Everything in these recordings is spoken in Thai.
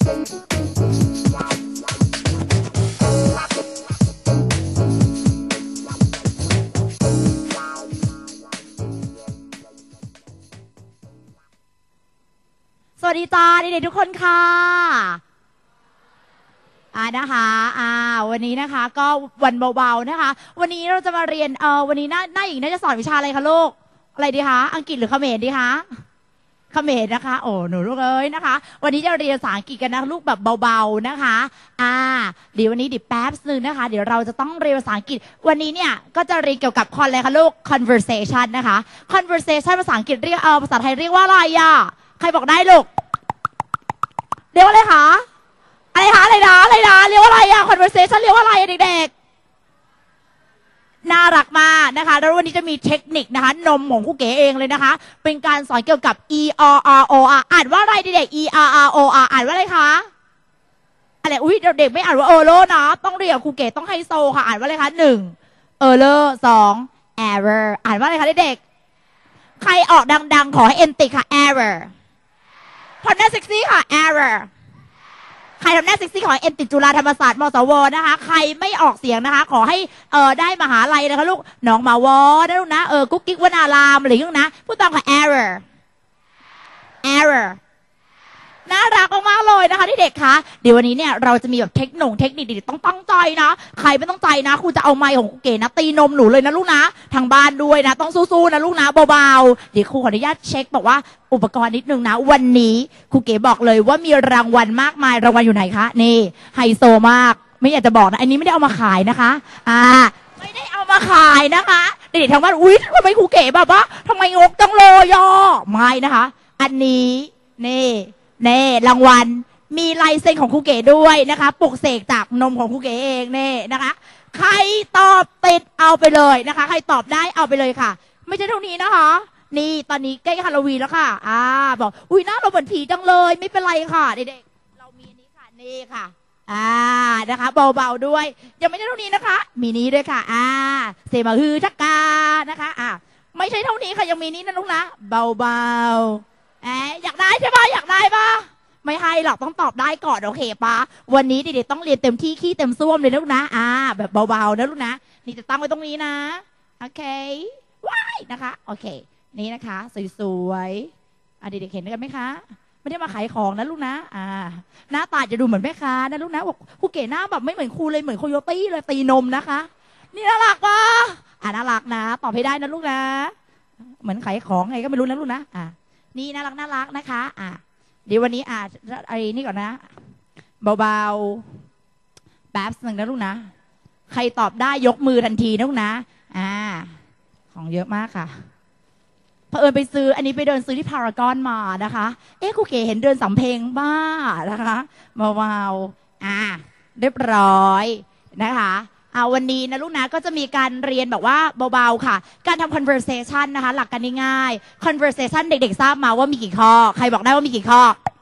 สวัสดีจ้าเด็กๆทุกคนค่ะนะคะวันนี้นะคะก็วันเบาๆนะคะวันนี้เราจะมาเรียนวันนี้หน้าหญิงน่าจะสอนวิชาอะไรคะลูกอะไรดีคะอังกฤษหรือเขมรดีคะเขมรนะคะโอ้หนูลูกเอ้ยนะคะวันนี้จะเรียนภาษาอังกฤษกันนะลูกแบบเบาๆนะคะเดี๋ยววันนี้แป๊บนึงนะคะเดี๋ยวเราจะต้องเรียนภาษาอังกฤษวันนี้เนี่ยก็จะเรียนเกี่ยวกับอะไรคะลูก conversation นะคะ conversation ภาษาอังกฤษเรียกภาษาไทยเรียกว่าอะไรอ่ะใครบอกได้ลูกเรียกว่าอะไรคะอะไรคะอะไรนะเรียกว่าอะไรอะ conversation เรียกว่าอะไรเด็กๆน่ารักมากนะคะแล้ววันนี้จะมีเทคนิคนะคะนมของครูเก๋เองเลยนะคะเป็นการสอนเกี่ยวกับ ERROR อ่านว่าอะไรเด็กๆ ERROR อ่านว่าอะไรคะอะไรอุ้ยเด็กไม่อ่านว่าerrorนะต้องเรียนครูเก๋ต้องไฮโซค่ะอ่านว่าอะไรคะ1 error 2 error อ่านว่าอะไรคะเด็กๆใครออกดังๆขอให้เอ็นติค่ะ error ทำหน้าเซ็กซี่ค่ะ error ใครทำหน้าเซ็กซี่ขอเอ็นติดจุฬาธรรมศาสตร์มสวนะคะใครไม่ออกเสียงนะคะขอให้ได้มหาลัยนะคะลูกน้องมาวนะลูกนะกุ๊กกิ๊กวนารามอะไรอย่างนี้นะพูดตามค่ะ error น่ารักมากๆเลยนะคะที่เด็กคะเดี๋ยววันนี้เนี่ยเราจะมีแบบเทคนิคดีๆต้องตั้งใจนะใครไม่ต้องใจนะครูจะเอาไมค์ของครูเก๋นะตีนมหนูเลยนะลูกนะทางบ้านด้วยนะต้องสู้ๆนะลูกนะเบาๆเดี๋ยวครูขออนุญาตเช็คบอกว่าอุปกรณ์นิดนึงนะวันนี้ครูเก๋บอกเลยว่ามีรางวัลมากมายรางวัลอยู่ไหนคะนี่ไฮโซมากไม่อยากจะบอกนะอันนี้ไม่ได้เอามาขายนะคะไม่ได้เอามาขายนะคะเด็กๆทางบ้านอุ๊ยทำไมครูเก๋แบบว่าทำไมงกจังเลยย่อไม่นะคะอันนี้นี่รางวัลมีลายเซ็นของครูเก๋ด้วยนะคะปลุกเสกจากนมของครูเก๋เองนี่นะคะใครตอบติดเอาไปเลยนะคะใครตอบได้เอาไปเลยค่ะไม่ใช่เท่านี้นะคะนี่ตอนนี้ใกล้ฮาโลวีนแล้วค่ะบอกอุ้ยหน้าเราเหมือนผีจังเลยไม่เป็นไรค่ะเด็กๆเรามีอันนี้ค่ะนี่ค่ะนะคะเบาๆด้วยยังไม่ใช่เท่านี้นะคะมีนี้ด้วยค่ะเสมาฮือทักกานะคะไม่ใช่เท่านี้ค่ะยังมีนี้นะลูกนะเบาๆอยากได้ใช่ปะอยากได้ปะไม่ให้หรอกต้องตอบได้ก่อนโอเคปะวันนี้เด็กๆต้องเรียนเต็มที่ขี้เต็มส้วมเลยนะลูกนะแบบเบาๆนะลูกนะนี่จะตั้งไว้ตรงนี้นะโอเคว้ายนะคะโอเคนี่นะคะสวยๆเด็กๆเห็นกันไหมคะไม่ได้มาขายของนะลูกนะหน้าตาจะดูเหมือนแม่ค้านะลูกนะบอกครูเก๋หน้าแบบไม่เหมือนครูเลยเหมือนโคโยตี้เลยตีนมนะคะนี่น่ารักปะน่ารักนะตอบให้ได้นะลูกนะเหมือนขายของไงก็ไม่รู้นะลูกนะนี่น่ารักนะคะเดี๋ยววันนี้ไอ้นี่ก่อนนะเบาๆแป๊บนึงนะลูกนะใครตอบได้ยกมือทันทีนะลูกนะของเยอะมากค่ะเผอิญไปซื้ออันนี้ไปเดินซื้อที่พารากอนมานะคะครูเก๋เห็นเดินสำเพ็งบ้านะคะเบาๆเรียบร้อยนะคะวันนี้นะลูกนะก็จะมีการเรียนแบบว่าเบาๆค่ะการทำ conversation นะคะหลักการง่ายๆ conversation เด็กๆทราบมาว่ามีกี่ข้อใครบอกได้ว่ามีกี่ข้อ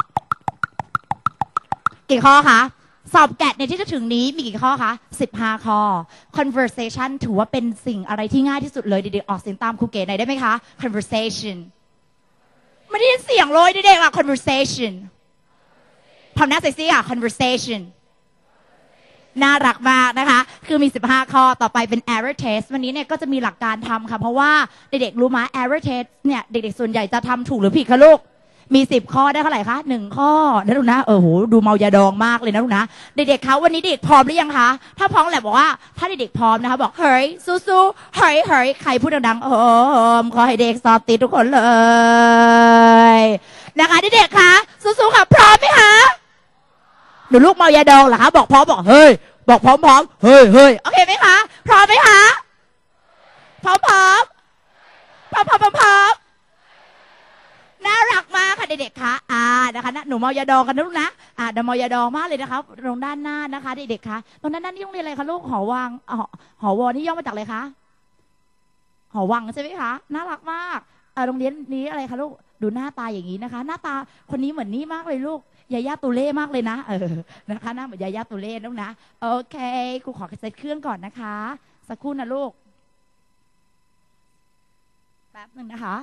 คะสอบแกดในที่จะถึงนี้มีกี่ข้อคะ15 ข้อ conversation ถือว่าเป็นสิ่งอะไรที่ง่ายที่สุดเลยเด็กๆออกเสียงตามครูเก๋หน่อยได้ไหมคะ conversation ไม่ได้ยินเสียงเลยเด็กๆconversation ทำหน้าเซ็กซี่conversationน่ารักมากนะคะคือมี15 ข้อต่อไปเป็น error test วันนี้เนี่ยก็จะมีหลักการทำค่ะเพราะว่าเด็กๆรู้ไหม error test เนี่ยเด็กๆส่วนใหญ่จะทำถูกหรือผิดคะลูกมี10 ข้อได้เท่าไหร่คะ1 ข้อนะลูกนะโหดูเมายาดองมากเลยนะลูกนะเด็กๆคะวันนี้เด็กพร้อมหรือยังคะถ้าพร้อมแหละบอกว่าถ้าเด็กๆพร้อมนะคะบอกเฮ้ยสู้ๆเฮ้ยใครพูดดังๆขอให้เด็กสอบติดทุกคนเลยนะคะเด็กๆคะสู้ๆค่ะพร้อมไหมคะหนูลูกเมายาดองเหรอคะบอกพร้อมบอกเฮ้ยบอกพร้อมเฮ้ยโอเคไหมคะพร้อมไหมคะพร้อมน่ารักมากค่ะเด็กๆคะนะคะหนูเมายาดองกันนะลูกนะเดี๋ยวเมายาดองมากเลยนะคะตรงด้านหน้านะคะเด็กๆคะตรงด้านหน้านี่โรงเรียนอะไรคะลูกหอวังหอวอนี่ย่อมาจากอะไรคะหอวังใช่ไหมคะน่ารักมากโรงเรียนนี้อะไรคะลูกดูหน้าตาอย่างนี้นะคะหน้าตาคนนี้เหมือนนี่มากเลยลูกยาย่าตูเล่มากเลยนะนะคะหน้าเหมือนยาย่าตูเล่ลูกนะโอเคครูขอเซตเครื่องก่อนนะคะสักครู่นะลูกแป๊บหนึ่งนะคะ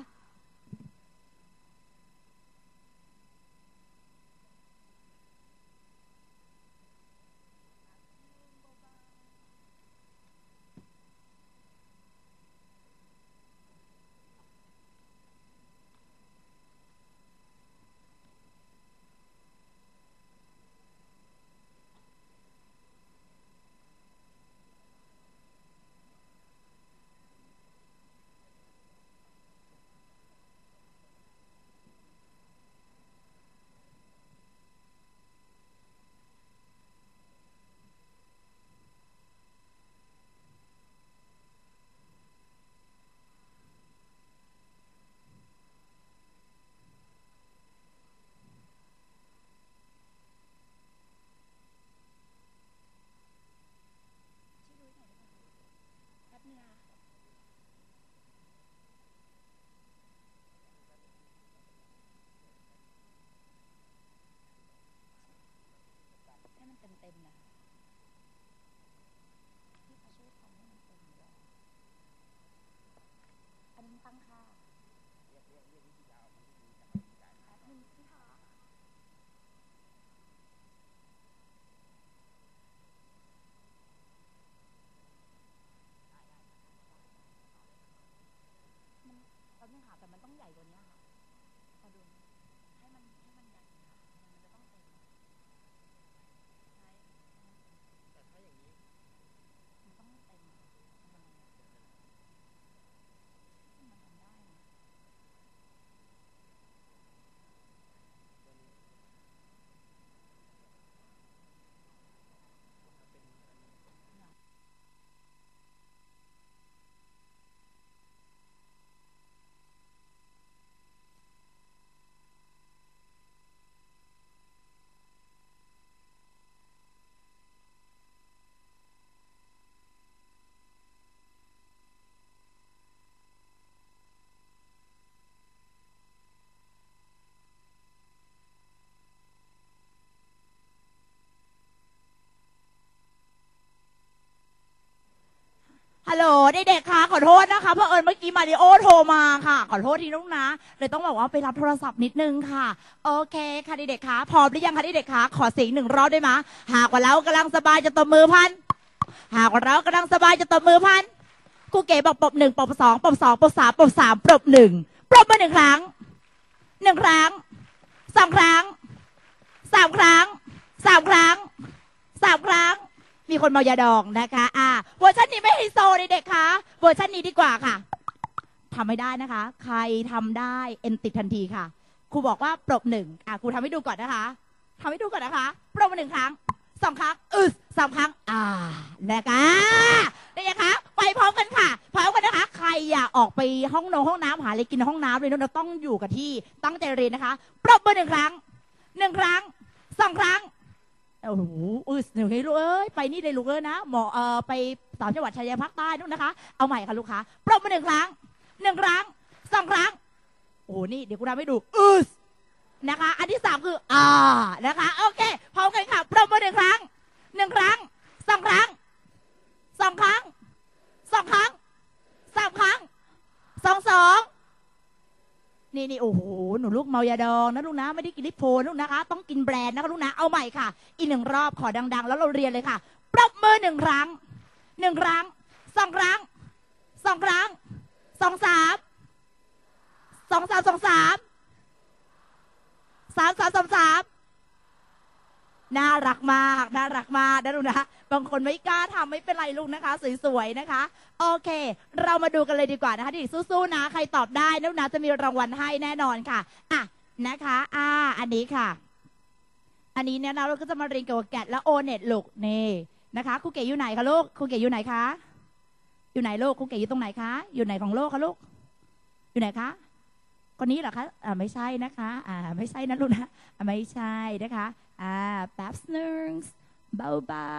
ลเด็กๆค่ะขอโทษนะคะเพราะเมื่อกี้มาริโอโทรมาค่ะขอโทษทีลูกนะเลยต้องบอกว่าไปรับโทรศัพท์นิดนึงค่ะโอเคค่ะเด็กๆค่ะพร้อมหรือยังคะเด็กๆค่ะขอเสียง1 รอบได้ไหมหากว่าเรากำลังสบายจะตบมือพันหากว่าเรากำลังสบายจะตบมือพันครูเก๋บอกปรบ1ปรบ2ปรบ2ปรบ3ปรบ3ปรบ1ปรบมา1 ครั้ง1 ครั้ง2 ครั้ง3 ครั้ง3 ครั้ง3 ครั้งมีคนเมายาดองนะคะเวอร์ชันนี้ไม่ไฮโซเด็กๆค่ะเวอร์ชันนี้ดีกว่าค่ะทำไม่ได้นะคะใครทำได้เอ็นติดทันทีค่ะครูบอกว่าปรบ1ครูทำให้ดูก่อนนะคะทำให้ดูก่อนนะคะปรบมา1 ครั้ง2 ครั้ง3 ครั้งนะคะได้ยังคะไปพร้อมกันค่ะพร้อมกันนะคะใครอยากออกไปห้องน้ำหาอะไรกินในห้องน้ำเลยเราต้องอยู่กับที่ตั้งใจเรียนนะคะปรบมา1 ครั้ง1 ครั้ง2 ครั้งโอ้โหหนูให้ลูกไปนี่เลยลูกนะหมอไป3 จังหวัดชายแดนภาคใต้นู่นนะคะเอาใหม่ค่ะลูกค้าปรบมา1 ครั้ง1 ครั้ง2 ครั้งโอ้นี่เดี๋ยวกูทำให้ดูนะคะอันที่3คือนะคะโอเคพร้อมกันค่ะปรบมา1 ครั้ง1 ครั้ง2 ครั้ง2 ครั้ง2 ครั้ง3 ครั้ง2นี่โอ้โหหนูลูกเมายาดองนะลูกนะไม่ได้กินลิปโพนลูกนะคะต้องกินแบรนด์นะคะลูกนะเอาใหม่ค่ะอีก1 รอบขอดังๆแล้วเราเรียนเลยค่ะปรบมือ1 ครั้ง1 ครั้ง2 ครั้ง2 ครั้ง2 3 2 3 2 3 3 3 3 3น่ารักมากน่ารักมากนะลูกนะบางคนไม่กล้าทำไม่เป็นไรลูกนะคะสวยๆนะคะโอเคเรามาดูกันเลยดีกว่านะคะดิสู้ๆนะใครตอบได้นะลูกนะจะมีรางวัลให้แน่นอนค่ะนะคะอันนี้ค่ะอันนี้เนี่ยเราก็จะมาเรียนเกี่ยวกับแกะและโอเน็ตลูกนี่นะคะครูเก๋อยู่ไหนคะลูกครูเก๋อยู่ไหนคะอยู่ไหนลูกครูเก๋อยู่ตรงไหนคะอยู่ไหนของโลกคะลูกอยู่ไหนคะคนนี้เหรอคะไม่ใช่นะคะไม่ใช่นะลูกนะไม่ใช่นะคะแป๊บนึงเบา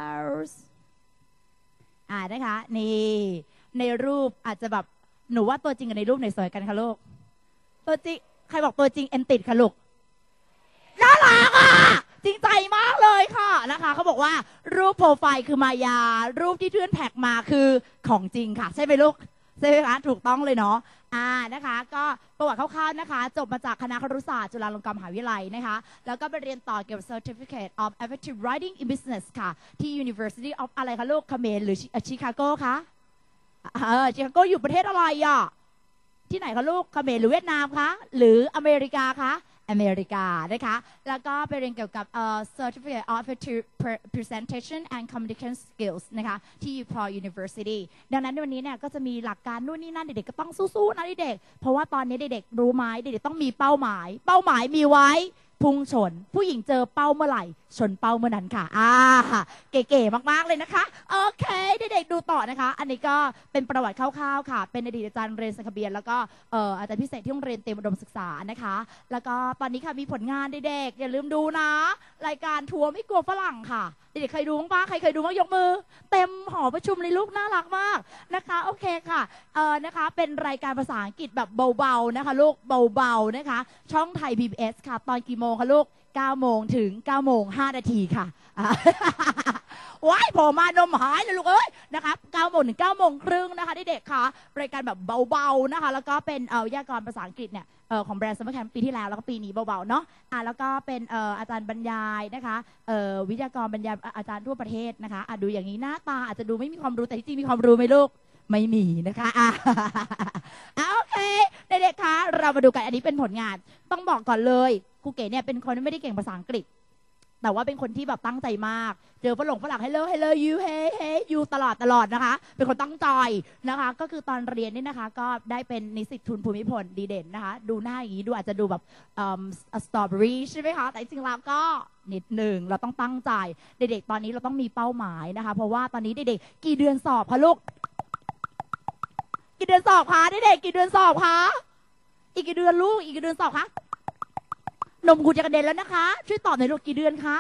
ๆนะคะนี่ในรูปอาจจะแบบหนูว่าตัวจริงกับในรูปไหนสวยกันคะลูกตัวจริงใครบอกตัวจริงเอ็นติดคะลูกน่ารักจริงใจมากเลยค่ะนะคะเขาบอกว่ารูปโปรไฟล์คือมายารูปที่เพื่อนแท็กมาคือของจริงค่ะใช่ไหมลูกใช่ไหมคะถูกต้องเลยเนาะนะคะก็ประวัติคร่าวๆนะคะจบมาจากคณะครุศาสตร์จุฬาลงกรณ์มหาวิทยาลัยนะคะแล้วก็ไปเรียนต่อเกี่ยวกับ Certificate of Effective Writing in Business ค่ะที่ University of อะไรคะลูกเขมรหรือชิคาโกคะชิคาโกอยู่ประเทศอะไรที่ไหนคะลูกเขมรหรือเวียดนามคะหรืออเมริกาคะอเมริกานะคะแล้วก็ไปเรียนเกี่ยวกับCertificate of Effective Presentation and Communication Skills นะคะที่ UPenn University ดังนั้นในวันนี้เนี่ยก็จะมีหลักการนู่นนี่นั่นเด็กๆก็ต้องสู้ๆนะเด็กๆเพราะว่าตอนนี้เด็กๆรู้ไหมเด็กๆต้องมีเป้าหมายมีไว้พุ่งชนผู้หญิงเจอเป้าเมื่อไหร่ชนเป้าเมื่อนั้นค่ะเก๋ๆมากๆเลยนะคะโอเคเด็กๆดูต่อนะคะอันนี้ก็เป็นประวัติคร่าวๆค่ะเป็นอดีตอาจารย์เรียนสังคเบียนแล้วก็อาจารย์พิเศษที่โรงเรียนเตรียมอุดมศึกษานะคะแล้วก็ตอนนี้ค่ะมีผลงานเด็กๆอย่าลืมดูนะรายการทัวร์ไม่กลัวฝรั่งค่ะเด็กๆเคยดูบ้างปะใครเคยดูบ้างยกมือเต็มหอประชุมเลยลูกน่ารักมากนะคะโอเคค่ะนะคะเป็นรายการภาษาอังกฤษแบบเบาๆนะคะลูกเบาๆนะคะช่องไทย PBS ค่ะตอนกี่โมงคะลูก9 โมงถึง9 โมง 5 นาทีค่ะว้ายพอมานมหายเลยลูกเอ้ยนะคะ9 โมงถึง9 โมงครึ่งนะคะเด็กๆค่ะรายการแบบเบาๆนะคะแล้วก็เป็นวิทยากรภาษาอังกฤษเนี่ยของแบรนด์ซัมเมอร์แคมป์ปีที่แล้วแล้วก็ปีนี้เบาๆเนาะแล้วก็เป็นอาจารย์บรรยายนะคะวิทยากรบรรยายอาจารย์ทั่วประเทศนะคะดูอย่างนี้หน้าตาอาจจะดูไม่มีความรู้แต่ที่จริงมีความรู้ไหมลูกไม่มีนะคะโอเคเด็กๆคะเรามาดูกันอันนี้เป็นผลงานต้องบอกก่อนเลยครูเก๋เนี่ยเป็นคนที่ไม่ได้เก่งภาษาอังกฤษแต่ว่าเป็นคนที่แบบตั้งใจมากเจอฝรั่งให้เลยยูเฮ้ยูตลอดนะคะเป็นคนตั้งใจนะคะก็คือตอนเรียนนี่นะคะก็ได้เป็นนิสิตทุนภูมิพลดีเด่นนะคะดูหน้าอย่างนี้ดูอาจจะดูแบบสตรอเบอรี่ใช่ไหมคะแต่จริงๆแล้วก็นิดหนึ่งเราต้องตั้งใจเด็กๆตอนนี้เราต้องมีเป้าหมายนะคะเพราะว่าตอนนี้เด็กๆกี่เดือนสอบคะลูกกี่เดือนสอบคะเด็กๆกี่เดือนสอบคะอีกกี่เดือนลูกอีกกี่เดือนสอบคะนมคุณจะกระเด็นแล้วนะคะช่วยตอบหน่อยลูกกี่เดือนคะ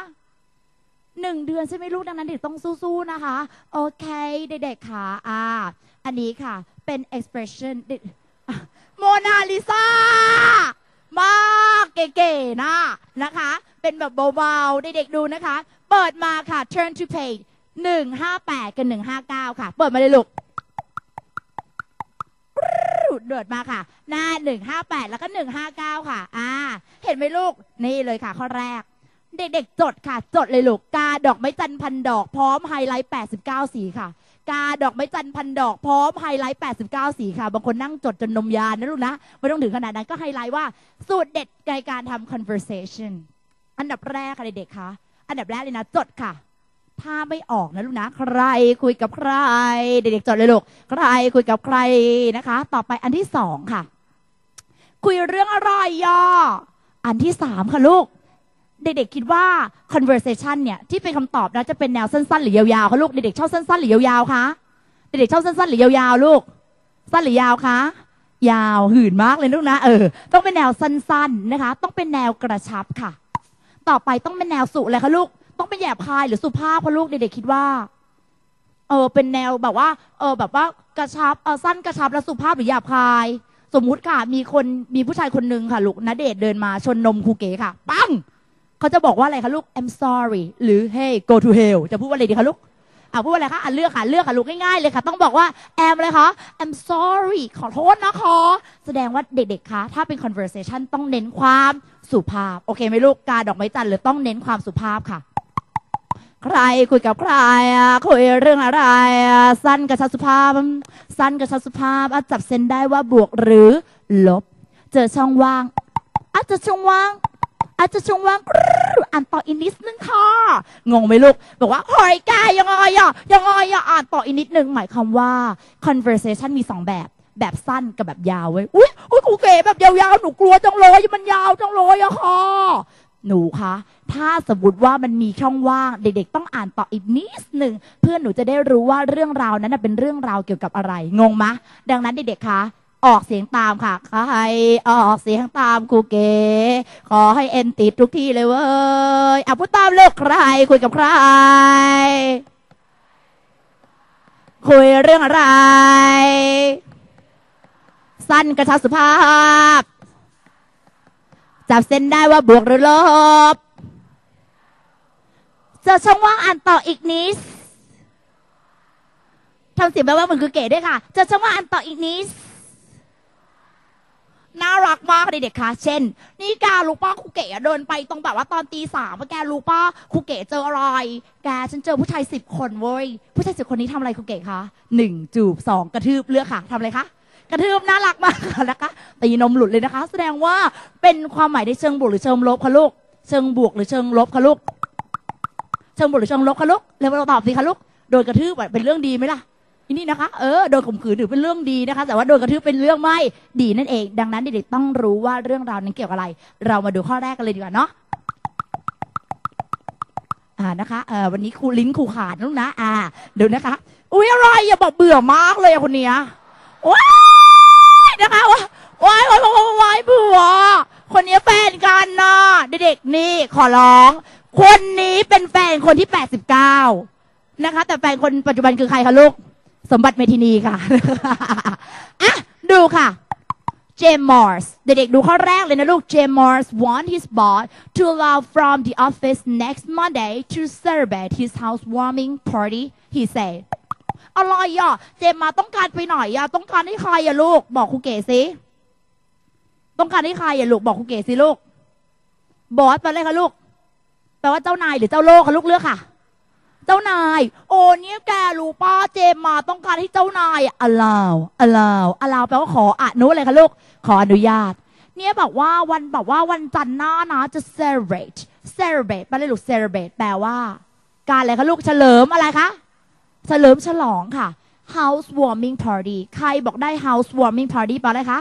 1 เดือนใช่ไหมลูกดังนั้นเด็กต้องสู้ๆนะคะโอเคเด็กๆค่ะอันนี้ค่ะเป็น expression โมนาลิซามากเก๋ๆนะคะเป็นแบบเบาๆเด็กๆดูนะคะเปิดมาค่ะ turn to page 158 กับ 159ค่ะเปิดมาเลยลูกเดือดมาค่ะหน้า158แล้วก็159ค่ะเห็นไหมลูกนี่เลยค่ะข้อแรกเด็กๆจดค่ะจดเลยลูกกาดอกไม้จันทร์พันดอกพร้อมไฮไลท์89สีค่ะกาดอกไม้จันทร์พันดอกพร้อมไฮไลท์89สีค่ะบางคนนั่งจดจนนมยานนะลูกนะไม่ต้องถึงขนาดนั้นก็ไฮไลท์ว่าสูตรเด็ดในการทำ conversation อันดับแรกค่ะเด็กๆคะอันดับแรกเลยนะจดค่ะถ้าไม่ออกนะลูกนะใครคุยกับใครเด็กๆจดเลยลูกใครคุยกับใครนะคะต่อไปอันที่2ค่ะคุยเรื่องอะไรย่ออันที่3ค่ะลูกเด็กๆคิดว่า conversation เนี่ยที่เป็นคำตอบนะจะเป็นแนวสั้นๆหรือยาวๆคะลูกเด็กๆชอบสั้นๆหรือยาวๆคะเด็กๆชอบสั้นๆหรือยาวๆลูกสั้นหรือยาวคะยาวหื่นมากเลยลูกนะต้องเป็นแนวสั้นๆนะคะต้องเป็นแนวกระชับค่ะต่อไปต้องเป็นแนวสุอะไรคะลูกต้องเป็นหยาบคายหรือสุภาพคะลูกเด็กๆคิดว่าเป็นแนวแบบว่ากระชับสั้นกระชับและสุภาพหรือหยาบคายสมมุติค่ะมีผู้ชายคนนึงค่ะลูกณเดชน์เดินมาชนนมครูเก๋ค่ะปังเขาจะบอกว่าอะไรคะลูก I'm sorry หรือ Hey go to hell จะพูดว่าอะไรดีคะลูกพูดว่าอะไรคะเลือกค่ะลูกง่ายๆเลยค่ะต้องบอกว่า am อะไรคะ I'm sorry ขอโทษนะคะแสดงว่าเด็กๆคะถ้าเป็น conversation ต้องเน้นความสุภาพโอเคไหมลูกกาดอกไม้จันทร์หรือต้องเน้นความสุภาพค่ะใครคุยกับใครคุยเรื่องอะไรสั้นกระชับสุภาพสั้นกระชับสุภาพจับเส้นได้ว่าบวกหรือลบเจอช่องว่างอาจจะช่องว่างอ่านต่ออีกนิดนึงค่ะงงไหมลูกบอกว่าเฮ้ยแกยังไงอ่านต่ออีกนิดนึงหมายความว่า conversation มี2แบบสั้นกับแบบยาวเว้ยอุ้ยครูเก๋แบบยาวๆหนูกลัวจังเลยมันยาวจังเลยอะค่ะหนูคะถ้าสมมติว่ามันมีช่องว่างเด็กๆต้องอ่านต่ออีกนิดนึงเพื่อนหนูจะได้รู้ว่าเรื่องราวนั้นเป็นเรื่องราวเกี่ยวกับอะไรงงมะดังนั้นเด็กๆคะออกเสียงตามค่ะใครออกเสียงตามครูเก๋ขอให้เอ็นติดทุกที่เลยเว้ยพูดตามเลือกใครคุยกับใครคุยเรื่องอะไรสั้นกระชับสุภาพจับเส้นได้ว่าบวกหรือลบเจอช่องว่างอ่านต่ออีกนิดทำเสียงแบบว่าเหมือนครูเก๋ด้วยค่ะเจอช่องว่างอ่านต่ออีกนิดน่ารักมากเด็กๆค่ะเช่นนี่แกรู้ป่ะครูเก๋เดินไปตรงแบบว่าตอนตี 3แกรู้ป่ะครูเก๋เจออะไรแกฉันเจอผู้ชาย10 คนเว้ยผู้ชาย10 คนนี้ทำอะไรครูเก๋คะ1จูบ2กระทืบเลือกค่ะทำอะไรคะกระทืบน่ารักมากค่ะนะคะตีนมหลุดเลยนะคะแสดงว่าเป็นความหมายในเชิงบวกหรือเชิงลบคะลูกเชิงบวกหรือเชิงลบคะลูกเชิงบวกหรือเชิงลบคะลูกเร็วเราตอบสิคะลูกโดนกระทืบเป็นเรื่องดีไหมล่ะนี่นะคะโดนข่มขืนถือเป็นเรื่องดีนะคะแต่ว่าโดนกระทืบเป็นเรื่องไม่ดีนั่นเองดังนั้นเด็กๆต้องรู้ว่าเรื่องราวนั้นเกี่ยวกับอะไรเรามาดูข้อแรกกันเลยดีกว่าเนาะนะคะวันนี้ครูลิ้นครูขาดลูกนะดูนะคะอุ้ยอะไรอย่าบอกเบื่อมากเลยคนนี้ว้ายนะคะว้ายเบื่อคนนี้แฟนกันนะเด็กๆนี่ขอร้องคนนี้เป็นแฟนคนที่89นะคะแต่แฟนคนปัจจุบันคือใครคะลูกสมบัติเมทินีค่ะดูค่ะเจมส์มอร์สเด็กๆดูข้อแรกเลยนะลูกเจมส์มอร์ส want his boss to allow from the office next Monday to celebrate his housewarming party he said อะไรเจมมาต้องการไปไหนต้องการให้ใครลูกบอกครูเก๋สิต้องการให้ใครลูกบอกครูเก๋สิลูกบอสแปลอะไรคะลูกแปลว่าเจ้านายหรือเจ้าโลกคะลูกเลือกค่ะเจ้านายโอ้เนี่ยแกรู้ป้าเจมมาต้องการให้เจ้านายallow แปลว่าขออนุอะไรคะลูกขออนุญาตเนี่ยบอกว่าวันจันทร์หน้านะจะ celebrate แปลอะไรลูก celebrate แปลว่าการอะไรคะลูกเฉลิมอะไรคะเฉลิมฉลองค่ะ housewarming party ใครบอกได้ housewarming party แปลอะไรคะ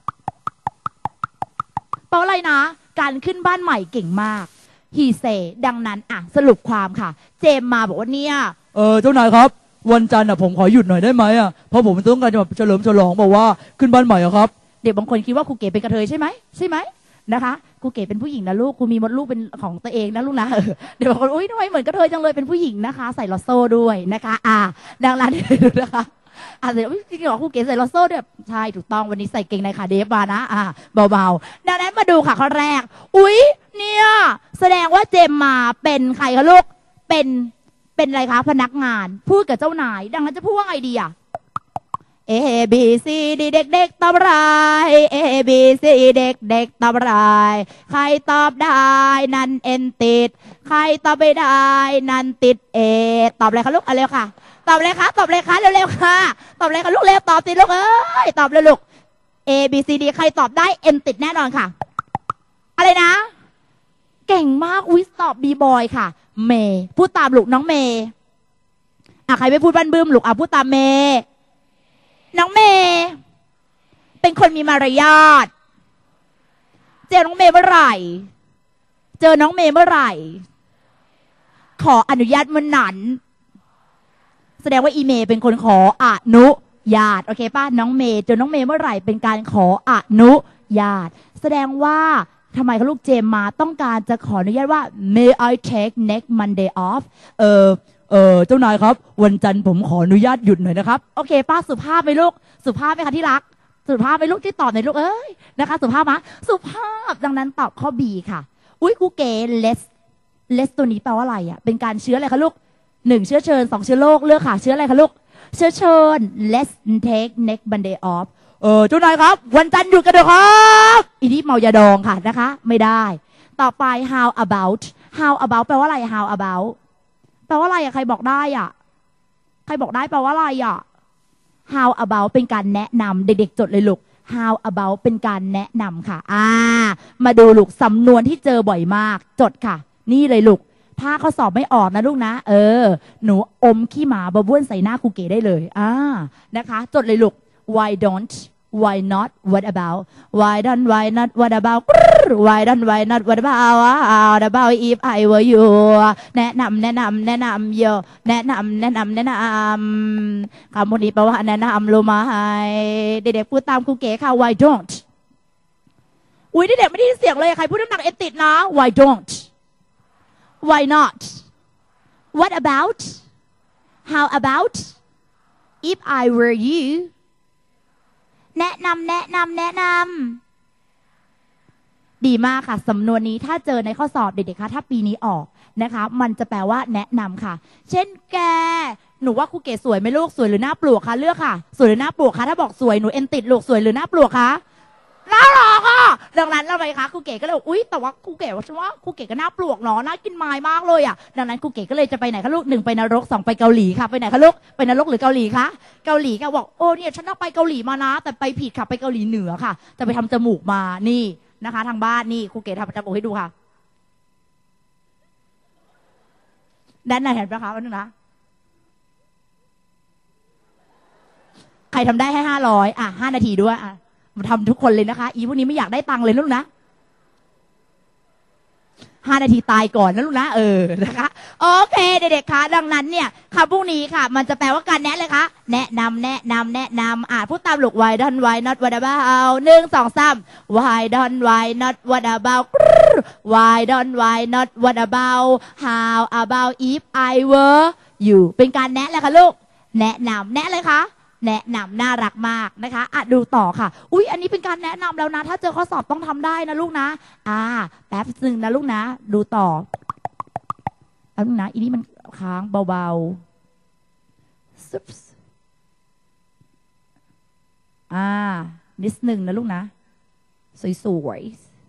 แปลว่าอะไรนะการขึ้นบ้านใหม่เก่งมากhe say ดังนั้นสรุปความค่ะเจมมาบอกว่าเนี่ยเจ้านายครับวันจันทร์ผมขอหยุดหน่อยได้ไหมเพราะผมต้องการจะแบบเฉลิมฉลองบอกว่าขึ้นบ้านใหม่ครับเด็กบางคนคิดว่าครูเก๋เป็นกระเทยใช่ไหมนะคะครูเก๋เป็นผู้หญิงนะลูกครูมีมดลูกเป็นของตัวเองนะลูกนะเดี๋ยวบางคนอุ้ยทำไมเหมือนกระเทยจังเลยเป็นผู้หญิงนะคะใส่ลอโซ่ด้วยนะคะดังนั้นนะคะเดี๋ยวจริงๆหรอครูเก๋ใส่ลอโซ่ด้วยใช่ถูกต้องวันนี้ใส่เกงในขาเดฟมานะเบาๆดังนั้นมาดูค่ะข้อแรกอุ๊ยเนี่ยแสดงว่าเจมมาเป็นใครคะลูกเป็นอะไรคะพนักงานพูดกับเจ้านายดังนั้นจะพูดว่าไงดี A B C D เด็กๆตอบอะไร A B C เด็กๆตอบอะไรใครตอบได้นั่นเอ็นติดใครตอบไม่ได้นั่นติดเอตอบเลยค่ะลูกเอาเร็วค่ะตอบเลยค่ะตอบเลยค่ะเร็วๆค่ะตอบเลยค่ะลูกเร็วตอบสิลูกเอ้ยตอบเลยลูก A B C D ใครตอบได้เอ็นติดแน่นอนค่ะอะไรนะเก่งมากอุ๊ยตอบบีบอยค่ะเมย์พูดตามลูกน้องเมย์ใครไม่พูดบ้านบึ้มลูกพูดตามเมย์น้องเมย์เป็นคนมีมารยาทเจอน้องเมย์เมื่อไหร่เจอน้องเมย์เมื่อไหร่ขออนุญาตเมื่อนั้นแสดงว่าอีเมย์เป็นคนขออนุญาตโอเคป่ะน้องเมย์เจอน้องเมย์เมื่อไหร่เป็นการขออนุญาตแสดงว่าทำไมคะลูกเจมมาต้องการจะขออนุญาตว่า May I take next Monday off เจ้านายครับวันจันทร์ผมขออนุญาตหยุดหน่อยนะครับโอเคป้าสุภาพไหมลูกสุภาพไหมคะที่รักสุภาพไหมลูกที่ตอบในอยลูกเอ้ยนะคะสุภาพมะสุภาพดังนั้นตอบข้อ B ค่ะอุ้ยกูเก๋ less ตัวนี้แปลว่าอะไรเป็นการเชื้ออะไรคะลูก1เชื้อเชิญ2เชื้อโรคเลือกค่ะเชื้ออะไรคะลูกเชื้อเชิญ let's take next Monday off เจ้านายครับวันจันทร์หยุดกันเถอะครับอีนี่เมายาดองค่ะนะคะไม่ได้ต่อไป how about แปลว่าอะไร how about แปลว่าอะไรใครบอกได้ใครบอกได้แปลว่าอะไรhow about เป็นการแนะนำเด็กๆจดเลยลูก how about เป็นการแนะนำค่ะมาดูลูกสำนวนที่เจอบ่อยมากจดค่ะนี่เลยลูกถ้าเขาสอบไม่ออกนะลูกนะหนูอมขี้หมาบะบ้วนใส่หน้าครูเก๋ได้เลยนะคะจดเลยลูก why don't why not what about why don't why not what about why don't why not what about if I were you แนะนำเยอะแนะนำคำพวกนี้แปลว่าแนะนำรู้ไหมเด็กๆพูดตามครูเก๋ค่ะ why don't อุ้ยเด็กๆไม่ได้ยินเสียงเลยใครพูดน้ำหนักเอติดนะ why don't why not what about how about if I were youแนะนำดีมากค่ะสำนวนนี้ถ้าเจอในข้อสอบเด็กๆคะถ้าปีนี้ออกนะคะมันจะแปลว่าแนะนำค่ะเช่นแกหนูว่าครูเก๋สวยไหมลูกสวยหรือหน้าปลวกคะเลือกค่ะสวยหรือหน้าปลวกคะถ้าบอกสวยหนูเอ็นติดลูกสวยหรือหน้าปลวกคะน่ารักดังนั้นเราไปคะครูเก๋ก็เลยอุ๊ยแต่ว่าครูเก๋ว่าครูเก๋ก็น่าปลวกเนาะน่ากินไม้มากเลยดังนั้นครูเก๋ก็เลยจะไปไหนคะลูก1ไปนรก2ไปเกาหลีค่ะไปไหนคะลูกไปนรกหรือเกาหลีคะเกาหลีค่ะบอกโอ้เนี่ยฉันไปเกาหลีมานะแต่ไปผิดค่ะไปเกาหลีเหนือค่ะจะไปทำจมูกมานี่นะคะทางบ้านนี่ครูเก๋ทำจมูกให้ดูค่ะด้านไหนเห็นปะคะวันนึงนะใครทำได้ให้500 5 นาทีด้วยทำทุกคนเลยนะคะอีพวกนี้ไม่อยากได้ตังค์เลยลูกนะ5 นาทีตายก่อนนะลูกนะนะคะโอเคเด็กๆคะดังนั้นเนี่ยคำพวกนี้ค่ะมันจะแปลว่าการแนะเลยคะแนะนำพูดตามลูก why don't why not what about 1 2 3 why don't why not what about why don't why not what about how about if I were you เป็นการแนะเลยค่ะลูกแนะนำแนะเลยคะแนะนำน่ารักมากนะคะดูต่อค่ะอุ๊ยอันนี้เป็นการแนะนำแล้วนะถ้าเจอข้อสอบต้องทำได้นะลูกนะแป๊บนึงนะลูกนะดูต่อแล้วนะอีนี่มันค้างเบาๆซุปนิดนึงนะลูกนะสวย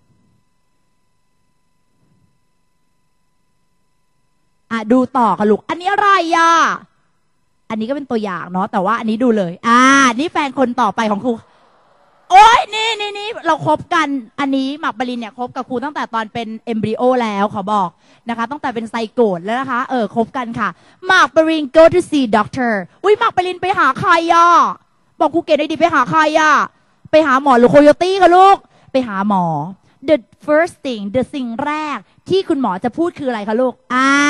ๆดูต่อค่ะลูกอันนี้อะไรอันนี้ก็เป็นตัวอย่างเนาะแต่ว่าอันนี้ดูเลยนี่แฟนคนต่อไปของครูโอ้ยนี่เราคบกันอันนี้หมากปรินเนี่ยคบกับครูตั้งแต่ตอนเป็นเอมบริโอแล้วขอบอกนะคะตั้งแต่เป็นไซโกตแล้วนะคะคบกันค่ะหมากปริน go to see doctor อุ้ยหมากปรินไปหาใครบอกครูเกดได้ดีไปหาใครไปหาหมอหรือโคโยตี้คะลูกไปหาหมอ the first thing สิ่งแรกที่คุณหมอจะพูดคืออะไรคะลูก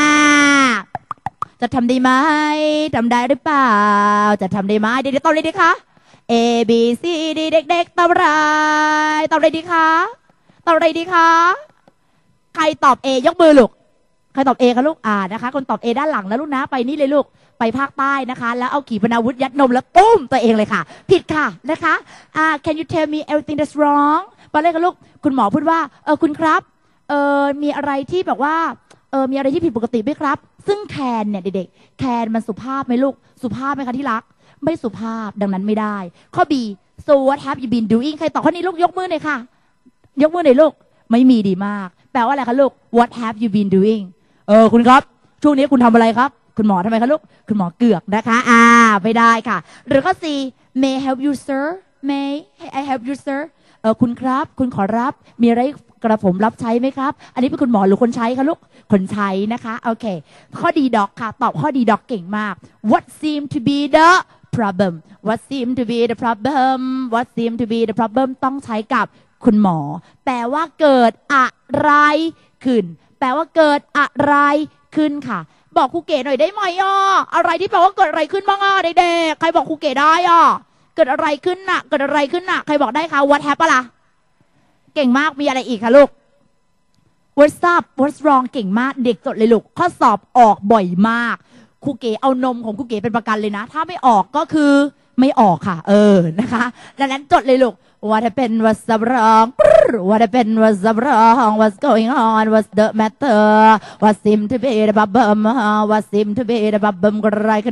จะทำได้ไหมทำได้หรือเปล่าจะทำได้ไหมเด็กๆตอบเลยดีคะ A B C D เด็กๆตอบอะไรดีคะตอบอะไรดีคะใครตอบ A ยกมือลูกใครตอบ A คะลูกนะคะคนตอบ A ด้านหลังนะลูกนะไปนี่เลยลูกไปภาคใต้นะคะแล้วเอาขีปนาวุธยัดนมแล้วตุ้มตัวเองเลยค่ะผิดค่ะนะคะcan you tell me everything that's wrong ตอนแรกค่ะลูกคุณหมอพูดว่าคุณครับมีอะไรที่แบบว่ามีอะไรที่ผิดปกติไหมครับซึ่งแคนเนี่ยเด็กๆแคนมันสุภาพไหมลูกสุภาพไหมคะที่รักไม่สุภาพดังนั้นไม่ได้ข้อ B so what have you been doing ใครตอบข้อนี้ลูกยกมือหน่อยค่ะยกมือหน่อยลูกไม่มีดีมากแปลว่าอะไรคะลูก what have you been doing คุณครับช่วงนี้คุณทำอะไรครับคุณหมอทำไมคะลูกคุณหมอเกือกนะคะไม่ได้ค่ะหรือข้อ C may I help you sir may I help you sir คุณครับคุณขอรับมีอะไรกระผมรับใช้ไหมครับอันนี้เป็นคุณหมอหรือคนใช้คะลูกคนใช้นะคะโอเคข้อ D doc ค่ะตอบข้อ D doc เก่งมาก what seem to be the problem what seem to be the problem what seem to be the problem ต้องใช้กับคุณหมอแปลว่าเกิดอะไรขึ้นแปลว่าเกิดอะไรขึ้นค่ะบอกครูเก๋หน่อยได้ไหมอะไรที่แปลว่าเกิดอะไรขึ้นบ้างเด็กๆใครบอกครูเก๋ได้เกิดอะไรขึ้นน่ะเกิดอะไรขึ้นน่ะใครบอกได้คะ what happened ล่ะเก่งมากมีอะไรอีกคะลูก what's up what's wrong เก่งมากเด็กจดเลยลูกข้อสอบออกบ่อยมากครูเก๋เอานมของครูเก๋เป็นประกันเลยนะถ้าไม่ออกก็คือไม่ออกค่ะนะคะดังนั้นจดเลยลูกWhat happened was wrong What happened was wrong What's going on What's the matter What seemed to be the problem What seemed to be the problem กระไรกัน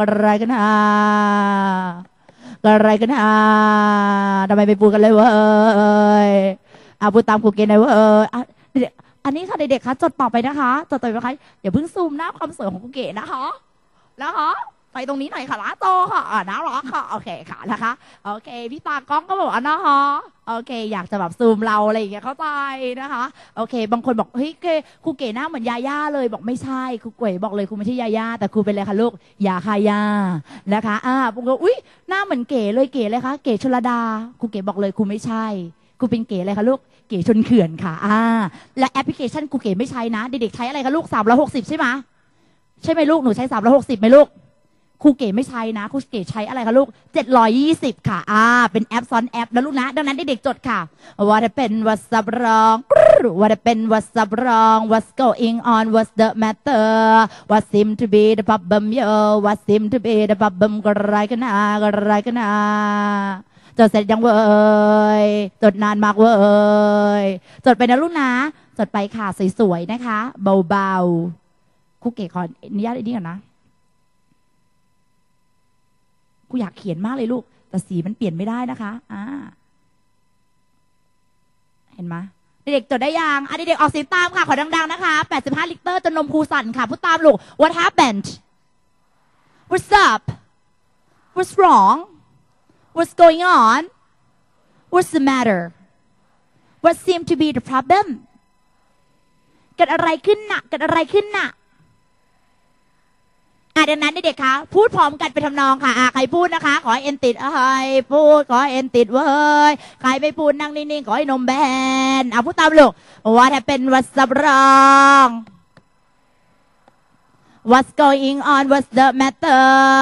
ทำไมไปพูดกันเลยเว้ยพูดตามครูเกณฑ์เลยเว้ยอันนี้ค่ะเด็กๆคะจดต่อไปนะคะจดต่อไปนะคะอย่าเพิ่งซูมหน้าความสวยของครูเกณฑ์นะคะไปตรงนี้หน่อยค่ะล้าโตค่ะน่ารักค่ะโอเคค่ะนะคะโอเคพี่ตากล้องก็บอกนะคะโอเคอยากจะแบบซูมเราอะไรอย่างเงี้ยเข้าใจนะคะโอเคบางคนบอกเฮ้ยครูเก๋หน้าเหมือนยาย่าเลยบอกไม่ใช่ครูเก๋บอกเลยครูไม่ใช่ยาย่าแต่ครูเป็นอะไรคะลูกยาคายานะคะผมก็อุ๊ยหน้าเหมือนเก๋เลยเก๋เลยคะเก๋ชลดาครูเก๋บอกเลยครูไม่ใช่ครูเป็นเก๋อะไรคะลูกเก๋ชนเขื่อนค่ะและแอปพลิเคชันครูเก๋ไม่ใช้นะเด็กๆใช้อะไรคะลูก360ใช่ไหมใช่ไหมลูกหนูใช้360ไหมลูกครูเก๋ไม่ใช้นะครูเก๋ใช้อะไรคะลูก720ค่ะเป็นแอปซ้อนแอปนะลูกนะดังนั้นเด็กๆจดค่ะว่าจะเป็น what's wrong ว่าจะเป็น what's wrong what's going on what's the matter what seem to be the problem what seem to be the problem ก็ไรกันนะจดเสร็จยังเว้ยจดนานมากเว้ยจดไปนะลูกนะจดไปค่ะสวยๆนะคะเบาๆครูเก๋ขออนุญาตอันนี้ก่อนนะกูอยากเขียนมากเลยลูกแต่สีมันเปลี่ยนไม่ได้นะคะเห็นไหมเด็กๆจดได้ยังเด็กๆออกเสียงตามค่ะขอดังๆนะคะ85ลิตรจนนมครูสั่นค่ะพูดตามลูก What happened What's up What's wrong What's going on What's the matter What seemed to be the problem เกิดอะไรขึ้นน่ะดังนั้นเด็กๆคะพูดพร้อมกันไปทำนองค่ะใครพูดนะคะขอให้เอ็นติดพูดขอให้เอ็นติดเว้ยใครไม่พูดนั่งนิ่งๆขอให้นมแบนพูดตามลูก What happened What's wrong What's going on What's the matter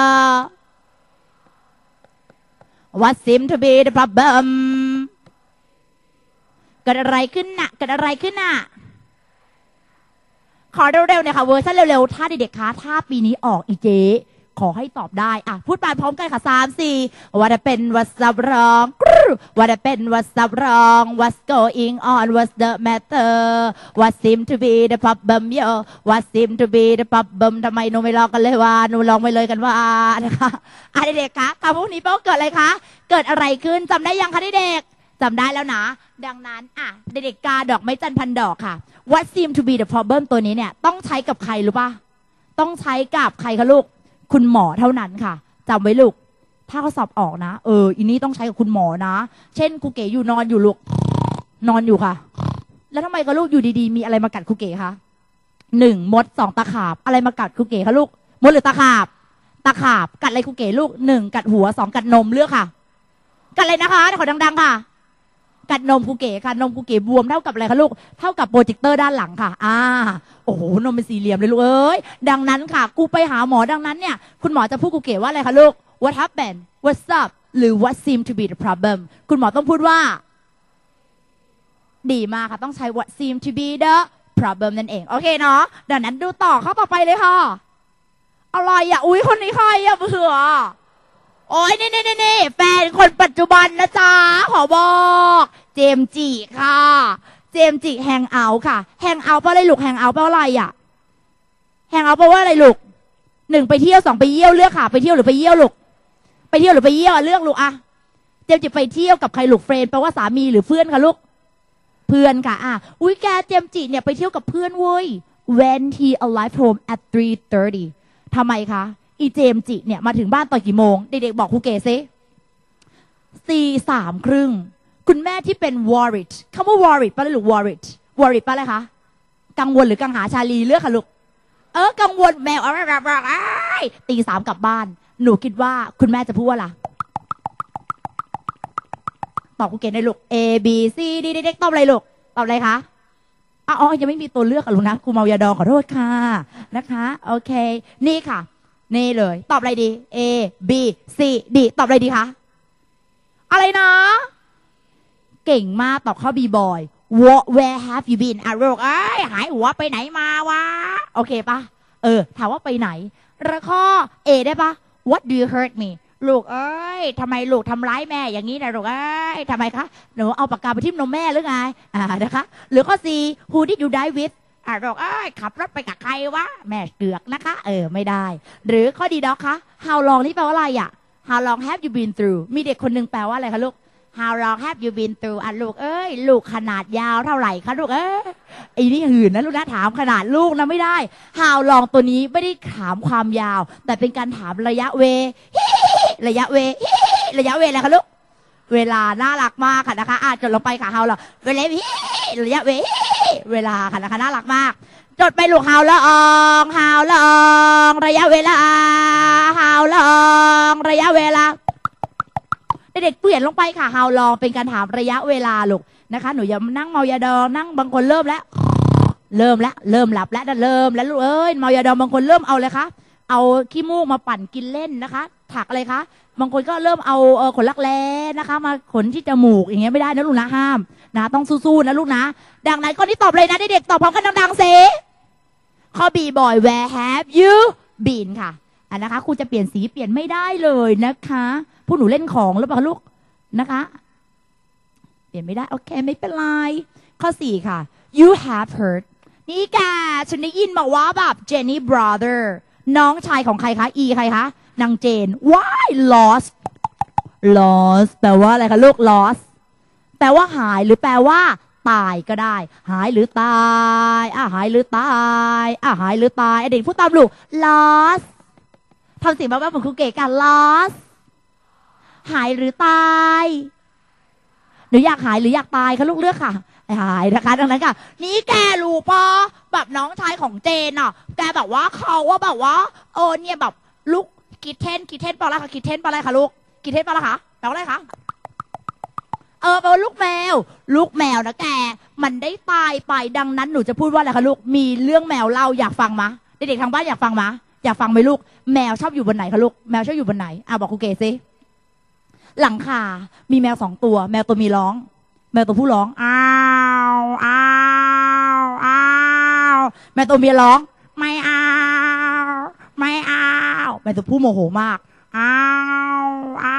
What seemed to be the problem เกิดอะไรขึ้นน่ะขอเร็วๆเนี่ยค่ะเวอร์ชันเร็วๆถ้าเด็กๆคะถ้าปีนี้ออกอีเจขอให้ตอบได้พูดไปพร้อมกันค่ะ3-4ว่าจะเป็น what's wrong ว่าจะเป็น what's wrong what's going on what's the matter what seem to be the problem what seem to be the problem ทำไมหนูไม่ลองกันเลยว่าหนูลองไปเลยกันว่านะคะเด็กๆคะคำพวกนี้แปลว่าเกิดอะไรคะเกิดอะไรขึ้นจำได้ยังคะเด็กๆจำได้แล้วนะดังนั้นเด็กๆกาดอกไม้จันพันดอกค่ะ What seem to be the problem ตัวนี้เนี่ยต้องใช้กับใครรู้ป่ะต้องใช้กับใครคะลูกคุณหมอเท่านั้นค่ะจำไว้ลูกถ้าเขาสอบออกนะอีนี้ต้องใช้กับคุณหมอนะเช่นครูเก๋อยู่นอนอยู่ลูกนอนอยู่ค่ะแล้วทำไมคะลูกอยู่ดีๆมีอะไรมากัดครูเก๋คะ1มด2ตะขาบอะไรมากัดครูเก๋คะลูกมดหรือตะขาบกัดอะไรครูเก๋ลูก1กัดหัว2กัดนมเลือกค่ะกัดอะไรนะคะขอดังๆค่ะกัดนมครูเก๋ค่ะนมครูเก๋บวมเท่ากับอะไรคะลูกเท่ากับโปรเจคเตอร์ด้านหลังค่ะโอ้โหนมเป็นสี่เหลี่ยมเลยลูกดังนั้นค่ะกูไปหาหมอดังนั้นเนี่ยคุณหมอจะพูดครูเก๋ว่าอะไรคะลูก What happened What's up หรือ What seemed to be the problem คุณหมอต้องพูดว่าดีมากค่ะต้องใช้ What seemed to be the problem นั่นเองโอเคเนาะดังนั้นดูต่อข้อต่อไปเลยค่ะอะไรอุ๊ยคนนี้ใครเบื่อโอ้ยนี่แฟนคนปัจจุบันนะจ๊ะขอบอกเจมจีค่ะเจมจีแฮงเอาท์ค่ะแฮงเอาท์แปลอะไรลูกแฮงเอาท์แปลอะไรเอาเพราะว่าอะไรลูก1ไปเที่ยว2ไปเยี่ยวเลือกค่ะไปเที่ยวหรือไปเยี่ยวลูกไปเที่ยวหรือไปเยี่ยวเลือกลูกอะเจมส์จะไปเที่ยวกับใครลูกเฟรนแปลว่าสามีหรือเพื่อนคะลูกเพื่อนค่ะอุ้ยแกเจมส์จิเนี่ยไปเที่ยวกับเพื่อนเว้ย when he arrived home at 3:30ทำไมคะอีเจมส์จิเนี่ยมาถึงบ้านตอนกี่โมงเด็กๆบอกครูเก๋ซิ4:30คุณแม่ที่เป็น worried คำว่า worried แปลว่าหรือ worried แปลอะไรคะกังวลหรือกังหาชาลีเลือกค่ะลูกกังวลแมวตี3กลับบ้านหนูคิดว่าคุณแม่จะพูดว่าอะไรตอบครูเก๋ในลูก A B C D เด็กๆตอบอะไรลูกตอบอะไรคะยังไม่มีตัวเลือกลูกนะครูเมายาดองขอโทษค่ะนะคะโอเคนี่ค่ะนี่เลยตอบอะไรดี A B C D ตอบอะไรดีคะอะไรนะเก่งมากตอบข้อ B boy where have you been ลูกหายหัวไปไหนมาวะโอเคปะถามว่าไปไหนแล้วข้อ A ได้ปะ what do you hurt me ลูกทำไมลูกทำร้ายแม่อย่างนี้นะลูกทำไมคะหนูเอาปากกาไปทิ่มนมแม่หรือไงนะคะหรือข้อ C who did you die with ลูกขับรถไปกับใครวะแม่เกือกนะคะไม่ได้หรือข้อดีด็อกคะ how long นี่แปลว่าอะไรhow long have you been through มีเด็กคนนึงแปลว่าอะไรคะลูก how long have you been through ลูกลูกขนาดยาวเท่าไหร่คะลูกไอ้นี่หื่นนะลูกนะถามขนาดลูกนะไม่ได้ how long ตัวนี้ไม่ได้ถามความยาวแต่เป็นการถามระยะเวอะไรคะลูกเวลาน่ารักมากค่ะนะคะจดลงไปค่ะ how long เวลาระยะเวลาค่ะนะคะน่ารักมากจดไปลูก how long ระยะเวลา how long ระยะเวลาเด็กเปลี่ยนลงไปค่ะ how long เป็นการถามระยะเวลาลูกนะคะหนูอย่านั่งเมายาดองนั่งบางคนเริ่มหลับแล้วลูกเมายาดองบางคนเริ่มเอาเลยคะเอาขี้มูกมาปั่นกินเล่นนะคะถักอะไรคะบางคนก็เริ่มเอาขนรักแร้นะคะมาขนที่จมูกอย่างเงี้ยไม่ได้นะลูกนะห้ามนะต้องสู้ๆนะลูกนะดังนั้นข้อนี้ตอบเลยนะเด็กๆตอบพร้อมกันดังๆสิข้อ B boy where have you been ค่ะนะคะครูจะเปลี่ยนสีเปลี่ยนไม่ได้เลยนะคะพวกหนูเล่นของหรือเปล่าลูกนะคะเปลี่ยนไม่ได้โอเคไม่เป็นไรข้อ 4 ค่ะ you have heard นี่แกฉันได้ยินมาว่าแบบ Jenny brother น้องชายของใครคะ E ใครคะนางเจน why lost แปลว่าอะไรคะลูก lost แปลว่าหายหรือแปลว่าตายก็ได้หายหรือตายหายหรือตายหายหรือตายเด็กพูดตามลูก lost ทำเสียงแบบเหมือนครูเก๋กัน lost หายหรือตายหนูอยากหายหรืออยากตายคะลูกเลือกค่ะหายนะคะดังนั้นค่ะนี่แกรู้ปะแบบน้องชายของเจนแกแบบว่าเขาว่าแบบว่าเนี่ยแบบลูกคิดเทนแปลอะไรคะคิดเทนแปลอะไรคะลูกคิดเทนแปลอะไรคะแปลว่าอะไรคะแปลว่าลูกแมวนะแกมันได้ตายไปดังนั้นหนูจะพูดว่าอะไรคะลูกมีเรื่องแมวเล่าอยากฟังมะเด็กๆทางบ้านอยากฟังมะอยากฟังไหมลูกแมวชอบอยู่บนไหนคะลูกแมวชอบอยู่บนไหนบอกครูเก๋ซิหลังคามีแมว2ตัวแมวตัวมีร้องแมวตัวผู้ร้องอ้าวแมวตัวเมียร้องไม่อ้าวแมวตัวผู้โมโหมากอ้าว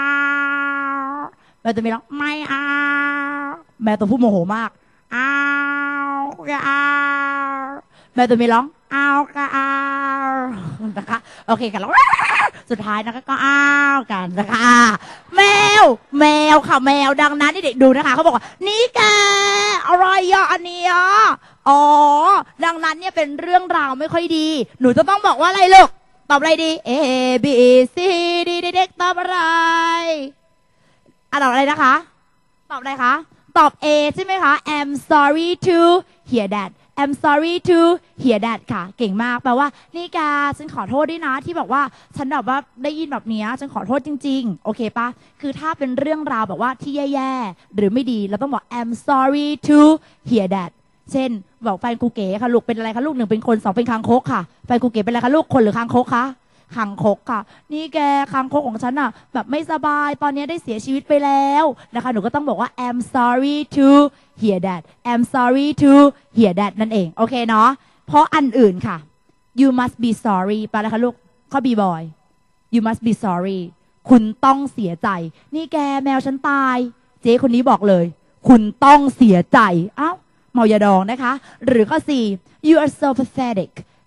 แมวตัวเมียร้องไม่อ้าวแมวตัวผู้โมโหมากอ้าวแมวตัวเมียร้องอ้าวนะคะโอเคกันแล้วสุดท้ายนะคะก็อ้าวกันนะคะแมวค่ะแมวดังนั้นเด็กดูนะคะเขาบอกว่านี่แกอะไรอันนี้ดังนั้นเนี่ยเป็นเรื่องราวไม่ค่อยดีหนูจะต้องบอกว่าอะไรลูกตอบอะไรดี A B C D เด็กตอบอะไรตอบอะไรนะคะตอบอะไรคะตอบ A ใช่ไหมคะ I'm sorry to hear that I'm sorry to hear that ค่ะเก่งมากแปลว่านี่แกฉันขอโทษด้วยนะที่บอกว่าฉันแบบว่าได้ยินแบบนี้ฉันขอโทษจริงๆโอเคปะคือถ้าเป็นเรื่องราวแบบว่าที่แย่ๆหรือไม่ดีเราต้องบอก I'm sorry to hear that เช่นบอกแฟนครูเก๋ค่ะลูกเป็นอะไรคะลูก1เป็นคน2เป็นคางคกค่ะแฟนครูเก๋เป็นอะไรคะลูกคนหรือคางคกคะคางคกค่ะนี่แกคางคกของฉันแบบไม่สบายตอนนี้ได้เสียชีวิตไปแล้วนะคะหนูก็ต้องบอกว่า I'm sorry to hear that I'm sorry to hear that นั่นเองโอเคเนาะเพราะอันอื่นค่ะ you must be sorry ไปแล้วคะลูกข้อ B boy you must be sorry คุณต้องเสียใจนี่แกแมวฉันตายเจ๊คนนี้บอกเลยคุณต้องเสียใจเมายาดองนะคะหรือข้อ 4 you are so pathetic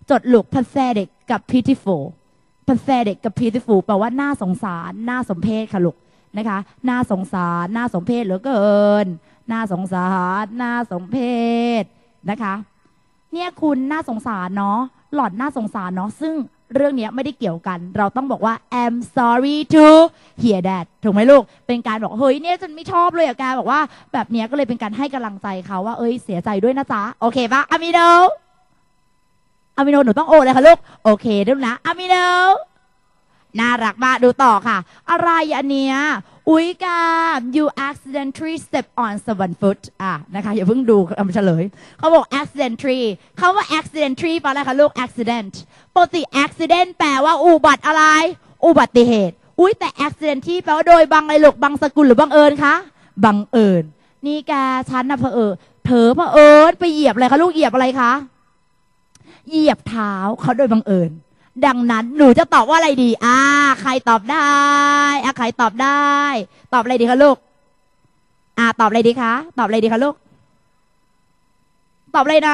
จดลูก pathetic กับ pitiful pathetic กับ pitiful แปลว่าน่าสงสารน่าสมเพชค่ะลูกนะคะน่าสงสารน่าสมเพชเหลือเกินน่าสงสารน่าสมเพชนะคะเนี่ยคุณน่าสงสารเนาะหล่อนน่าสงสารเนาะซึ่งเรื่องนี้ไม่ได้เกี่ยวกันเราต้องบอกว่า I'm sorry to hear that ถูกไหมลูกเป็นการบอกเฮ้ยเนี่ยฉันไม่ชอบเลยอะแกบอกว่าแบบเนี้ยก็เลยเป็นการให้กำลังใจเขาว่าเอ้ยเสียใจด้วยนะจ๊ะโอเคปะอามิโนหนูต้องโอเลยค่ะลูกโอเคด้วยนะอามิโนน่ารักมากดูต่อค่ะอะไรอันเนี้ยอุ๊ยกา you accidentally step on someone foot นะคะอย่าเพิ่งดูเฉลยเขาบอก accidentally เขาว่า accidentally แปลอะไรคะลูก accident ปกติ accident แปลว่าอุบัติอะไรอุบัติเหตุอุ๊ยแต่ accidentally แปลว่าโดยบังอะไรลูกบังสกุลหรือบังเอิญคะบังเอิญนี่แกฉันนะเผอิญไปเหยียบอะไรคะลูกเหยียบอะไรคะเหยียบเท้าเขาโดยบังเอิญดังนั้นหนูจะตอบว่าอะไรดีใครตอบได้ใครตอบได้ตอบอะไรดีคะลูกตอบอะไรดีคะตอบอะไรดีคะลูกตอบเลยนะ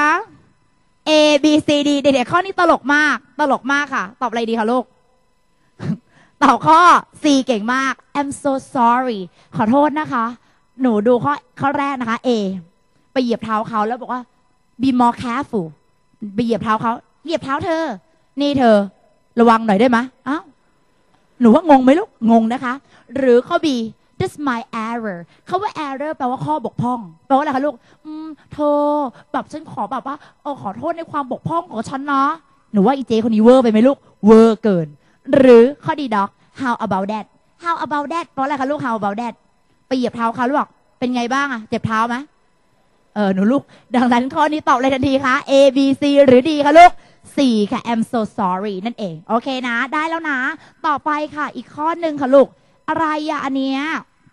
A B C D เด็กๆข้อนี้ตลกมากค่ะตอบอะไรดีคะลูก ตอบข้อ C เก่งมาก I'm so sorry ขอโทษนะคะหนูดูข้อแรกนะคะ A ไปเหยียบเท้าเขาแล้วบอกว่า be more careful ไปเหยียบเท้าเขาเหยียบเท้าเธอนี่เธอระวังหน่อยได้ไหมหนูว่างงไหมลูกงงนะคะหรือข้อ B that's my error เขาว่า error แปลว่าข้อบกพร่องแปลว่าอะไรคะลูกเธอแบบฉันขอแบบว่าขอโทษในความบกพร่องของฉันนะหนูว่าอีเจคนนี้เวอร์ไปไหมลูกเวอร์เกินหรือข้อ D dog how about that แปลว่าอะไรคะลูก how about that ไปเหยียบเท้าเขาลูกเป็นไงบ้างเจ็บเท้าไหมหนูลูกดังนั้นข้อนี้ตอบเลยทันทีคะ A B C หรือ D คะลูก4ค่ะ I'm so sorry นั่นเองโอเคนะได้แล้วนะต่อไปค่ะอีกข้อหนึ่งค่ะลูกอะไรอันเนี้ย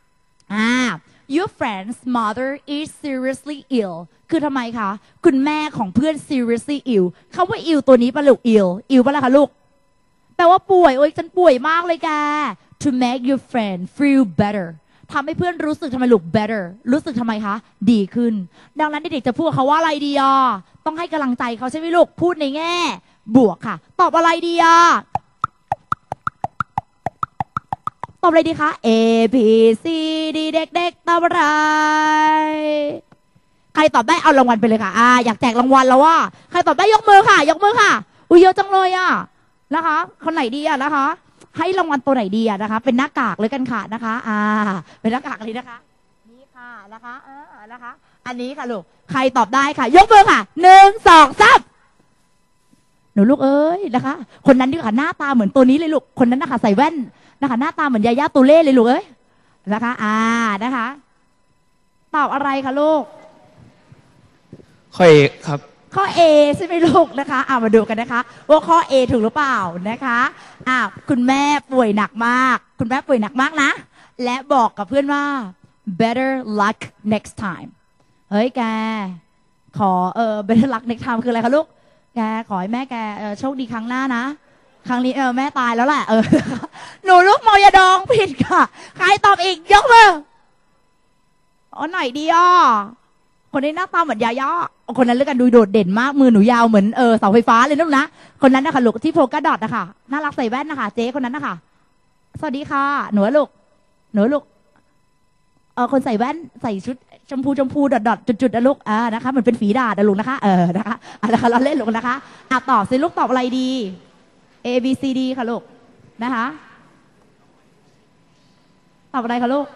your friend's mother is seriously ill คือทำไมคะคุณแม่ของเพื่อน seriously ill คำว่า ill ตัวนี้ปะลูก ill ปะล่ะคะลูกแปลว่าป่วยโอ๊ยฉันป่วยมากเลยแก to make your friend feel better ทำให้เพื่อนรู้สึกทำไมลูก better รู้สึกทำไมคะดีขึ้นดังนั้นเด็กๆจะพูดเขาว่าอะไรดีต้องให้กำลังใจเขาใช่ไหมลูกพูดในแง่บวกค่ะตอบอะไรดีตอบอะไรดีคะ A B C D เด็กๆตอบอะไรใครตอบได้เอารางวัลไปเลยค่ะอยากแจกรางวัลแล้วว่าใครตอบได้ยกมือค่ะอุ้ยเยอะจังเลยนะคะคนไหนดีนะคะให้รางวัลตัวไหนดีนะคะเป็นหน้ากากเลยกันค่ะนะคะเป็นหน้ากากเลยนะคะนี่ค่ะนะคะนะคะอันนี้ค่ะลูกใครตอบได้ค่ะยกมือค่ะ1 2 3หนูลูกเอ้ยนะคะคนนั้นดีค่ะหน้าตาเหมือนตัวนี้เลยลูกคนนั้นนะคะใส่แว่นนะคะหน้าตาเหมือนยาย่าตูเล่เลยลูกเอ้ยนะคะนะคะตอบอะไรคะลูกข้อ A ครับข้อ A ใช่ไหมลูกนะคะมาดูกันนะคะว่าข้อ A ถูกหรือเปล่านะคะคุณแม่ป่วยหนักมากนะและบอกกับเพื่อนว่า better luck next time เฮ้ยแกขอbetter luck next time คืออะไรคะลูกแกขอให้แม่แกโชคดีครั้งหน้านะครั้งนี้แม่ตายแล้วแหละหนูลูกมอยาดองผิดค่ะใครตอบอีกยกมือไหนดีคนนี้หน้าตาเหมือนยาย่าคนนั้นเลือกกันดูโดดเด่นมากมือหนูยาวเหมือนเสาไฟฟ้าเลยลูกนะคนนั้นนะคะลูกที่โพกาดอทนะคะน่ารักใส่แว่นนะคะเจ๊คนนั้นนะคะสวัสดีค่ะหนูลูกคนใส่แว่นใส่ชุดชมพูดอทจุดๆนะลูกนะคะเหมือนเป็นฝีดาษนะลูกนะคะนะคะเราเล่นลูกนะคะตอบสิลูกตอบอะไรดี A B C D ค่ะลูกนะคะตอบอะไรคะลูก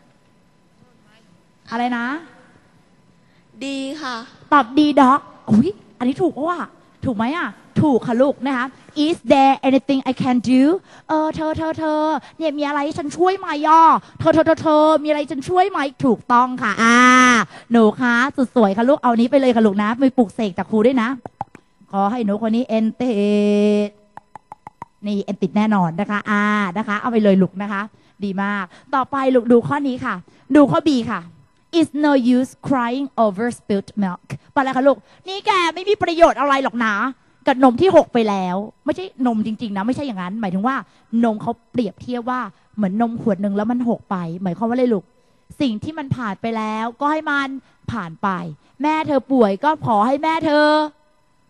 อะไรนะดีค่ะตอบดีด็อกอุ้ยอันนี้ถูกว่าถูกไหมถูกค่ะลูกนะคะ Is there anything I can do เธอเนี่ยมีอะไรฉันช่วยไหมเธอมีอะไรฉันช่วยไหมถูกต้องค่ะหนูคะสุดสวยค่ะลูกเอานี้ไปเลยค่ะลูกนะไปปลุกเสกจากครูด้วยนะขอให้หนูคนนี้เอนติดนี่เอนติดแน่นอนนะคะนะคะเอาไปเลยลูกนะคะดีมากต่อไปลูกดูข้อนี้ค่ะดูข้อ B ค่ะIt's no use crying over spilled milk ไปแล้วค่ะลูกนี่แกไม่มีประโยชน์อะไรหรอกนะกับนมที่หกไปแล้วไม่ใช่นมจริงๆนะไม่ใช่อย่างนั้นหมายถึงว่านมเขาเปรียบเทียบว่าเหมือนนมขวดหนึ่งแล้วมันหกไปหมายความว่าอะไรลูกสิ่งที่มันผ่านไปแล้วก็ให้มันผ่านไปแม่เธอป่วยก็ขอให้แม่เธอ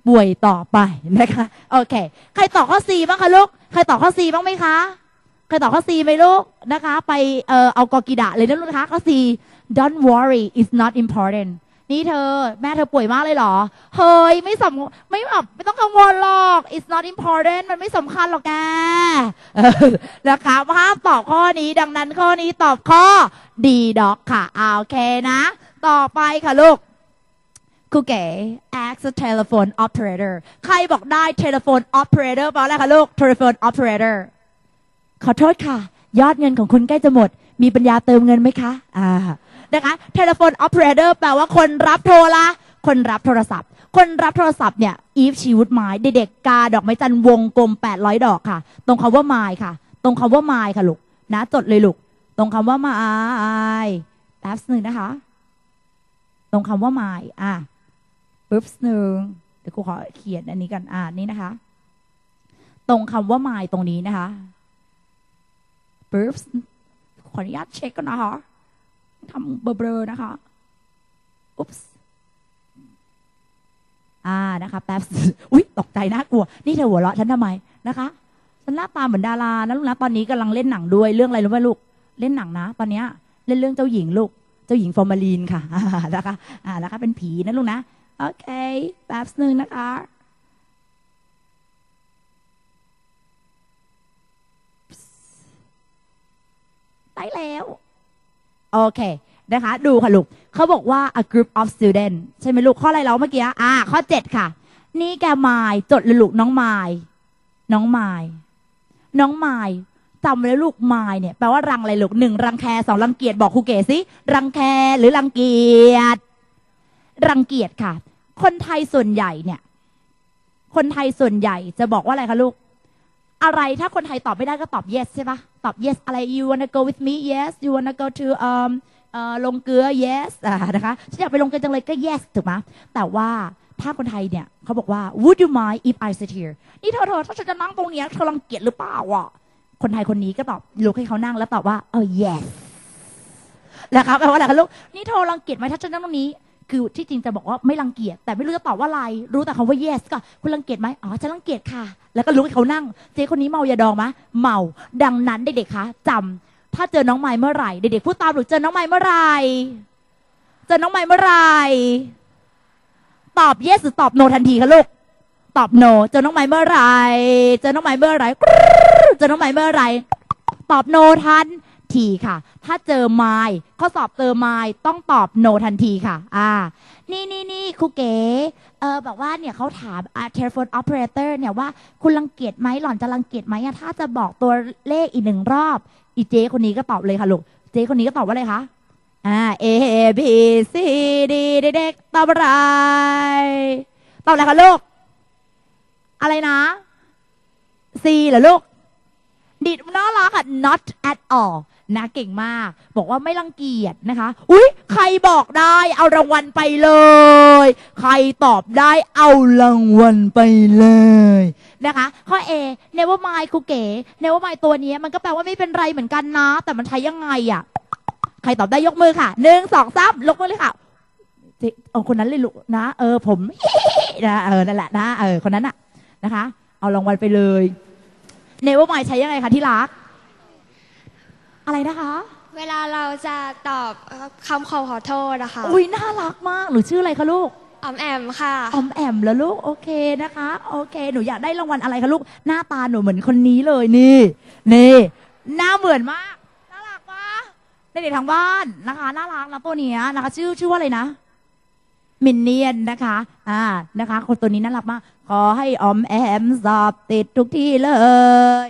ป่วยต่อไปนะคะโอเคใครตอบข้อ C บ้างคะลูกใครตอบข้อ C บ้างไหมคะใครตอบข้อ C ไหมลูกนะคะไปเอากอกิดะเลยนะลูกนะคะข้อ C don't worry it's not important นี่เธอแม่เธอป่วยมากเลยเหรอเฮ้ยไม่แบบไม่ต้องกังวลหรอก it's not important มันไม่สำคัญหรอกแกนะคะห้ามตอบข้อนี้ดังนั้นข้อนี้ตอบข้อ D ดอกค่ะโอเคนะต่อไปค่ะลูกครูเก๋ ask a telephone operator ใครบอกได้ telephone operator แปลว่าอะไรคะลูก telephone operator ขอโทษค่ะยอดเงินของคุณใกล้จะหมดมีปัญญาเติมเงินไหมคะนะคะ telephone operator แปลว่าคนรับโทรศัพท์คนรับโทรศัพท์เนี่ย if she would mind เด็กๆกาดอกไม้จันทร์วงกลม800ดอกค่ะตรงคำว่า mind ค่ะตรงคำว่า mind ค่ะลูกนะจดเลยลูกตรงคำว่า mind แป๊บนึงนะคะตรงคำว่า mindปึ๊บนึงเดี๋ยวครูขอเขียนอันนี้กันนี่นะคะตรงคำว่า mind ตรงนี้นะคะปึ๊บขออนุญาตเช็คก่อนนะคะทำเบลอๆนะคะอุ๊บนะคะแป๊บอุ๊ยตกใจน่ากลัวนี่เธอหัวเราะฉันทำไมนะคะฉันหน้าตาเหมือนดารานะลูกนะตอนนี้กำลังเล่นหนังด้วยเรื่องอะไรรู้ไหมลูกเล่นหนังนะตอนนี้เล่นเรื่องเจ้าหญิงลูกเจ้าหญิงฟอร์มาลีนค่ะนะคะเป็นผีนะลูกนะโอเคแป๊บนึงนะคะได้แล้วโอเคนะคะดูค่ะลูกเขาบอกว่า a group of students ใช่ไหมลูกข้ออะไรเราเมื่อกี้ข้อ7ค่ะนี่แกมายจดเลยลูกน้องมายจำไว้แล้วลูกมายเนี่ยแปลว่ารังอะไรลูก1รังแค2รังเกียจบอกครูเก๋สิรังแคหรือรังเกียจค่ะคนไทยส่วนใหญ่เนี่ยจะบอกว่าอะไรคะลูกอะไรถ้าคนไทยตอบไม่ได้ก็ตอบ yes ใช่ปะตอบ yes อะไร you wanna go with me yes you wanna go to ลงเกลือ yes นะคะฉันอยากไปลงเกลือจังเลยก็ yes ถูกไหมแต่ว่าถ้าคนไทยเนี่ยเขาบอกว่า would you mind if I sit here นี่เธอถ้าฉันจะนั่งตรงนี้เธอรังเกียจหรือเปล่าคนไทยคนนี้ก็ตอบลุกให้เขานั่งแล้วตอบว่าyes นะคะแปลว่าอะไรคะลูกนี่เธอรังเกียจไหมถ้าฉันนั่งตรงนี้คือที่จริงจะบอกว่าไม่รังเกียจแต่ไม่รู้จะตอบว่าอะไรรู้แต่คำว่า yes ก็คุณรังเกียจไหมฉันรังเกียจค่ะแล้วก็ลุกให้เขานั่งเจ๊คนนี้เมายาดองมะเมาดังนั้นเด็กๆคะจำถ้าเจอน้องไม้เมื่อไหร่เด็กๆพูดตามหรือเจอน้องไม้เมื่อไหร่ตอบ yes หรือตอบ no ทันทีคะลูกตอบ no เจอน้องไม้เมื่อไหร่เจอน้องไม้เมื่อไหร่ตอบ no ทันทีค่ะถ้าเจอไม้ข้อสอบเจอไม้ต้องตอบ no ทันทีค่ะนี่ครูเก๋บอกว่าเนี่ยเขาถามtelephone operator เนี่ยว่าคุณรังเกียจไหมหล่อนจะรังเกียจไหมถ้าจะบอกตัวเลขอีก1รอบอีเจคนนี้ก็ตอบเลยค่ะลูกเจคนนี้ก็ตอบว่าอะไรคะA B C D เด็กๆตอบอะไรคะลูกอะไรนะ C เหรอลูกดิดน่ารักnot at all นะเก่งมากบอกว่าไม่รังเกียจนะคะอุ๊ยใครบอกได้เอารางวัลไปเลยใครตอบได้เอารางวัลไปเลยนะคะข้อ A never mind ครูเก๋ never mind ตัวนี้มันก็แปลว่าไม่เป็นไรเหมือนกันนะแต่มันใช้ยังไงใครตอบได้ยกมือค่ะ1 2 3ยกมือเลยค่ะคนนั้นเลยลูกนะผมนะนั่นแหละนะคนนั้นนะคะเอารางวัลไปเลยnever mind ใช้ยังไงคะที่รักอะไรนะคะเวลาเราจะตอบคำขอโทษนะคะอุ้ยน่ารักมากหนูชื่ออะไรคะลูกออมแอมค่ะออมแอมแล้วลูกโอเคนะคะโอเคหนูอยากได้รางวัลอะไรคะลูกหน้าตาหนูเหมือนคนนี้เลยนี่หน้าเหมือนมากน่ารักปะเด็กๆทางบ้านนะคะน่ารักนะตัวนี้นะคะชื่อว่าอะไรนะมินเนียนนะคะนะคะคนตัวนี้น่ารักมากขอให้ออมแอมสอบติดทุกที่เลย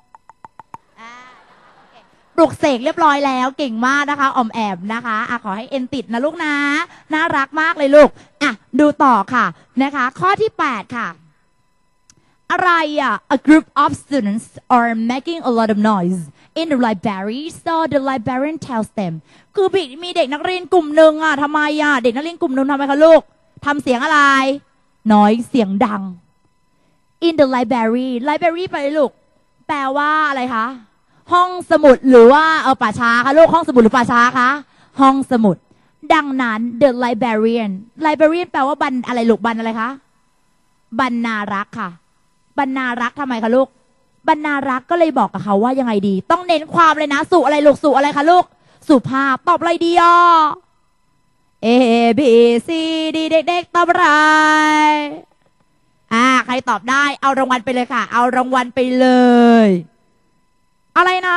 ปลุกเสกเรียบร้อยแล้วเก่งมากนะคะออมแอมนะคะขอให้เอ็นติดนะลูกนะน่ารักมากเลยลูกดูต่อค่ะนะคะข้อที่8ค่ะอะไรa group of students are making a lot of noise in the library so the librarian tells them คือมีเด็กนักเรียนกลุ่มหนึ่งทำไมเด็กนักเรียนกลุ่มหนึ่งทำไมคะลูกทำเสียงอะไรน้อยเสียงดัง in the library ไปลูกแปลว่าอะไรคะห้องสมุดหรือว่าป่าช้าคะลูกห้องสมุดหรือป่าช้าคะห้องสมุดดังนั้น the librarian แปลว่าบันอะไรลูกบันอะไรคะบรรณารักษ์ค่ะบรรณารักษ์ทำไมคะลูกบรรณารักษ์ก็เลยบอกกับเขาว่ายังไงดี ต้องเน้นความเลยนะสุอะไรลูกสุอะไรคะลูกสุภาพตอบอะไรดีอ่ะ A B C D เด็กๆตอบอะไรใครตอบได้เอารางวัลไปเลยค่ะเอารางวัลไปเลยอะไรนะ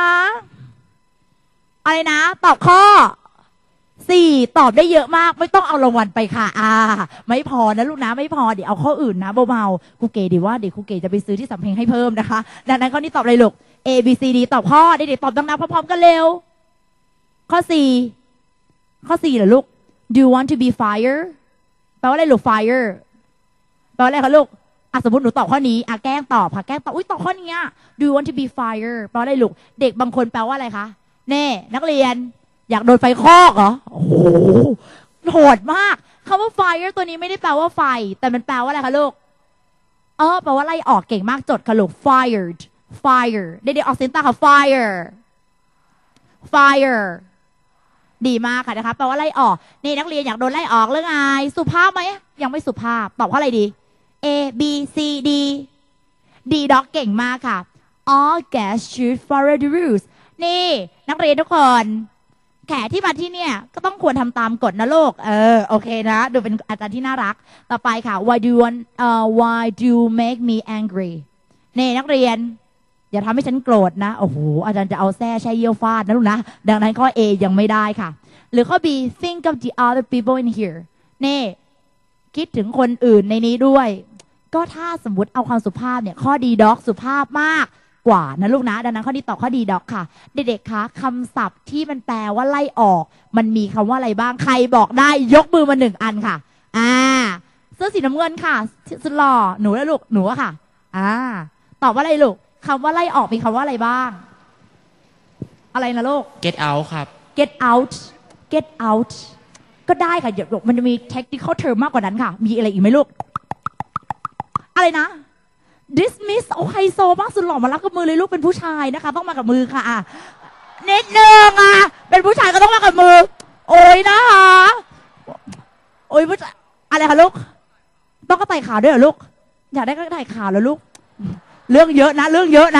ตอบข้อ4ตอบได้เยอะมากไม่ต้องเอารางวัลไปค่ะไม่พอนะลูกนะไม่พอเดี๋ยวเอาข้ออื่นนะเบาๆครูเก๋ดีว่าเดี๋ยวครูเก๋จะไปซื้อที่สำเพ็งให้เพิ่มนะคะดังนั้นข้อนี้ตอบอะไรลูก A B C D ตอบข้อเด็กๆตอบดังๆพร้อมๆกันเร็วข้อ4เหรอลูก Do you want to be fire แปลว่าอะไรลูก fire แปลว่าอะไรคะลูกสมมติหนูตอบข้อนี้แกล้งตอบค่ะแกล้งตอบตอบข้อนี้Do you want to be fire แปลว่าอะไรลูกเด็กบางคนแปลว่าอะไรคะแน่นักเรียนอยากโดนไฟคอกเหรอโอ้โหโหดมากคำว่า fire ตัวนี้ไม่ได้แปลว่าไฟแต่มันแปลว่าอะไรคะลูกแปลว่าไล่ออกเก่งมากจดค่ะลูก fired fire เด็กๆออกเสียงตาค่ะ fire ดีมากค่ะนะคะแปลว่าไล่ออกนี่นักเรียนอยากโดนไล่ออกหรือไงสุภาพไหมยังไม่สุภาพตอบข้ออะไรดี A B C D D dog เก่งมากค่ะ All guests should follow the rules นี่นักเรียนทุกคนแขกที่มาที่เนี่ยก็ต้องควรทำตามกฎนะลูกโอเคนะดูเป็นอาจารย์ที่น่ารักต่อไปค่ะ Why do you make me angry นี่นักเรียนอย่าทำให้ฉันโกรธนะโอ้โหอาจารย์จะเอาแช่เยี่ยวฟาดนะลูกนะดังนั้นข้อ A ยังไม่ได้ค่ะหรือข้อ B think of the other people in here นี่คิดถึงคนอื่นในนี้ด้วยก็ถ้าสมมติเอาความสุภาพเนี่ยข้อ D dog สุภาพมากกว่านะลูกนะดังนั้นข้อนี้ตอบข้อ D dog ค่ะเด็กๆคะคำศัพท์ที่มันแปลว่าไล่ออกมันมีคำว่าอะไรบ้างใครบอกได้ยกมือมา1อันค่ะเสื้อสีน้ำเงินค่ะสุดหล่อหนูแล้วลูกหนูอะค่ะตอบว่าอะไรลูกคำว่าไล่ออกมีคำว่าอะไรบ้างอะไรนะลูก get out ครับ get out ก็ได้ค่ะเดี๋ยวมันจะมี technical term มากกว่านั้นค่ะมีอะไรอีกไหมลูกอะไรนะ dismiss โอไฮโซมากสุดหล่อมารับกับมือเลยลูกเป็นผู้ชายนะคะต้องมากับมือค่ะนิดนึงเป็นผู้ชายก็ต้องมากับมือโอ้ยนะคะโอ้ยผู้ชายอะไรคะลูกต้องกระต่ายขาด้วยเหรอลูกอยากได้กระต่ายขาเหรอลูกเรื่องเยอะนะ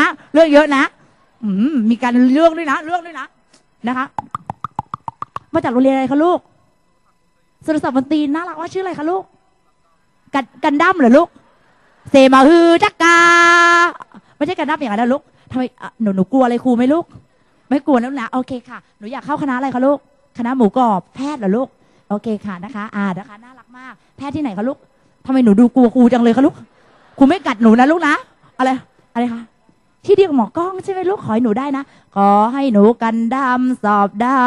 มีการเรื่องด้วยนะนะคะมาจากโรงเรียนอะไรคะลูกสุรศักดิ์มนตรีน่ารักว่าชื่ออะไรคะลูกกันดั้มเหรอลูกเซมาฮือจักกาไม่ใช่กันดั้มอย่างนั้นนะลูกทำไมหนูกลัวอะไรครูไหมลูกไม่กลัวแล้วนะโอเคค่ะหนูอยากเข้าคณะอะไรคะลูกคณะหมูกรอบแพทย์เหรอลูกโอเคค่ะนะคะนะคะน่ารักมากแพทย์ที่ไหนคะลูกทำไมหนูดูกลัวครูจังเลยคะลูกครูไม่กัดหนูนะลูกนะอะไรคะที่เดียวกับหมอกล้องใช่ไหมลูกขอให้หนูได้นะขอให้หนูกันดั้มสอบได้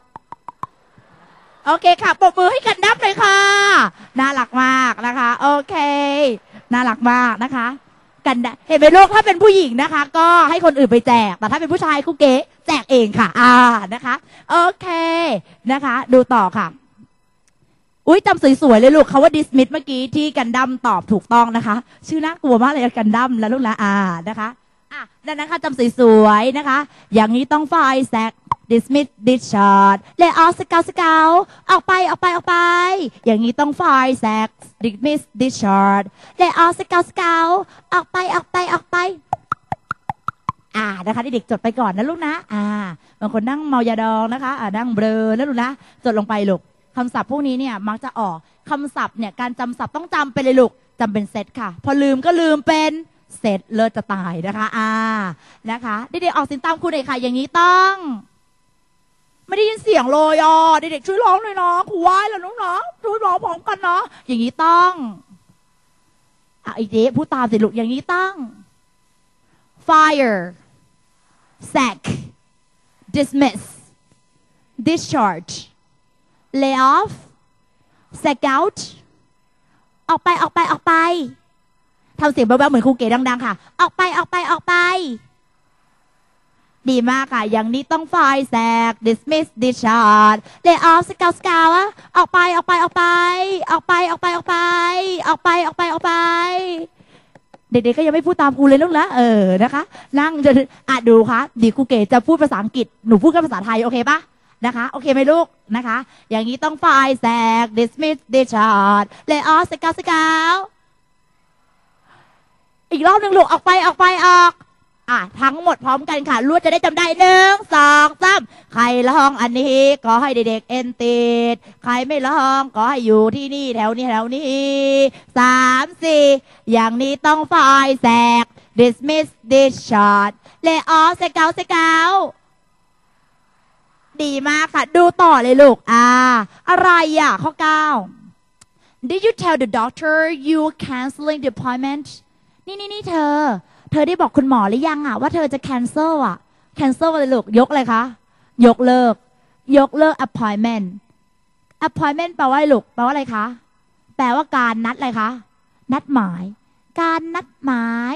โอเคค่ะปรบมือให้กันดั้มเลยค่ะน่ารักมากนะคะโอเคน่ารักมากนะคะกันเห็นไหมลูกถ้าเป็นผู้หญิงนะคะก็ให้คนอื่นไปแจกแต่ถ้าเป็นผู้ชายครูเก๋แจกเองค่ะนะคะโอเคนะคะดูต่อค่ะอุ้ยจำสวยๆเลยลูกเขาว่า dismiss เมื่อกี้ที่กันดั้มตอบถูกต้องนะคะชื่อน่ากลัวมากเลยกันดั้มแล้วลูกนะนะคะดังนั้นค่ะจำสวยๆนะคะอย่างนี้ต้องไฟแซก dismiss discharge เลยออกสเกาออกไปอย่างนี้ต้องไฟแซก dismiss discharge เลยออกสเกาออกไปนะคะเด็กๆจดไปก่อนนะลูกนะบางคนนั่งเมายาดองนะคะนั่งเบลอนะลูกนะจดลงไปลูกคำศัพท์พวกนี้เนี่ยมักจะออกคำศัพท์เนี่ยการจำศัพท์ต้องจำไปเลยลูกจำเป็นเซตค่ะพอลืมก็ลืมเป็นเซตเลิศจะตายนะคะนะคะเด็กๆออกเสียงตามครูหน่อยค่ะอย่างนี้ต้องไม่ได้ยินเสียงเลยเด็กๆช่วยร้องหน่อยเนาะครูไหว้แล้วน้องเนาะช่วยร้องพร้อมกันเนาะอย่างนี้ต้องไอเจ๊พูดตามสิลูกอย่างนี้ต้อง fire sack dismiss discharge lay off sack out ออกไปทำเสียงแบ๊วๆเหมือนครูเก๋ดังๆค่ะออกไปดีมากค่ะอย่างนี้ต้อง fire sack dismiss discharge lay off sack out ออกไปเด็กๆก็ยังไม่พูดตามครูเลยลูกนะนะคะนั่งจะดูค่ะดีครูเก๋จะพูดภาษาอังกฤษหนูพูดกับภาษาไทยโอเคปะนะคะโอเคไหมลูกนะคะอย่างนี้ต้อง fire sack dismiss discharge lay off sack out อีกรอบหนึ่งลูกออกไปออกทั้งหมดพร้อมกันค่ะลวดจะได้จำได้1 2 3ใครร้องอันนี้ก็ให้เด็กๆเอ็นติดใครไม่ร้องก็ให้อยู่ที่นี่แถวนี้3 4อย่างนี้ต้องฝ่ายแสก dismiss discharge lay off เซเกาดีมากค่ะดูต่อเลยลูกอะไรข้อ9 Did you tell the doctor you canceling the appointment นี่เธอได้บอกคุณหมอหรือยังว่าเธอจะ cancel cancel อะไรลูกยกอะไรคะยกเลิก appointment แปลว่าอะไรลูกแปลว่าอะไรคะแปลว่าการนัดอะไรคะนัดหมายการนัดหมาย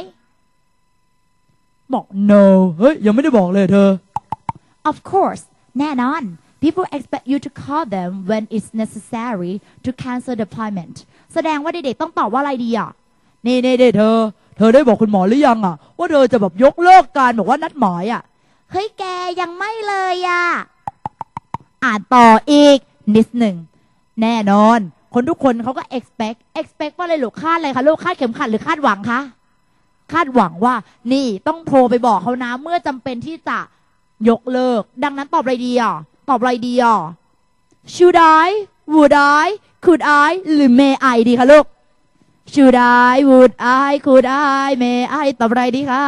บอก no เฮ้ยยังไม่ได้บอกเลยเธอ Of course แน่นอน People expect you to call them when it's necessary to cancel the appointment แสดงว่าเด็กๆต้องตอบว่าอะไรดีนี่เธอได้บอกคุณหมอหรือยังว่าเธอจะแบบยกเลิกการบอกว่านัดหมายเฮ้ยแกยังไม่เลยอ่านต่ออีกนิดหนึ่งแน่นอนคนทุกคนเขาก็ expect ว่าอะไรลูกคาดอะไรคะลูกคาดเข็มขัดหรือคาดหวังคะคาดหวังว่านี่ต้องโทรไปบอกเขานะเมื่อจำเป็นที่จะยกเลิกดังนั้นตอบอะไรดีตอบอะไรดีshould I would I could I หรือ may I ดีคะลูก should I would I could I may I ตอบอะไรดีคะ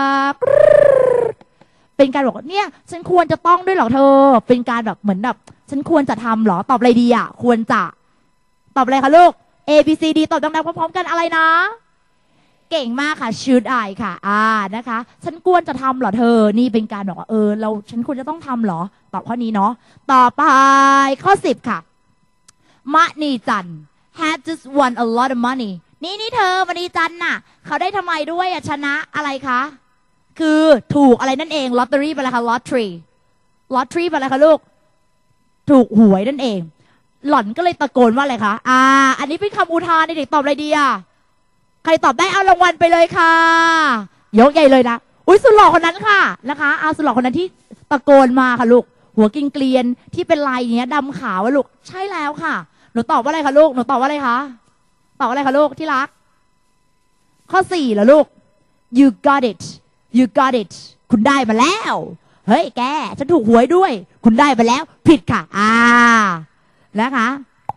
เป็นการบอกเนี่ยฉันควรจะต้องด้วยเหรอเธอเป็นการแบบเหมือนแบบฉันควรจะทำเหรอตอบอะไรดีควรจะตอบอะไรคะลูก A B C D ตอบดังๆพร้อมๆกันอะไรนะเก่งมากค่ะ should I ค่ะนะคะฉันควรจะทำเหรอเธอนี่เป็นการบอกว่าฉันควรจะต้องทำเหรอตอบข้อนี้เนาะต่อไปข้อ10ค่ะมณีจัน had just won a lot of money นี่เธอมณีจันเขาได้ทำไมด้วยชนะอะไรคะคือถูกอะไรนั่นเองลอตเตอรี่ไปแล้วค่ะลอตเตอรี่ไปแล้วค่ะลูกถูกหวยนั่นเองหล่อนก็เลยตะโกนว่าอะไรคะอันนี้เป็นคำอุทานเด็กตอบอะไรดีใครตอบได้เอารางวัลไปเลยค่ะยกใหญ่เลยนะสุดหล่อคนนั้นค่ะนะคะเอาสุดหล่อคนนั้นที่ตะโกนมาค่ะลูกหัวกินเกลียนที่เป็นลายเนี้ยดำขาวลูกใช่แล้วค่ะหนูตอบว่าอะไรคะลูกหนูตอบว่าอะไรคะตอบว่าอะไรคะลูกที่รักข้อ4เหรอลูก you got it คุณได้มาแล้วเฮ้ยแกฉันถูกหวยด้วยคุณได้มาแล้วผิดค่ะนะคะ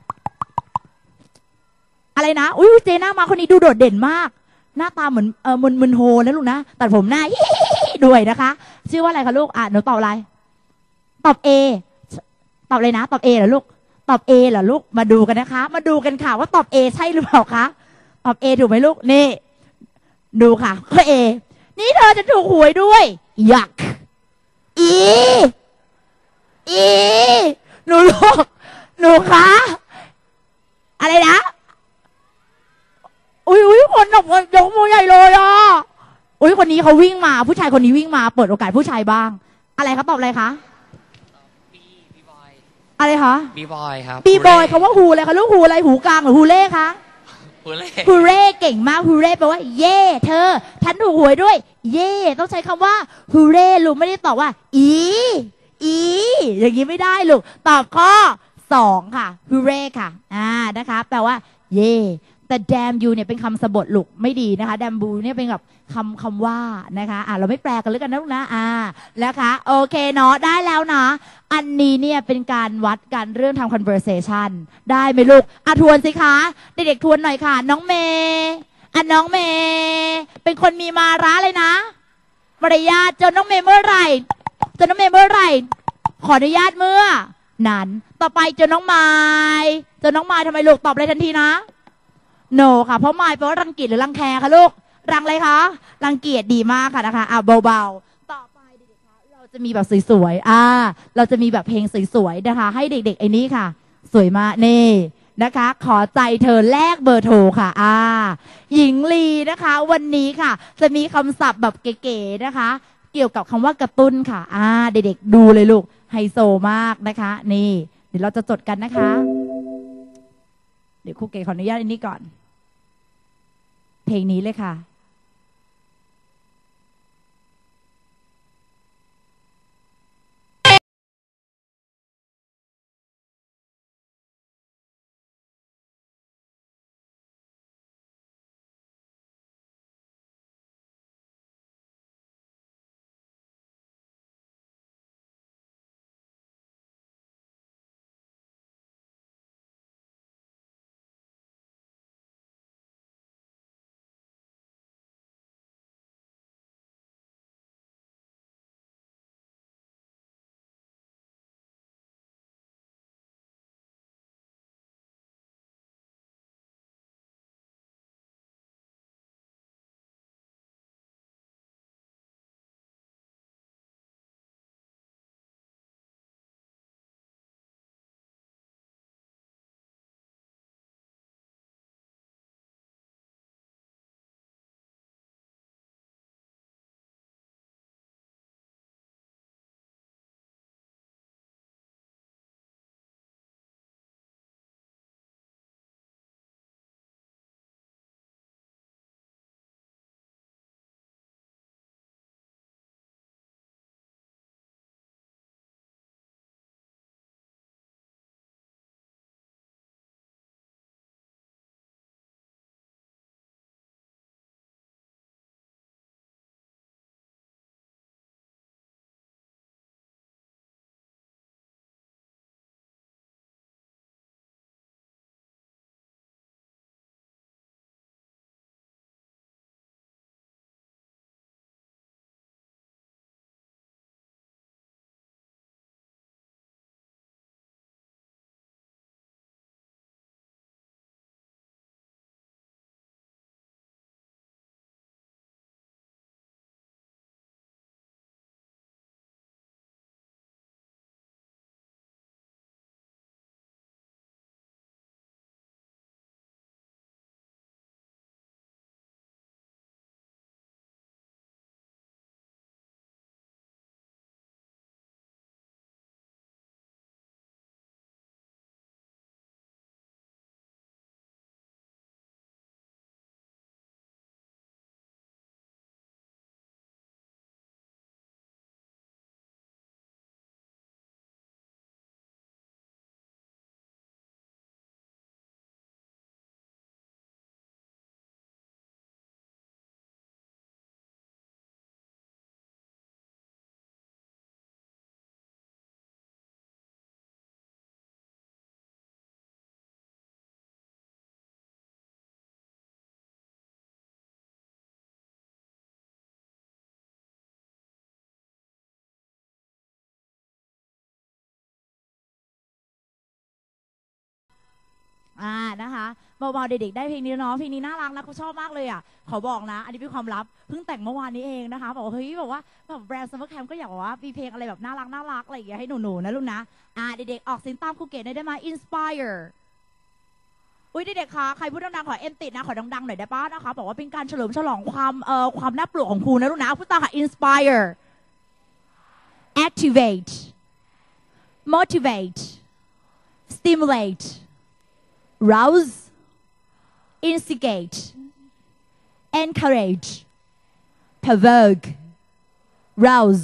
อะไรนะเจน่ามาคนนี้ดูโดดเด่นมากหน้าตาเหมือนมึนโฮนะลูกนะตัดผมหน้าด้วยนะคะชื่อว่าอะไรคะลูกหนูตอบอะไรตอบ A ตอบเลยนะตอบ A เหรอลูกตอบ A เหรอลูกมาดูกันนะคะมาดูกันค่ะว่าตอบ A ใช่หรือเปล่าคะตอบ A ถูกไหมลูกนี่ดูค่ะข้อ A นี่เธอจะถูกหวยด้วยยักหนูลูกหนูคะอะไรนะคนยกมือใหญ่เลยคนนี้เขาวิ่งมาผู้ชายคนนี้วิ่งมาเปิดโอกาสผู้ชายบ้างอะไรครับตอบอะไรคะบีบอยอะไรคะบีบอยครับบีบอยเขาว่าฮูอะไรคะลูกฮูอะไรหูกลางหรือฮูเล่คะฮูเร่เก่งมากฮูเร่แปลว่าเย่เธอฉันถูกหวยด้วยเย่ต้องใช้คำว่าฮูเร่ลูกไม่ได้ตอบว่าอีอย่างนี้ไม่ได้ลูกตอบข้อ2ค่ะฮูเร่ค่ะนะคะแปลว่าเย่แต่ damn you เนี่ยเป็นคำสะบทลูกไม่ดีนะคะ damn you เนี่ยเป็นแบบคำว่านะคะเราไม่แปลกันเลยกันนะลูกนะนะคะโอเคเนาะได้แล้วนะอันนี้เนี่ยเป็นการวัดกันเรื่องทำ conversation ได้ไหมลูกทวนสิคะเด็กๆทวนหน่อยค่ะน้องเมย์น้องเมย์เป็นคนมีมาระเลยนะมารยาทเจอน้องเมย์เมื่อไหร่ขออนุญาตเมื่อนั้นต่อไปเจอน้องไม้ทำไมลูกตอบอะไรทันทีนะno ค่ะเพราะไม้แปลว่ารังเกียจหรือรังแคค่ะลูกรังอะไรคะรังเกียจดีมากค่ะนะคะเบาๆต่อไปเด็กๆคะเราจะมีแบบสวยๆเราจะมีแบบเพลงสวยๆนะคะให้เด็กๆไอ้นี้ค่ะสวยมากนี่นะคะขอใจเธอแลกเบอร์โทรค่ะหญิงลีนะคะวันนี้ค่ะจะมีคำศัพท์แบบเก๋ๆนะคะเกี่ยวกับคำว่ากระตุ้นค่ะเด็กๆดูเลยลูกไฮโซมากนะคะนี่เดี๋ยวเราจะจดกันนะคะเดี๋ยวครูเก๋ขออนุญาตอันนี้ก่อนเพลงนี้เลยค่ะนะคะเบาๆเด็กๆได้เพลงนี้เนาะเพลงนี้น่ารักนะเขาชอบมากเลยอ่ะขอบอกนะอันนี้เป็นความลับเพิ่งแต่งเมื่อวานนี้เองนะคะบอกว่าเฮ้ยบอกว่าแบบแบรนด์ซัมเมอร์แคมป์ก็อยากว่ามีเพลงอะไรแบบน่ารักอะไรอย่างเงี้ยให้หนูๆนะลูกนะเด็กๆออกเสียงตามครูเก๋ได้ไหม inspire อุ้ยเด็กๆคะใครพูดดังๆขอเอ็นติดนะขอดังๆหน่อยได้ป้ะนะคะบอกว่าเป็นการเฉลิมฉลองความน่าปลุกของครูนะลูกนะพูดตามค่ะ inspire activate motivate stimulate rouse instigate encourage provoke rouse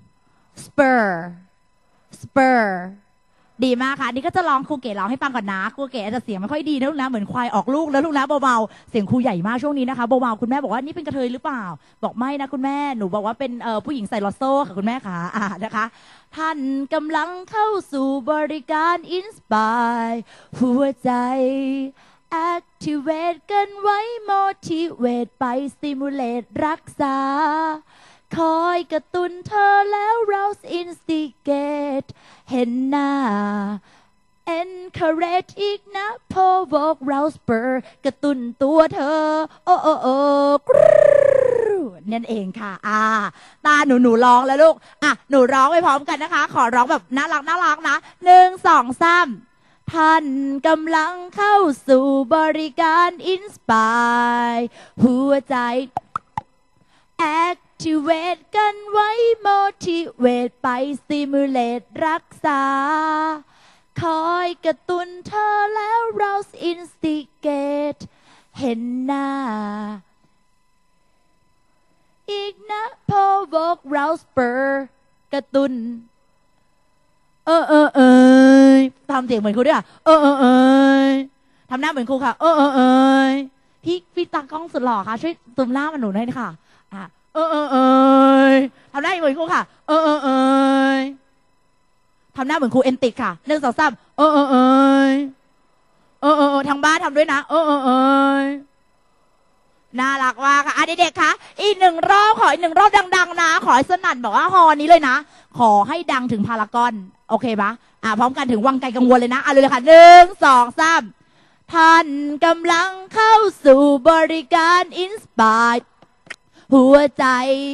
spur ดีมากค่ะอันนี้ก็จะร้องครูเก๋ร้องให้ฟังก่อนนะครูเก๋อาจจะเสียงไม่ค่อยดีนะลูกนะเหมือนควายออกลูกแล้วลูกนะเบาๆเสียงครูใหญ่มากช่วงนี้นะคะเบาๆคุณแม่บอกว่านี่เป็นกระเทยหรือเปล่าบอกไม่นะคุณแม่หนูบอกว่าเป็นผู้หญิงใส่ลอตโซ่ค่ะคุณแม่ค่ะนะคะท่านกำลังเข้าสู่บริการ Inspire หัวใจ Activate กันไว้ Motivate ไป Stimulate รักษาคอยกระตุ้นเธอแล้ว Rouse Instigate เห็นหน้า Encourage อีกนะ Provoke Rouse Spur กระตุ้นตัวเธอนั่นเองค่ะตาหนูร้องแล้วลูกหนูร้องไปพร้อมกันนะคะขอร้องแบบน่ารักนะ1 2 3ท่านกำลังเข้าสู่บริการ Inspire หัวใจ Activate กันไว้ Motivate ไป Stimulate รักษาคอยกระตุ้นเธอแล้ว Rouse Instigate เห็นหน้าอีกนะ Provoke Rouse Spur กระตุ้นทำเสียงเหมือนครูด้วยทำหน้าเหมือนครูค่ะพี่ตากล้องสุดหล่อค่ะช่วยซูมหน้ามาหนูหน่อยค่ะทำหน้าเหมือนครูค่ะทำหน้าเหมือนครูเอ็นติกค่ะ1 2 3ทางบ้านทำด้วยนะน่ารักมากค่ะเด็กๆคะอีก1 รอบขออีก1 รอบดังๆนะขอให้สนั่นบอกว่าฮอนี้เลยนะขอให้ดังถึงพารากอนโอเคปะพร้อมกันถึงวังไกลกังวลเลยนะเลยค่ะ1 2 3ท่านกำลังเข้าสู่บริการ Inspire หัวใจ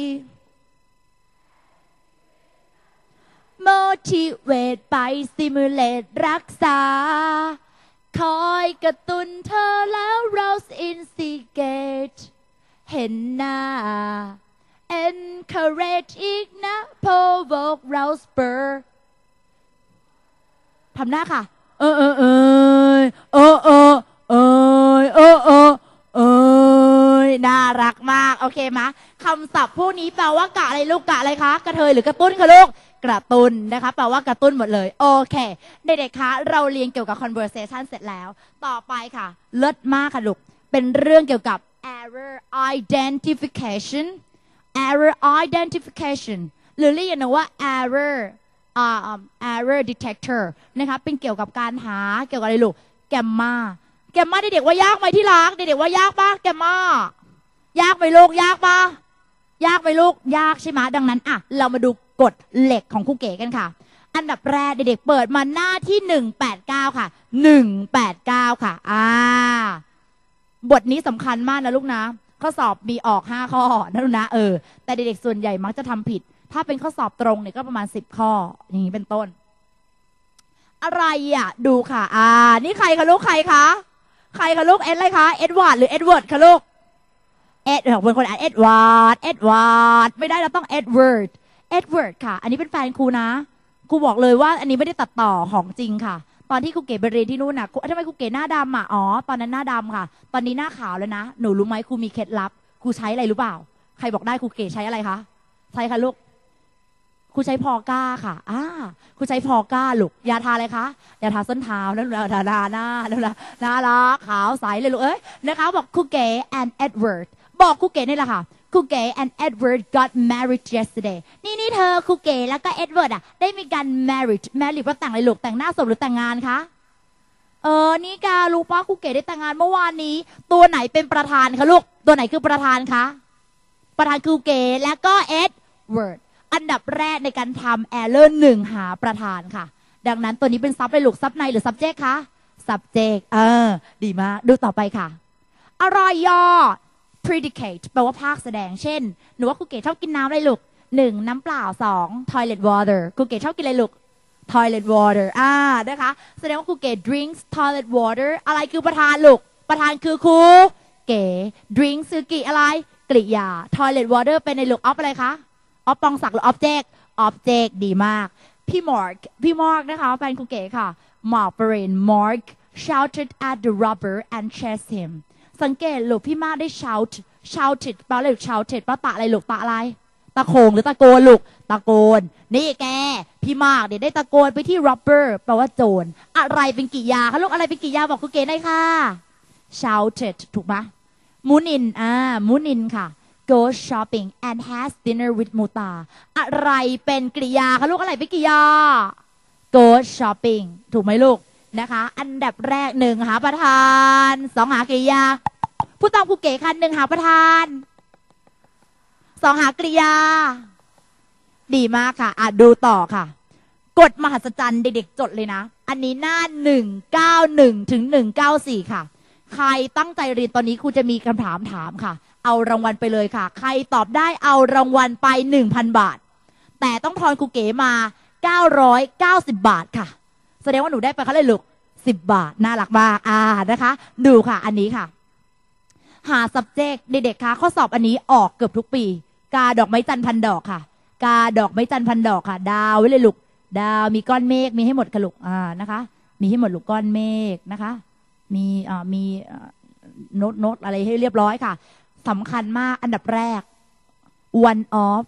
Motivate ไป Stimulate รักษาคอยกระตุ้นเธอแล้ว Rouse Instigate เห็นหน้า Encourage อีกนะ Provoke Rouse Spur ทำหน้าค่ะน่ารักมากโอเคมะคำศัพท์พวกนี้แปลว่ากะอะไรลูกกะอะไรคะกระเทยหรือกระตุ้นคะลูกกระตุ้นนะคะแปลว่ากระตุ้นหมดเลยโอเคเด็กๆคะเราเรียนเกี่ยวกับ conversation เสร็จแล้วต่อไปค่ะเลิศมากค่ะลูกเป็นเรื่องเกี่ยวกับ error identification หรือเรียกว่า error detector นะคะเป็นเกี่ยวกับการหาเกี่ยวกับอะไรลูกแกมมาเด็กๆว่ายากไหมที่รักเด็กๆว่ายากปะแกมมายากไหมลูกยากปะยากไหมลูกยากใช่ไหมดังนั้นเรามาดูกฎเหล็กของครูเก๋กันค่ะอันดับแรกเด็กๆเปิดมาหน้าที่189ค่ะ189ค่ะบทนี้สำคัญมากนะลูกนะข้อสอบมีออก5ข้อนะลูกนะแต่เด็กๆส่วนใหญ่มักจะทำผิดถ้าเป็นข้อสอบตรงเนี่ยก็ประมาณ10ข้ออย่างนี้เป็นต้นอะไรดูค่ะนี่ใครคะลูกใครคะลูกเอ็ดอะไรคะเอ็ดวาร์ดหรือเอ็ดเวิร์ดคะลูกเอ็ดเป็นคนอ่านเอ็ดวาร์ดไม่ได้เราต้องเอ็ดเวิร์ดค่ะอันนี้เป็นแฟนครูนะครูบอกเลยว่าอันนี้ไม่ได้ตัดต่อของจริงค่ะตอนที่ครูเก๋ไปเรียนที่นู่นน่ะทำไมครูเก๋หน้าดำตอนนั้นหน้าดำค่ะตอนนี้หน้าขาวแล้วนะหนูรู้ไหมครูมีเคล็ดลับครูใช้อะไรรู้เปล่าใครบอกได้ครูเก๋ใช้อะไรคะใช้ค่ะลูกครูใช้พอก้าค่ะครูใช้พอก้าลูกยาทาอะไรคะยาทาส้นเท้าแล้วทาหน้าน่ารักขาวใสเลยลูกนะคะบอกครูเก๋ and Edward บอกครูเก๋นี่แหละค่ะครูเก๋ and Edward got married yesterday นี่เธอครูเก๋แล้วก็ Edward ได้มีการ married เพราะแต่งอะไรลูกแต่งหน้าศพหรือแต่งงานคะนี่การู้ป่ะครูเก๋ได้แต่งงานเมื่อวานนี้ตัวไหนเป็นประธานคะลูกตัวไหนคือประธานคะประธานครูเก๋แล้วก็ Edward อันดับแรกในการทำ error 1หาประธานค่ะดังนั้นตัวนี้เป็นซับเลยลูกซับในหรือ subject คะ subject ดีมากดูต่อไปค่ะอะไรย่อ predicate แปลว่าภาคแสดงเช่นหนูว่าครูเก๋ชอบกินน้ำอะไรลูก1น้ำเปล่า2 toilet water ครูเก๋ชอบกินอะไรลูก toilet water นะคะแสดงว่าครูเก๋ drinks toilet water อะไรคือประธานลูกประธานคือครูเก๋ drinks คือกี่อะไรกริยา toilet water เป็นในลูก of อะไรคะออฟปองศักดิ์หรือ object ดีมากพี่มอร์กนะคะแฟนครูเก๋ค่ะMark shouted at the robber and chased him สังเกตลูกพี่มาได้ shouted แปลว่าอะไรลูก shouted แปลว่าตะอะไรลูกตะอะไรตะโขงหรือตะโกนลูกตะโกนนี่แกพี่มากเดี๋ยวได้ตะโกนไปที่ robber แปลว่าโจรอะไรเป็นกริยาคะลูกอะไรเป็นกริยาบอกครูเก๋ได้ค่ะ shouted ถูกไหมมูนินค่ะgoes shopping and has dinner with Muta อะไรเป็นกริยาคะลูกอะไรเป็นกริยา goes shopping ถูกไหมลูกนะคะอันดับแรก1หาประธาน2หากริยาผู้ตอบครูเก๋ค่ะ1หาประธาน2หากริยาดีมากค่ะดูต่อค่ะกฎมหัศจรรย์เด็กๆจดเลยนะอันนี้หน้า191ถึง194ค่ะใครตั้งใจเรียนตอนนี้ครูจะมีคำถามถามค่ะเอารางวัลไปเลยค่ะใครตอบได้เอารางวัลไป 1,000 บาทแต่ต้องทอนครูเก๋มา990 บาทค่ะแสดงว่าหนูได้ไปเขาเลยลูก10 บาทน่ารักมากนะคะดูค่ะอันนี้ค่ะหา subject เด็กๆคะข้อสอบอันนี้ออกเกือบทุกปีกาดอกไม้จันทร์พันดอกค่ะกาดอกไม้จันทร์พันดอกค่ะดาวไว้เลยลูกดาวมีก้อนเมฆมีให้หมดค่ะลูกนะคะมีให้หมดลูกก้อนเมฆนะคะมีโน้ตอะไรให้เรียบร้อยค่ะสำคัญมากอันดับแรก one off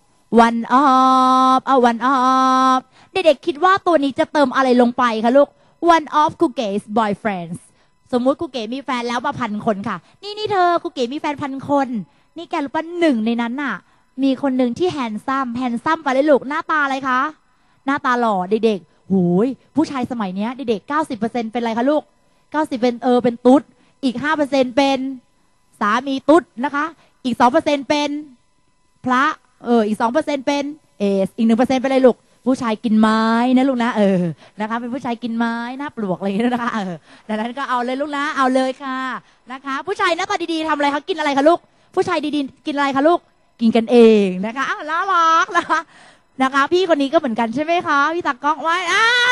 เด็กๆคิดว่าตัวนี้จะเติมอะไรลงไปคะลูก one of ครูเก๋ boyfriends สมมุติครูเก๋มีแฟนแล้วมา1,000 คนค่ะนี่เธอครูเก๋มีแฟน1,000 คนนี่แกรู้ป่ะ1ในนั้นน่ะมีคนหนึ่งที่แฮนซัมไปเลยลูกหน้าตาอะไรคะหน้าตาหล่อเด็กๆโหยผู้ชายสมัยเนี้ยเด็กๆ 90% เป็นอะไรคะลูก90เป็นตุ๊ดอีก 5% เป็นสามีตุ๊ดนะคะอีก 2% เป็นพระอีก 2% เป็นอีก 1% เป็นอะไรลูกผู้ชายกินไม้นะลูกนะนะคะเป็นผู้ชายกินไม้หน้าปลวกอะไรอย่างเงี้ยนะคะดังนั้นก็เอาเลยลูกนะเอาเลยค่ะนะคะผู้ชายหน้าตาดีๆทำอะไรคะกินอะไรคะลูกผู้ชายดีๆกินอะไรคะลูกกินกันเองนะคะน่ารักนะคะพี่คนนี้ก็เหมือนกันใช่ไหมคะพี่ตากล้องไว้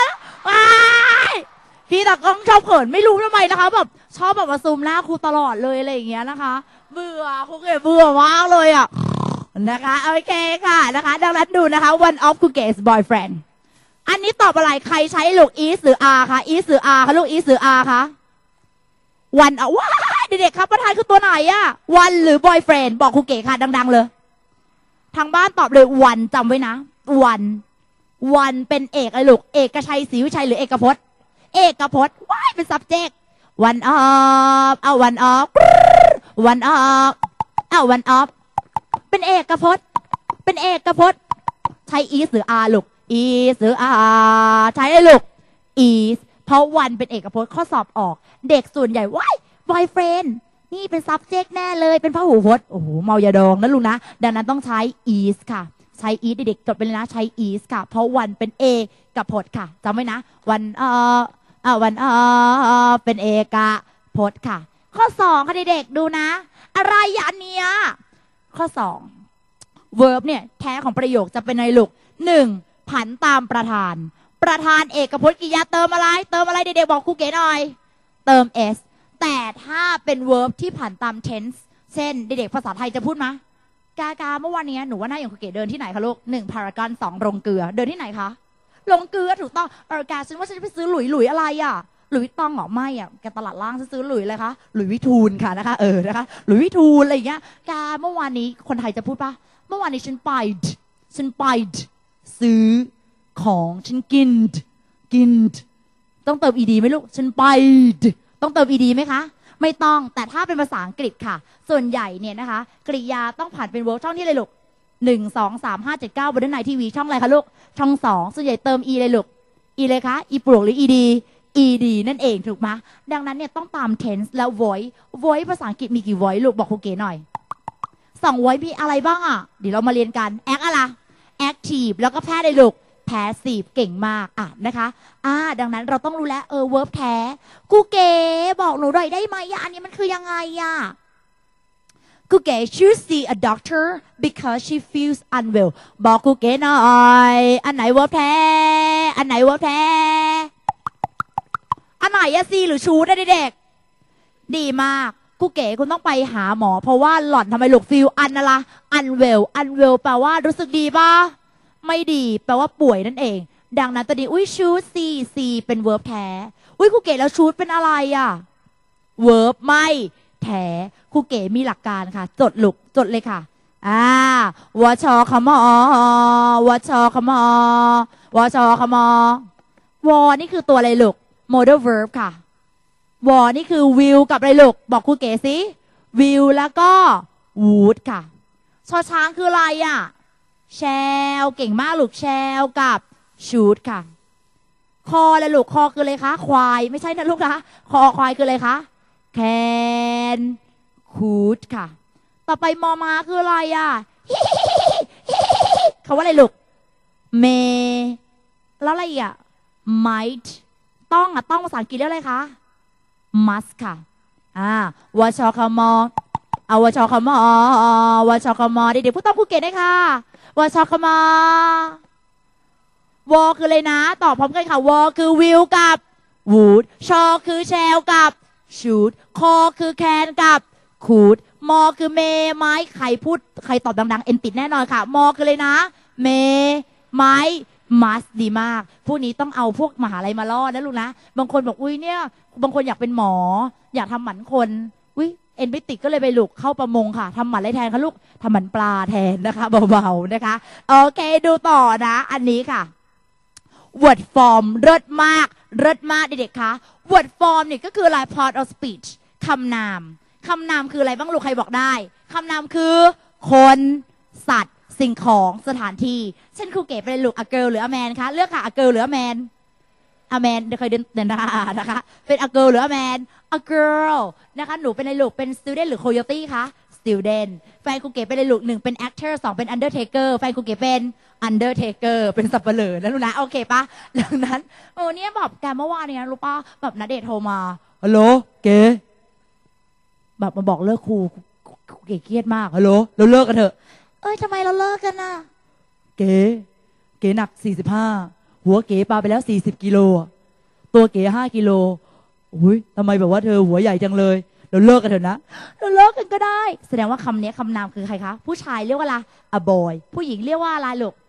พี่ตากล้องชอบเขินไม่รู้ทำไมนะคะแบบชอบแบบมาซูมหน้าครูตลอดเลยอะไรอย่างเงี้ยนะคะเบื่อครูเก๋เบื่อมากเลยนะคะโอเคค่ะนะคะดังนั้นดูนะคะ one of ครูเก๋ boyfriend อันนี้ตอบอะไรใครใช้ลูก is หรือ are คะ is หรือ are คะลูก is หรือ are คะ one ว้าเด็กๆครับประธานคือตัวไหนone หรือ boyfriend บอกครูเก๋ค่ะดังๆเลยทางบ้านตอบเลย one จำไว้นะ one เป็นเอกอะไรลูกเอกชัยศรีวิชัยหรือเอกพจน์ว้ายเป็น subject one of one of one ofเป็นเอกพจน์ใช้ is หรือ are ลูก is หรือ are ใช้ได้ลูก is เพราะ one เป็นเอกพจน์ข้อสอบออกเด็กส่วนใหญ่ว้าย boyfriend นี่เป็น subject แน่เลยเป็นพหูพจน์โอ้โหเมายาดองนะลูกนะดังนั้นต้องใช้ is ค่ะใช้ is เด็กๆจดไปเลยนะใช้ is ค่ะเพราะ one เป็นเอกพจน์ค่ะจำไว้นะ one of เป็นเอกพจน์ค่ะข้อ2ค่ะเด็กๆดูนะอะไรอันเนี้ยข้อ2 verb เนี่ยแท้ของประโยคจะเป็นในลูก1ผันตามประธานเอกพจน์กริยาเติมอะไรเด็กๆบอกครูเก๋หน่อยเติม s แต่ถ้าเป็น verb ที่ผันตาม tense เช่นเด็กๆภาษาไทยจะพูดมะกาเมื่อวานนี้หนูว่าหน้าอย่างครูเก๋เดินที่ไหนคะลูก1พารากอน2โรงเกลือเดินที่ไหนคะโรงเกลือถูกต้องกาฉันว่าฉันจะไปซื้อหลุยอะไรหลุยวิตตองเหรอไม่แกตลาดล่างซื้อหลุยอะไรคะหลุยวิทูลค่ะนะคะนะคะหลุยวิทูลอะไรอย่างเงี้ยกาเมื่อวานนี้คนไทยจะพูดปะเมื่อวานนี้ฉันไปซื้อของฉันกินต้องเติม ed ไหมลูกฉันไปต้องเติม ed ไหมคะไม่ต้องแต่ถ้าเป็นภาษาอังกฤษค่ะส่วนใหญ่เนี่ยนะคะกริยาต้องผ่านเป็น verb ช่องที่เลยลูก1 2 3 5 7 9บนด้านในทีวีช่องอะไรคะลูกช่อง2ส่วนใหญ่เติม e เลยลูก e เลยคะ e ปลวกหรือ ed นั่นเองถูกไหมดังนั้นเนี่ยต้องตาม tense แล้ว voice ภาษาอังกฤษมีกี่ voice ลูกบอกครูเก๋หน่อย2 voice มีอะไรบ้างเดี๋ยวเรามาเรียนกัน act อะไร active แล้วก็แพทย์เลยลูก passive เก่งมากนะคะดังนั้นเราต้องรู้แล้วverb แท้ครูเก๋บอกหนูหน่อยได้ไหมอันนี้มันคือยังไงครูเก๋ should see a doctor because she feels unwell บอกครูเก๋หน่อยอันไหน verb แท้อันไหน verb แท้อันไหนsee หรือ should ได้เด็กดีมากครูเก๋คุณต้องไปหาหมอเพราะว่าหล่อนทำไมลูก feel อะไร unwell แปลว่ารู้สึกดีป่ะไม่ดีแปลว่าป่วยนั่นเองดังนั้นตอนนี้should see เป็น verb แท้ครูเก๋แล้ว should เป็นอะไรverb ไม่แท้ครูเก๋มีหลักการค่ะจดเลยค่ะวชคมวชคมวชคมวนี่คือตัวอะไรลูก modal verb ค่ะวนี่คือ will กับอะไรลูกบอกครูเก๋สิ will แล้วก็ would ค่ะชอช้างคืออะไรshall เก่งมากลูก shall กับ should ค่ะคออะไรลูกคอคืออะไรคะควายไม่ใช่นะลูกนะคอควายคืออะไรคะ can could ค่ะต่อไปมอมาคืออะไรเขาว่าอะไรลูก may แล้วอะไรmight ต้องภาษาอังกฤษเรียกอะไรคะ must ค่ะวชคมวชคมวชคมเด็กๆพูดต้องพูดเก่งได้ค่ะวชคมวคืออะไรนะตอบพร้อมกันค่ะวคือ will กับ would ชอคือ shall กับ should คอคือ can กับ could มอคือ may ไม้ใครตอบดังๆเอ็นติดแน่นอนค่ะมอคือเลยนะ may ไม้ must ดีมากพวกนี้ต้องเอาพวกมหาลัยมาล่อนะลูกนะบางคนบอกเนี่ยบางคนอยากเป็นหมออยากทำหมันคนเอ็นไม่ติดก็เลยไปลูกเข้าประมงค่ะทำหมันอะไรแทนคะลูกทำหมันปลาแทนนะคะเบาๆนะคะโอเคดูต่อนะอันนี้ค่ะ word form เลิศมากเด็กๆคะ word form เนี่ยก็คืออะไร part of speech คำนามคืออะไรบ้างลูกใครบอกได้คำนามคือคนสัตว์สิ่งของสถานที่เช่นครูเก๋เป็นลูก a girl หรือ a man คะเลือกค่ะ a girl หรือ a man a man เคยเดินนะคะเป็น a girl หรือ a man a girl นะคะหนูเป็นอะไรลูกเป็น student หรือ coyote คะ student แฟนครูเก๋เป็นอะไรลูก1เป็น actor 2เป็น undertaker แฟนครูเก๋เป็น undertaker เป็นสับเปลือนะลูกนะโอเคปะดังนั้นเนี่ยแบบแกเมื่อวานเนี่ยรู้ปะแบบณเดชน์โทรมาฮัลโหลเก๋แบบมาบอกเลิกครูเก๋เครียดมากฮัลโหลเราเลิกกันเถอะทำไมเราเลิกกันเก๋หนัก45หัวเก๋ปาไปแล้ว40กิโลตัวเก๋5กิโลทำไมแบบว่าเธอหัวใหญ่จังเลยเราเลิกกันเถอะนะเราเลิกกันก็ได้แสดงว่าคำนี้คำนามคือใครคะผู้ชายเรียกว่าอะไร a boy ผู้หญิงเรียกว่าอะไรลูก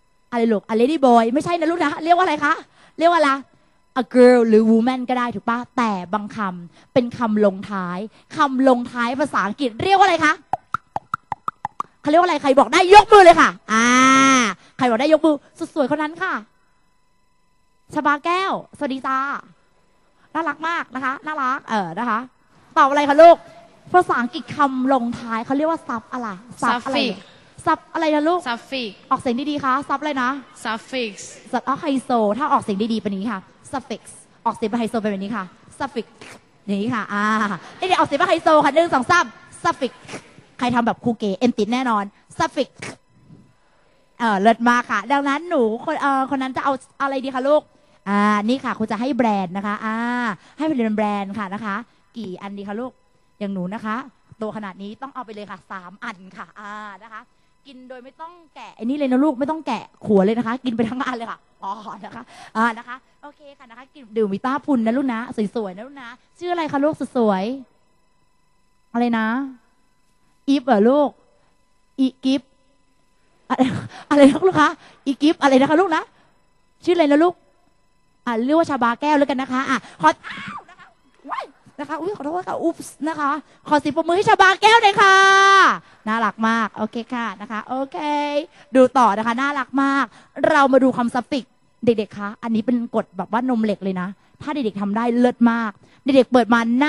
a lady boy ไม่ใช่นะลูกนะเรียกว่าอะไรคะเรียกว่าอะไร a girl หรือ woman ก็ได้ถูกปะแต่บางคำเป็นคำลงท้ายภาษาอังกฤษเรียกว่าอะไรคะเขาเรียกว่าอะไรใครบอกได้ยกมือเลยค่ะใครบอกได้ยกมือสุดสวยคนนั้นค่ะชบาแก้วสวัสดีจ้าน่ารักมากนะคะน่ารักนะคะตอบอะไรคะลูกภาษาอังกฤษคำลงท้ายเขาเรียกว่าซับอะไรซับอะไรนะลูก suffix ออกเสียงดีๆค่ะซับอะไรนะ suffix ซับไฮโซถ้าออกเสียงดีๆเป็นอย่างนี้ค่ะ suffix ออกเสียงเป็นไฮโซเป็นแบบนี้ค่ะ suffix อย่างนี้ค่ะเดี๋ยวออกเสียงเป็นไฮโซค่ะ1 2 3 suffix ใครทำแบบครูเก๋เอ็นติดแน่นอน suffix เลิศมากค่ะดังนั้นหนูคนนั้นจะเอาอะไรดีคะลูกนี่ค่ะคุณจะให้แบรนด์นะคะให้เป็นแบรนด์ค่ะนะคะกี่อันดีคะลูกอย่างหนูนะคะตัวขนาดนี้ต้องเอาไปเลยค่ะ3อันค่ะนะคะกินโดยไม่ต้องแกะไอ้นี่เลยนะลูกไม่ต้องแกะขัวเลยนะคะกินไปทั้งอันเลยค่ะนะคะนะคะโอเคค่ะนะคะกินดื่มวิต้าพุนนะลูกนะสวยๆนะลูกนะชื่ออะไรคะลูกสวยๆอะไรนะอีฟเหรอลูกอีกิฟอะไรนะลูกคะอีกิฟอะไรนะคะลูกนะชื่ออะไรนะลูกเรียกว่าชาบาแก้วแล้วกันนะคะขอนะคะนะคะขอโทษค่ะอุ๊บนะคะขอเสียงปรบมือให้ชาบาแก้วหน่อยค่ะน่ารักมากโอเคค่ะนะคะโอเคดูต่อนะคะน่ารักมากเรามาดูคำซัฟฟิกเด็กๆคะอันนี้เป็นกฎแบบว่านมเหล็กเลยนะถ้าเด็กๆทำได้เลิศมากเด็กๆเปิดมาหน้า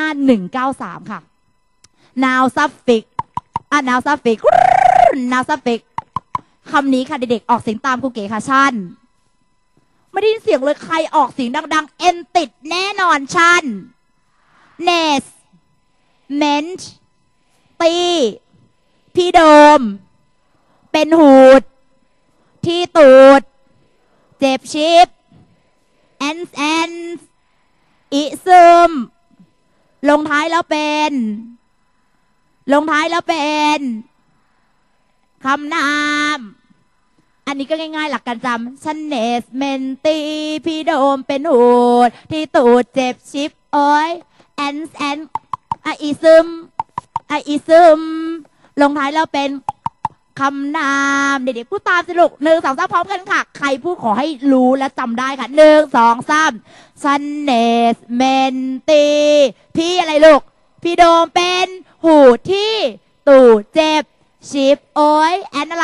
193ค่ะ now suffix now suffix now suffix คำนี้ค่ะเด็กๆออกเสียงตามครูเก๋ค่ะชั่นไม่ได้ยินเสียงเลยใครออกเสียงดังๆเอ็นติดแน่นอนชั่นเนสเมนต์ตีพี่โดมเป็นหูดที่ตูดเจ็บชิปendsอิซึมลงท้ายแล้วเป็นคำนามอันนี้ก็ง่ายๆหลักการจำฉันเนสเมนตีพี่โดมเป็นหูดที่ตูดเจ็บชิปโอ้ยendsอิซึมลงท้ายแล้วเป็นคำนามเด็กๆพูดตามสิลูก1 2 3พร้อมกันค่ะใครพูดขอให้รู้และจำได้ค่ะ1 2 3ฉันเนสเมนตีพี่อะไรลูกพี่โดมเป็นหูที่ตูดเจ็บชิปโอ้ยอะไร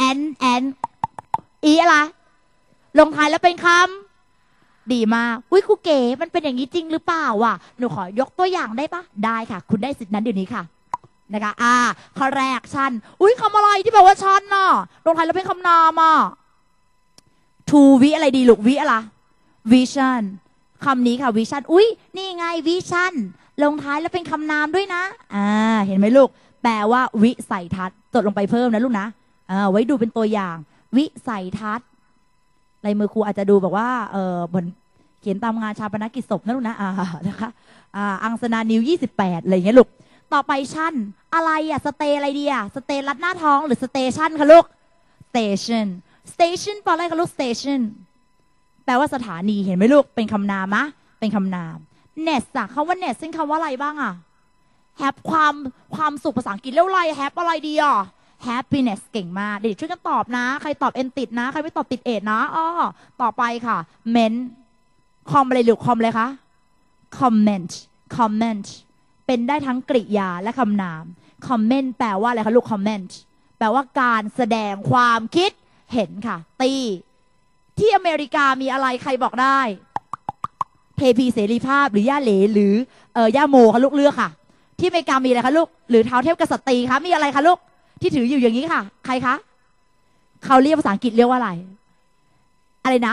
อีอะไรลงท้ายแล้วเป็นคำดีมากอุ้ยครูเก๋มันเป็นอย่างนี้จริงหรือเปล่าวะหนูขอยกตัวอย่างได้ปะได้ค่ะคุณได้สิทธินั้นเดี๋ยวนี้ค่ะนะคะข้อแรกชันอุ้ยคำอะไรที่แปลว่าชันน่ะลงท้ายแล้วเป็นคำนามอ่ะ to วิอะไรดีลูกวิอะไร vision คำนี้ค่ะวิชั่นอุ้ยนี่ไงวิชั่นลงท้ายแล้วเป็นคำนามด้วยนะเห็นไหมลูกแปลว่าวิสัยทัศน์จดลงไปเพิ่มนะลูกนะไว้ดูเป็นตัวอย่างวิสัยทัศน์ลายมือครูอาจจะดูแบบว่าเหมือนเขียนตามงานชาปนกิจศพนะลูกนะนะคะอังสนานิว28อะไรอย่างเงี้ยลูกต่อไปชั่นอะไรสเตอะไรดีสเตรัดหน้าท้องหรือสเตชันคะลูกสเตชันแปลอะไรคะลูกสเตชันแปลว่าสถานีเห็นไหมลูกเป็นคำนามะเป็นคำนามเนสคำว่าเนสซึ่งคำว่าอะไรบ้างแฮปความสุขภาษาอังกฤษเรียกอะไรแฮปอะไรดีhappiness เก่งมากเด็กช่วยกันตอบนะใครตอบเอ็นติดนะใครไม่ตอบติดเอ็ดนะต่อไปค่ะ ment คอมอะไรหรือคอมเลยคะ comment เป็นได้ทั้งกริยาและคำนาม comment แปลว่าอะไรคะลูก comment แปลว่าการแสดงความคิดเห็นค่ะที่อเมริกามีอะไรใครบอกได้เทพีเสรีภาพหรือย่าเหลหรือย่าโมคะลูกเลือกค่ะที่อเมริกามีอะไรคะลูกหรือเท้าเทพกษัตรีคะมีอะไรคะลูกที่ถืออยู่อย่างนี้ค่ะใครคะเขาเรียกภาษาอังกฤษเรียกว่าอะไรนะ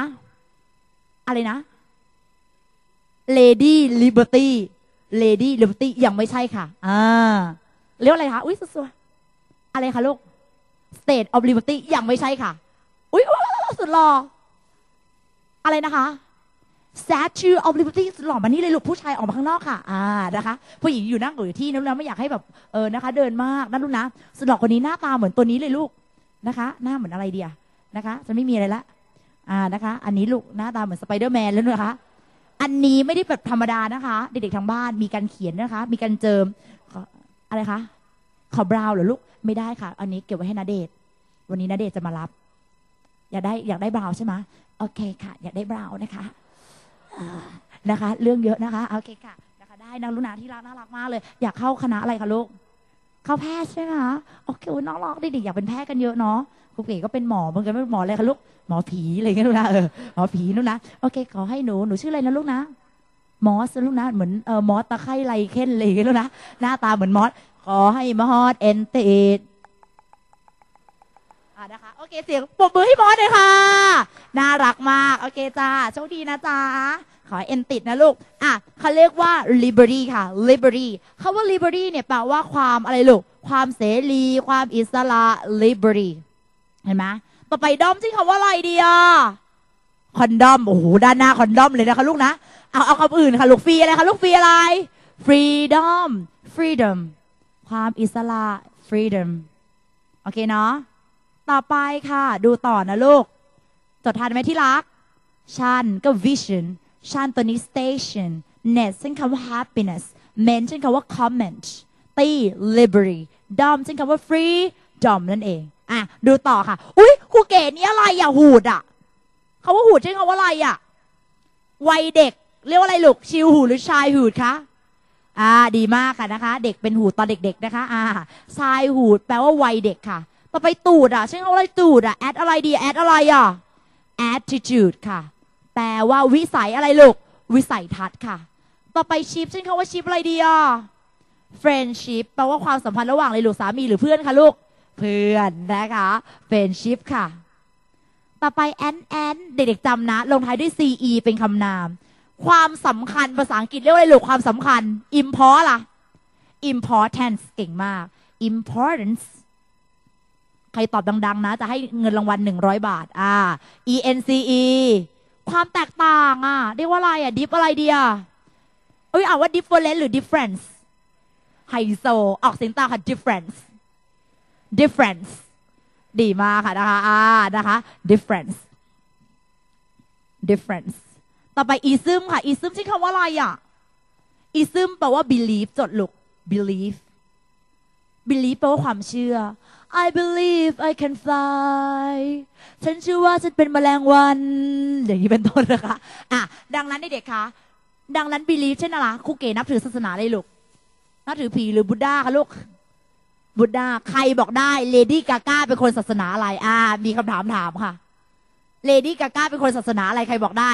Lady Libertyยังไม่ใช่ค่ะเรียกอะไรคะอุ้ยสุดๆอะไรคะลูก State of Liberty ยังไม่ใช่ค่ะอุ้ยสุดหล่ออะไรนะคะ Statue of Liberty สุดหล่อมานี่เลยลูกผู้ชายออกมาข้างนอกค่ะนะคะผู้หญิงอยู่นั่งอยู่ที่นั่นแล้วไม่อยากให้แบบนะคะเดินมากนั่นลูกนะสุดหล่อคนนี้หน้าตาเหมือนตัวนี้เลยลูกนะคะหน้าเหมือนอะไรเดียนะคะจะไม่มีอะไรละนะคะอันนี้ลูกหน้าตาเหมือนสไปเดอร์แมนแล้วนะคะอันนี้ไม่ได้แบบธรรมดานะคะเด็กๆทางบ้านมีการเขียนนะคะมีการเจิมอะไรคะขอบราวเหรอลูกไม่ได้ค่ะอันนี้เก็บไว้ให้ณเดชน์วันนี้ณเดชน์จะมารับอยากได้บราวใช่ไหมโอเคค่ะอยากได้บราวนะคะนะคะเรื่องเยอะนะคะโอเคค่ะนะคะได้นะลูกนะที่รักน่ารักมากเลยอยากเข้าคณะอะไรคะลูกเข้าแพทย์ใช่ไหมคะโอเคน้องๆเด็กๆอยากเป็นแพทย์กันเยอะเนาะครูเก๋ก็เป็นหมอเหมือนกันไม่หมออะไรคะลูกหมอผีอะไรเงี้ยลูกนะหมอผีลูกนะโอเคขอให้หนูชื่ออะไรนะลูกนะมอสลูกนะเหมือนมอสตะไคร่ไรเค้นอะไรเงี้ยลูกนะหน้าตาเหมือนมอสขอให้มอสเอนเตดนะคะโอเคเสียงปรบมือให้มอสเลยค่ะน่ารักมากโอเคจ้าโชคดีนะจ้าขอเอ็นติดนะลูกเขาเรียกว่า liberty ค่ะ liberty คำว่า liberty เนี่ยแปลว่าความอะไรลูกความเสรีความอิสระ liberty เห็นไหมต่อไปดอมที่คำว่าอะไรดีคอนดอมโอ้โหด้านหน้าคอนดอมเลยนะคะลูกนะเอาคำอื่นค่ะลูกฟรีอะไรคะลูกฟรีอะไร freedom ความอิสระ freedom โอเคเนาะต่อไปค่ะดูต่อนะลูกจดทันไหมที่รักชันก็ vision ชันตัวนี้ station net ซึ่งคำว่า happiness ment ซึ่งคำว่า comment ตี liberty dom ซึ่งคำว่า free dom นั่นเองดูต่อค่ะอุ้ยครูเก๋นี่อะไรหูดคำว่าหูดใช่คำว่าอะไรวัยเด็กเรียกว่าอะไรลูกชิลหูดหรือชายหูดคะดีมากค่ะนะคะเด็กเป็นหูดตอนเด็กๆนะคะชายหูดแปลว่าวัยเด็กค่ะต่อไปตูดใช่คำว่าอะไรตูดแอดอะไรดีแอดอะไรattitude ค่ะแปลว่าวิสัยอะไรลูกวิสัยทัศน์ค่ะต่อไปชิปใช่คำว่าชิปอะไรดีfriendship แปลว่าความสัมพันธ์ระหว่างเลยลูกสามีหรือเพื่อนคะลูกเพื่อนนะคะ friendship ค่ะต่อไป and เด็กๆจำนะลงท้ายด้วย ce เป็นคำนามความสำคัญภาษาอังกฤษเรียกว่าอะไรลูกความสำคัญ importance เก่งมาก importance ใครตอบดังๆนะจะให้เงินรางวัล100 บาทENCE ความแตกต่างเรียกว่าอะไรdiff อะไรดีอ่านว่า different หรือ difference ไฮโซออกเสียงตามค่ะ difference ดีมากค่ะนะคะ difference ต่อไป ism ค่ะ ism ใช้คำว่าอะไรism แปลว่า belief จดลูก belief แปลว่าความเชื่อ I believe I can fly ฉันเชื่อว่าฉันเป็นแมลงวันอย่างนี้เป็นต้นนะคะดังนั้นเด็กๆคะดังนั้น belief เช่นอะไรครูเก๋นับถือศาสนาอะไรลูกนับถือผีหรือบุตดาคะลูกบุตดาใครบอกได้เลดี้กาก้าเป็นคนศาสนาอะไรมีคำถามค่ะเลดี้กาก้าเป็นคนศาสนาอะไรใครบอกได้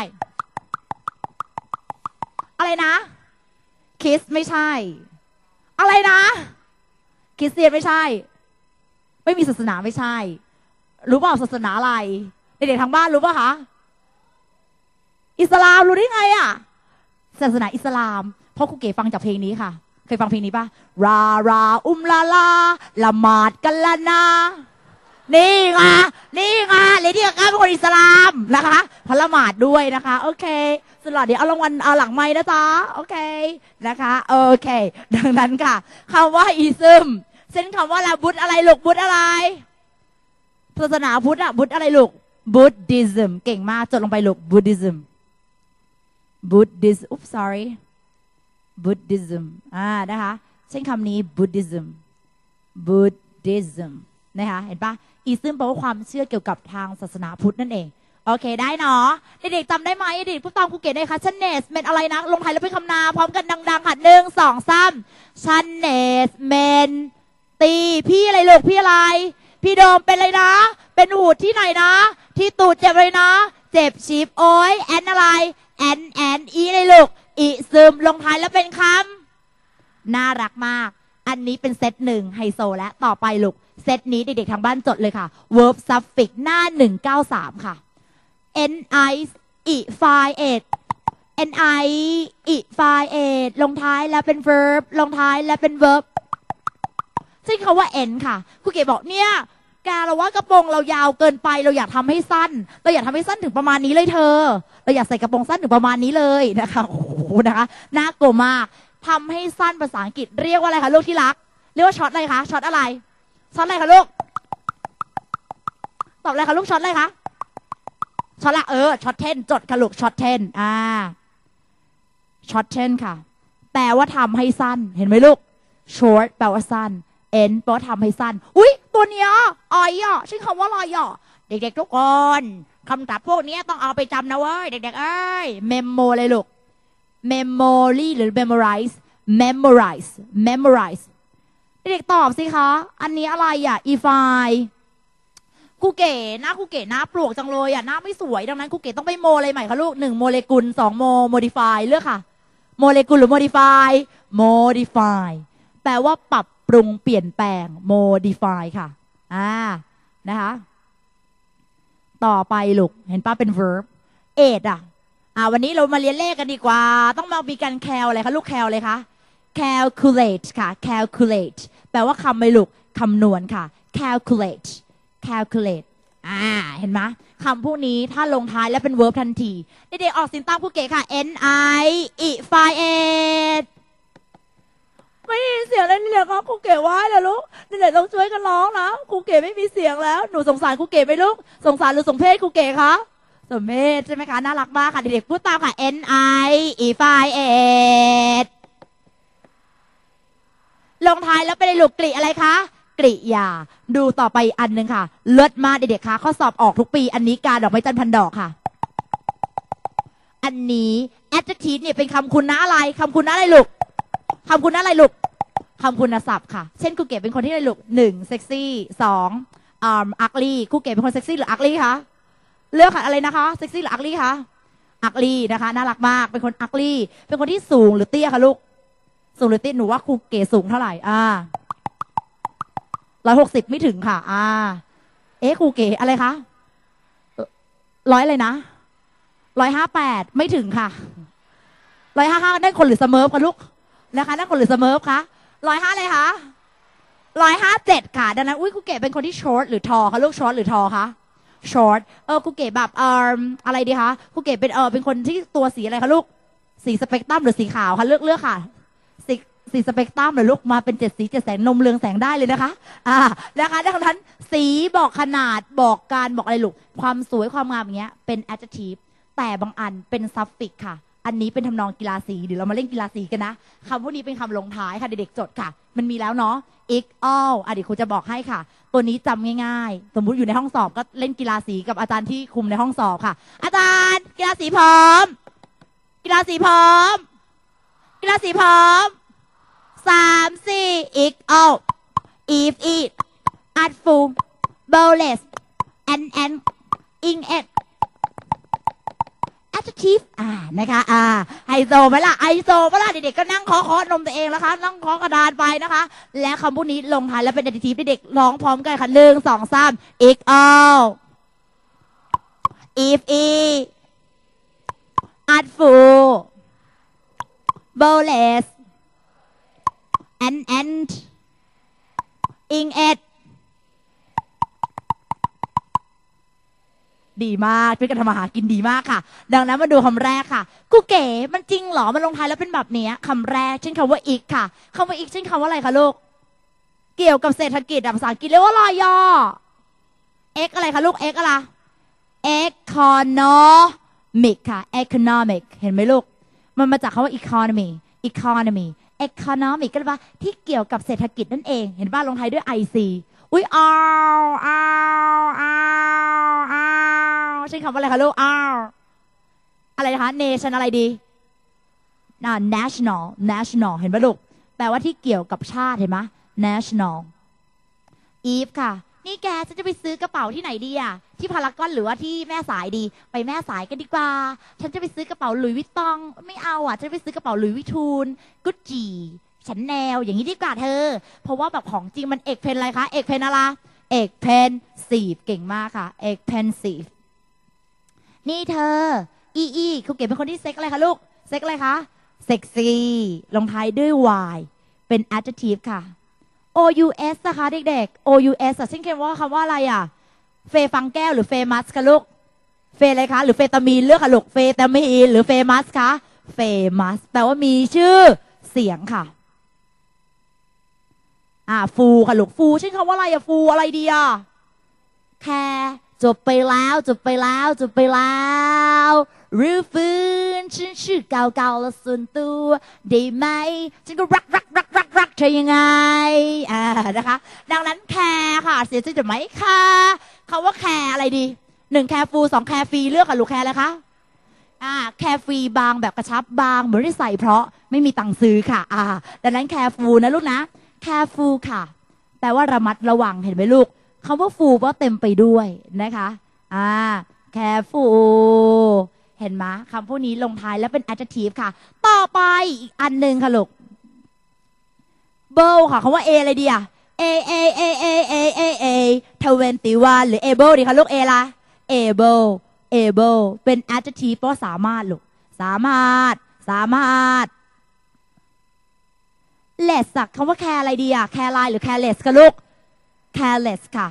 อะไรนะคริสไม่ใช่อะไรนะคริสเตียนไม่ใช่ไม่มีศาสนาไม่ใช่รู้เปล่าศาสนาอะไรเด็กๆทางบ้านรู้ป่ะคะอิสลามรู้ได้ไงศาสนาอิสลามเพราะครูเก๋ฟังจากเพลงนี้ค่ะเคยฟังเพลงนี้ป่ะราลาละหมาดกันละนะนี่ไงเลดี้กาก้าเป็นคนอิสลามนะคะพละหมาดด้วยนะคะโอเคสำหรับเดี๋ยวเอารางวัลเอาหลังไม้นะจ๊ะโอเคนะคะโอเคดังนั้นค่ะคำว่าอิซึมเช่นคำว่าละบุตอะไรลูกบุตอะไรศาสนาพุทธบุตอะไรลูก Buddhism เก่งมากจดลงไปลูก Buddhism sorry Buddhismนะคะเช่นคำนี้ Buddhism นะคะเห็นปะอีซึมแปลว่าความเชื่อเกี่ยวกับทางศาสนาพุทธนั่นเองโอเคได้เนาะเด็กๆจำได้ไหมเด็กผู้ตามครูเก๋ได้คะชันเนสเมนอะไรนะลงท้ายแล้วเป็นคำนามพร้อมกันดังๆค่ะ1 2 3ชันเนสเมนตีพี่อะไรลูกพี่อะไรพี่โดมเป็นอะไรนะเป็นหูดที่ไหนนะที่ตูดเจ็บเลยนะเจ็บชีพโอ้ยแอนอะไรแอนอีอะไรลูกอีซึมลงท้ายแล้วเป็นคำน่ารักมากอันนี้เป็นเซต1ไฮโซและต่อไปลูกเซตนี้เด็กๆทางบ้านจดเลยค่ะ verb suffix หน้า193ค่ะลงท้ายแล้วเป็น verb ลงท้ายแล้วเป็น verb ซึ่งคำว่า n ค่ะครูเก๋บอกเนี่ยแกเราว่ากระโปรงเรายาวเกินไปเราอยากทำให้สั้นถึงประมาณนี้เลยเธอเราอยากใส่กระโปรงสั้นถึงประมาณนี้เลยนะคะโอ้โหนะคะน่ากลัวมากทำให้สั้นภาษาอังกฤษเรียกว่าอะไรคะลูกที่รักเรียกว่าช็อตอะไรคะช็อตอะไรคะลูกตอบอะไรคะลูกช็อตอะไรคะช็อตละช็อต10จดค่ะลูกช็อต10ช็อต10ค่ะแปลว่าทำให้สั้นเห็นไหมลูก short แปลว่าสั้น end แปลว่าทำให้สั้นอุ๊ยตัวเนี้ยชื่อคำว่าอะไรเด็กๆทุกคนคำศัพท์พวกนี้ต้องเอาไปจำนะเว้ยเด็กๆเอ้ย memo เลยลูก memory หรือ memorize เด็กๆตอบสิคะอันนี้อะไรifyครูเก๋หน้าครูเก๋หน้าปลวกจังเลยหน้าไม่สวยดังนั้นครูเก๋ต้องไปโมอะไรใหม่คะลูก1โมเลกุล2โม modify เลือกค่ะโมเลกุลหรือ modify แปลว่าปรับปรุงเปลี่ยนแปลง modify ค่ะนะคะต่อไปลูกเห็นป้าเป็น verb วันนี้เรามาเรียนเลขกันดีกว่าต้องมามีการอะไรคะลูกเลยคะ calculate ค่ะ calculate แปลว่าคำไม่ลูกคำนวณค่ะ calculate เห็นไหมคำพวกนี้ถ้าลงท้ายแล้วเป็น verb ทันทีเด็กๆออกเสียงตามครูเก๋ค่ะ ify ไม่มีเสียงเลยนี่เลยครับครูเก๋ว่าเลยลูกเด็กๆต้องช่วยกันร้องนะครูเก๋ไม่มีเสียงแล้วหนูสงสารครูเก๋ไหมลูกสงสารหรือสมเพชครูเก๋คะสมเพชใช่ไหมคะน่ารักมากค่ะเด็กๆพูดตามค่ะ ify ลงท้ายแล้วเป็นลูกกริอะไรคะกริยาดูต่อไปอันหนึ่งค่ะเลิศมากเด็กๆคะข้อสอบออกทุกปีอันนี้การดอกไม้จันทร์พันดอกค่ะอันนี้ adjective เนี่ยเป็นคำคุณนะอะไรคำคุณนะอะไรลูกคำคุณนะอะไรลูกคำคุณศัพท์ค่ะเช่นครูเก๋เป็นคนที่อะไรลูก1เซ็กซี่2อักลี่ครูเก๋เป็นคนเซ็กซี่หรืออักลี่คะเลือกค่ะอะไรนะคะเซ็กซี่หรืออักลี่คะอักลี่นะคะน่ารักมากเป็นคนอักลี่เป็นคนที่สูงหรือเตี้ยคะลูกสูงหรือเตี้ยหนูว่าครูเก๋สูงเท่าไหร่160ไม่ถึงค่ะครูเก๋อะไรคะ100อะไรนะ158ไม่ถึงค่ะ155ได้คนหรือเสมอคะลูกนะคะได้คนหรือเสมอคะ105เลยคะ 157ค่ะดังนั้นอุ้ยครูเก๋เป็นคนที่ short หรือ tall คะลูก short หรือ tall คะ short ครูเก๋แบบอะไรดีคะครูเก๋เป็นคนที่ตัวสีอะไรคะลูกสีสเปกตรัมหรือสีขาวคะเลือกค่ะสีสเปกตรัมหรือลูกมาเป็น7 สี7 แสงนมเรืองแสงได้เลยนะคะนะคะดังนั้นสีบอกขนาดบอกการบอกอะไรลูกความสวยความงามอย่างเงี้ยเป็น adjective แต่บางอันเป็น suffix ค่ะอันนี้เป็นทำนองกีฬาสีเดี๋ยวเรามาเล่นกีฬาสีกันนะคำพวกนี้เป็นคำลงท้ายค่ะเด็กๆจดค่ะมันมีแล้วเนาะ ik all เดี๋ยวครูจะบอกให้ค่ะตัวนี้จำง่ายๆสมมุติอยู่ในห้องสอบก็เล่นกีฬาสีกับอาจารย์ที่คุมในห้องสอบค่ะอาจารย์กีฬาสีพร้อมกีฬาสีพร้อมกีฬาสีพร้อม3 4 ik all if it at full bowless and in it adjective นะคะไฮโซไหมล่ะไฮโซไหมล่ะเด็กๆก็นั่งเคาะนมตัวเองแล้วคะนั่งเคาะกระดานไปนะคะและคำพวกนี้ลงท้ายแล้วเป็น adjective เด็กๆร้องพร้อมกันค่ะ1 2 3 ik all if it at full bowless and in itดีมากเป็นการทำอาหารกินดีมากค่ะดังนั้นมาดูคำแรกค่ะกูเก๋มันจริงเหรอมันลงท้ายแล้วเป็นแบบนี้คำแรกเช่นคำว่า ik ค่ะคำว่า ik เช่นคำว่าอะไรคะลูกเกี่ยวกับเศรษฐกิจภาษาอังกฤษเรียกว่าอะไรย่อ x อะไรคะลูก x อะไร economic ค่ะ economic เห็นไหมลูกมันมาจากคำว่า economy economic ก็แปลว่าที่เกี่ยวกับเศรษฐกิจนั่นเองเห็นป่ะลงท้ายด้วย ic อุ้ยใช่คำว่าอะไรคะลูกอะไรนะคะ nation อะไรดีnational เห็นป่ะลูกแปลว่าที่เกี่ยวกับชาติเห็นไหม national eve ค่ะนี่แกฉันจะไปซื้อกระเป๋าที่ไหนดีที่พารากอนหรือว่าที่แม่สายดีไปแม่สายกันดีกว่าฉันจะไปซื้อกระเป๋าหลุยส์วิตตองไม่เอาฉันจะไปซื้อกระเป๋าหลุยส์วิทูลกุชจีฉันแนวอย่างนี้ดีกว่าเธอเพราะว่าแบบของจริงมันเอกเพนอะไรคะเอกเพนอะไรเอกเพนซีฟเก่งมากค่ะเอกเพนซีฟนี่เธอครูเก๋เป็นคนที่เซ็กอะไรคะลูกเซ็กอะไรคะเซ็กซี่ลงท้ายด้วย y เป็น adjective ค่ะ OUS นะคะเด็กๆ OUS ซึ่งคำว่าอะไรเฟฟังแก้วหรือเฟมัสคะลูกเฟอะไรคะหรือเฟตามีนเลือกค่ะลูกเฟตามีนหรือเฟมัสคะเฟมัสแปลว่ามีชื่อเสียงค่ะฟูค่ะลูกฟูชื่อคำว่าอะไรฟูอะไรดีแค่จบไปแล้วรื้อฟื้นฉันชื่อเก่าแล้วส่วนตัวได้ไหมฉันก็รักเธอยังไงนะคะดังนั้นแคร์ค่ะเสียใจจะไหมค่ะคำว่าแคร์อะไรดี1แคร์ฟู2แคร์ฟรีเลือกค่ะลูกแคร์เลยคะแคร์ฟรีบางแบบกระชับบางเหมือนได้ใส่เพราะไม่มีตังค์ซื้อค่ะดังนั้นแคร์ฟูนะลูกนะแคร์ฟูค่ะแปลว่าระมัดระวังเห็นไหมลูกคำว่าฟูว่าเต็มไปด้วยนะคะแคร์ฟูเห็นไหมคำพวกนี้ลงท้ายแล้วเป็น adjective ค่ะต่อไปอีกอันหนึ่งค่ะลูก able ค่ะคำว่า a อะไรดีa 21หรือ able ดีคะลูก a ละ able เป็น adjective เพราะสามารถลูกสามารถ less คำว่า care อะไรดีcare หรือ careless คะลูก careless ค่ะ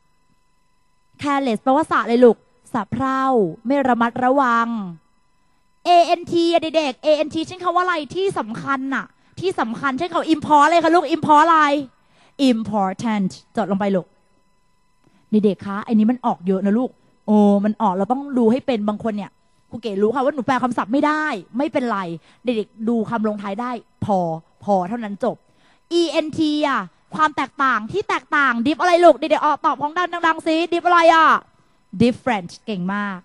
careless แปลว่าสะเลยลูกสะเพร่าไม่ระมัดระวัง ant เด็กๆ ant เช่นคำว่าอะไรที่สำคัญที่สำคัญเช่นคำ import อะไรคะลูก import อะไร important จดลงไปลูกเด็กๆคะไอ้นี้มันออกเยอะนะลูกมันออกเราต้องดูให้เป็นบางคนเนี่ยครูเก๋รู้ค่ะว่าหนูแปลคำศัพท์ไม่ได้ไม่เป็นไรเด็กๆดูคำลงท้ายได้พอเท่านั้นจบ ent ความแตกต่างที่แตกต่าง diff อะไรลูกเด็กๆตอบของดังๆซิ diff อะไรdifferent เก่งมาก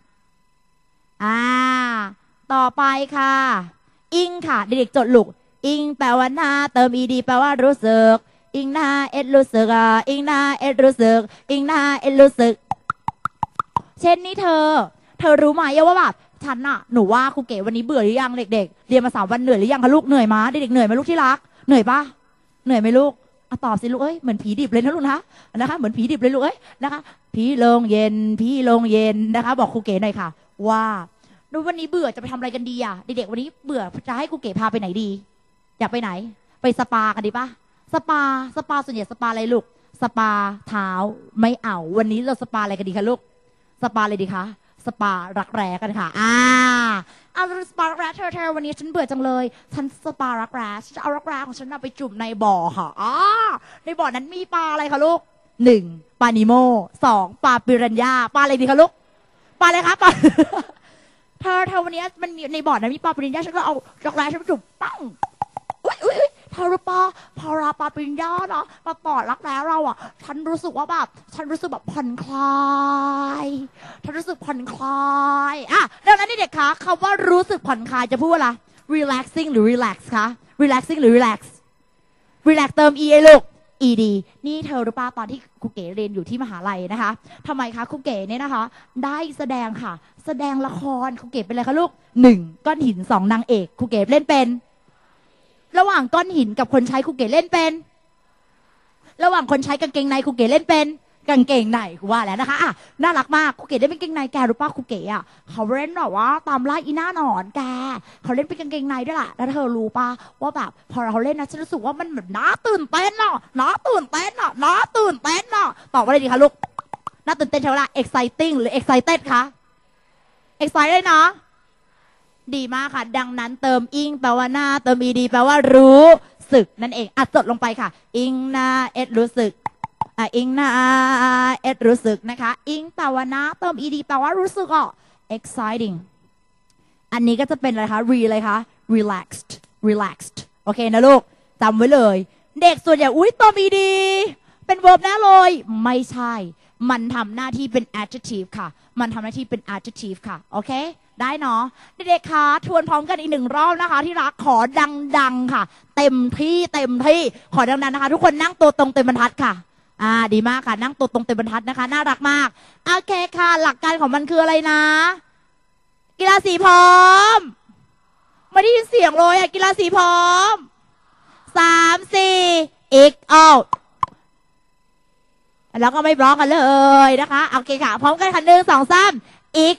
ต่อไปค่ะ ing ค่ะเด็กๆจดลูก ing แปลว่าหน้าเติม ed แปลว่ารู้สึก ing หน้า ed รู้สึกing หน้า ed รู้สึก ing หน้า ed รู้สึกเช่นนี้เธอรู้ไหมว่าแบบฉันหนูว่าครูเก๋วันนี้เบื่อหรือยังเด็กๆเรียนมา3 วันเหนื่อยหรือยังคะลูกเหนื่อยมาเด็กๆเหนื่อยไหมลูกที่รักเหนื่อยปะเหนื่อยไหมลูกตอบสิลูกเหมือนผีดิบเลยนะลูกนะคะเหมือนผีดิบเลยลูกนะคะผีโรงเย็นนะคะบอกครูเก๋หน่อยค่ะว่าดูวันนี้เบื่อจะไปทำอะไรกันดีเด็กๆวันนี้เบื่อจะให้ครูเก๋พาไปไหนดีอยากไปไหนไปสปากันดีปะสสปาส่วนใหญ่สปาอะไรลูกสปาเท้าไม่เอาวันนี้เราสปาอะไรกันดีคะลูกสปาอะไรดีคะสปารักแร้กันค่ะเอาสปารักแร้เธอวันนี้ฉันเบื่อจังเลยฉันสปารักแร้ฉันจะเอารักแร้ของฉันไปจุ่มในบ่อค่ะในบ่อนั้นมีปลาอะไรคะลูก1ปลานิโม2ปลาปิรันย่าปลาอะไรดีคะลูกปลาอะไรคะปลา เธอวันนี้มันมีในบ่อนั้นมีปลาปิรันย่าฉันก็เอารักแร้ฉันไปจุ่มปั้งอุ้ยเธอรู้ปะพอเราปลาปิรันย่าเนาะมาปอดรักแร้เราอ่ะฉันรู้สึกว่าแบบฉันรู้สึกแบบผ่อนคลายฉันรู้สึกผ่อนคลายดังนั้นนี่เด็กคะคำว่ารู้สึกผ่อนคลายจะพูดว่าอะไร relaxing หรือ relax คะ relaxing หรือ relax เติม e ไอ้ลูก ed นี่เธอรู้ป่ะตอนที่ครูเก๋เรียนอยู่ที่มหาลัยนะคะทำไมคะครูเก๋เนี่ยนะคะได้แสดงค่ะแสดงละครครูเก๋เป็นอะไรคะลูก1ก้อนหิน2นางเอกครูเก๋เล่นเป็นระหว่างก้อนหินกับคนใช้ครูเก๋เล่นเป็นระหว่างคนใช้กางเกงในครูเก๋เล่นเป็นกางเกงในครูว่าแล้วนะคะน่ารักมากครูเก๋เล่นเป็นกางเกงในแกรู้ป่ะครูเก๋เขาเล่นแบบว่าตามล่าอีหน้าหนอนแกเขาเล่นเป็นกางเกงในด้วยล่ะแล้วเธอรู้ป่ะว่าแบบพอเราเล่นนะฉันรู้สึกว่ามันแบบน่าตื่นเต้นน่าตื่นเต้นตอบว่าอะไรดีคะลูกน่าตื่นเต้นใช่ไหมล่ะ exciting หรือ excited คะ excited เนาะดีมากค่ะดังนั้นเติมอิงแปลว่าหน้าเติม ed แปลว่ารู้สึกนั่นเองจดลงไปค่ะอิงหน้าเอ็ดรู้สึกอิงหน้าเอ็ดรู้สึกนะคะอิงแปลว่าหน้าเติม ed แปลว่ารู้สึกexciting อันนี้ก็จะเป็นอะไรคะอะไรคะ relaxed โอเคนะลูกจำไว้เลยเด็กส่วนใหญ่เติม ed เป็น verb แน่เลยไม่ใช่มันทำหน้าที่เป็น adjective ค่ะมันทำหน้าที่เป็น adjective ค่ะโอเคได้เนาะเด็กๆคะทวนพร้อมกันอีก1รอบนะคะที่รักขอดังๆค่ะเต็มที่ขอดังๆนะคะทุกคนนั่งตัวตรงเต็มบรรทัดค่ะดีมากค่ะนั่งตัวตรงเต็มบรรทัดนะคะน่ารักมากโอเคค่ะหลักการของมันคืออะไรนะกีฬาสีพร้อมไม่ได้ยินเสียงเลยกีฬาสีพร้อม3 4อีกแล้วก็ไม่บล็อกกันเลยนะคะโอเคค่ะพร้อมกันค่ะ1 2 3อีก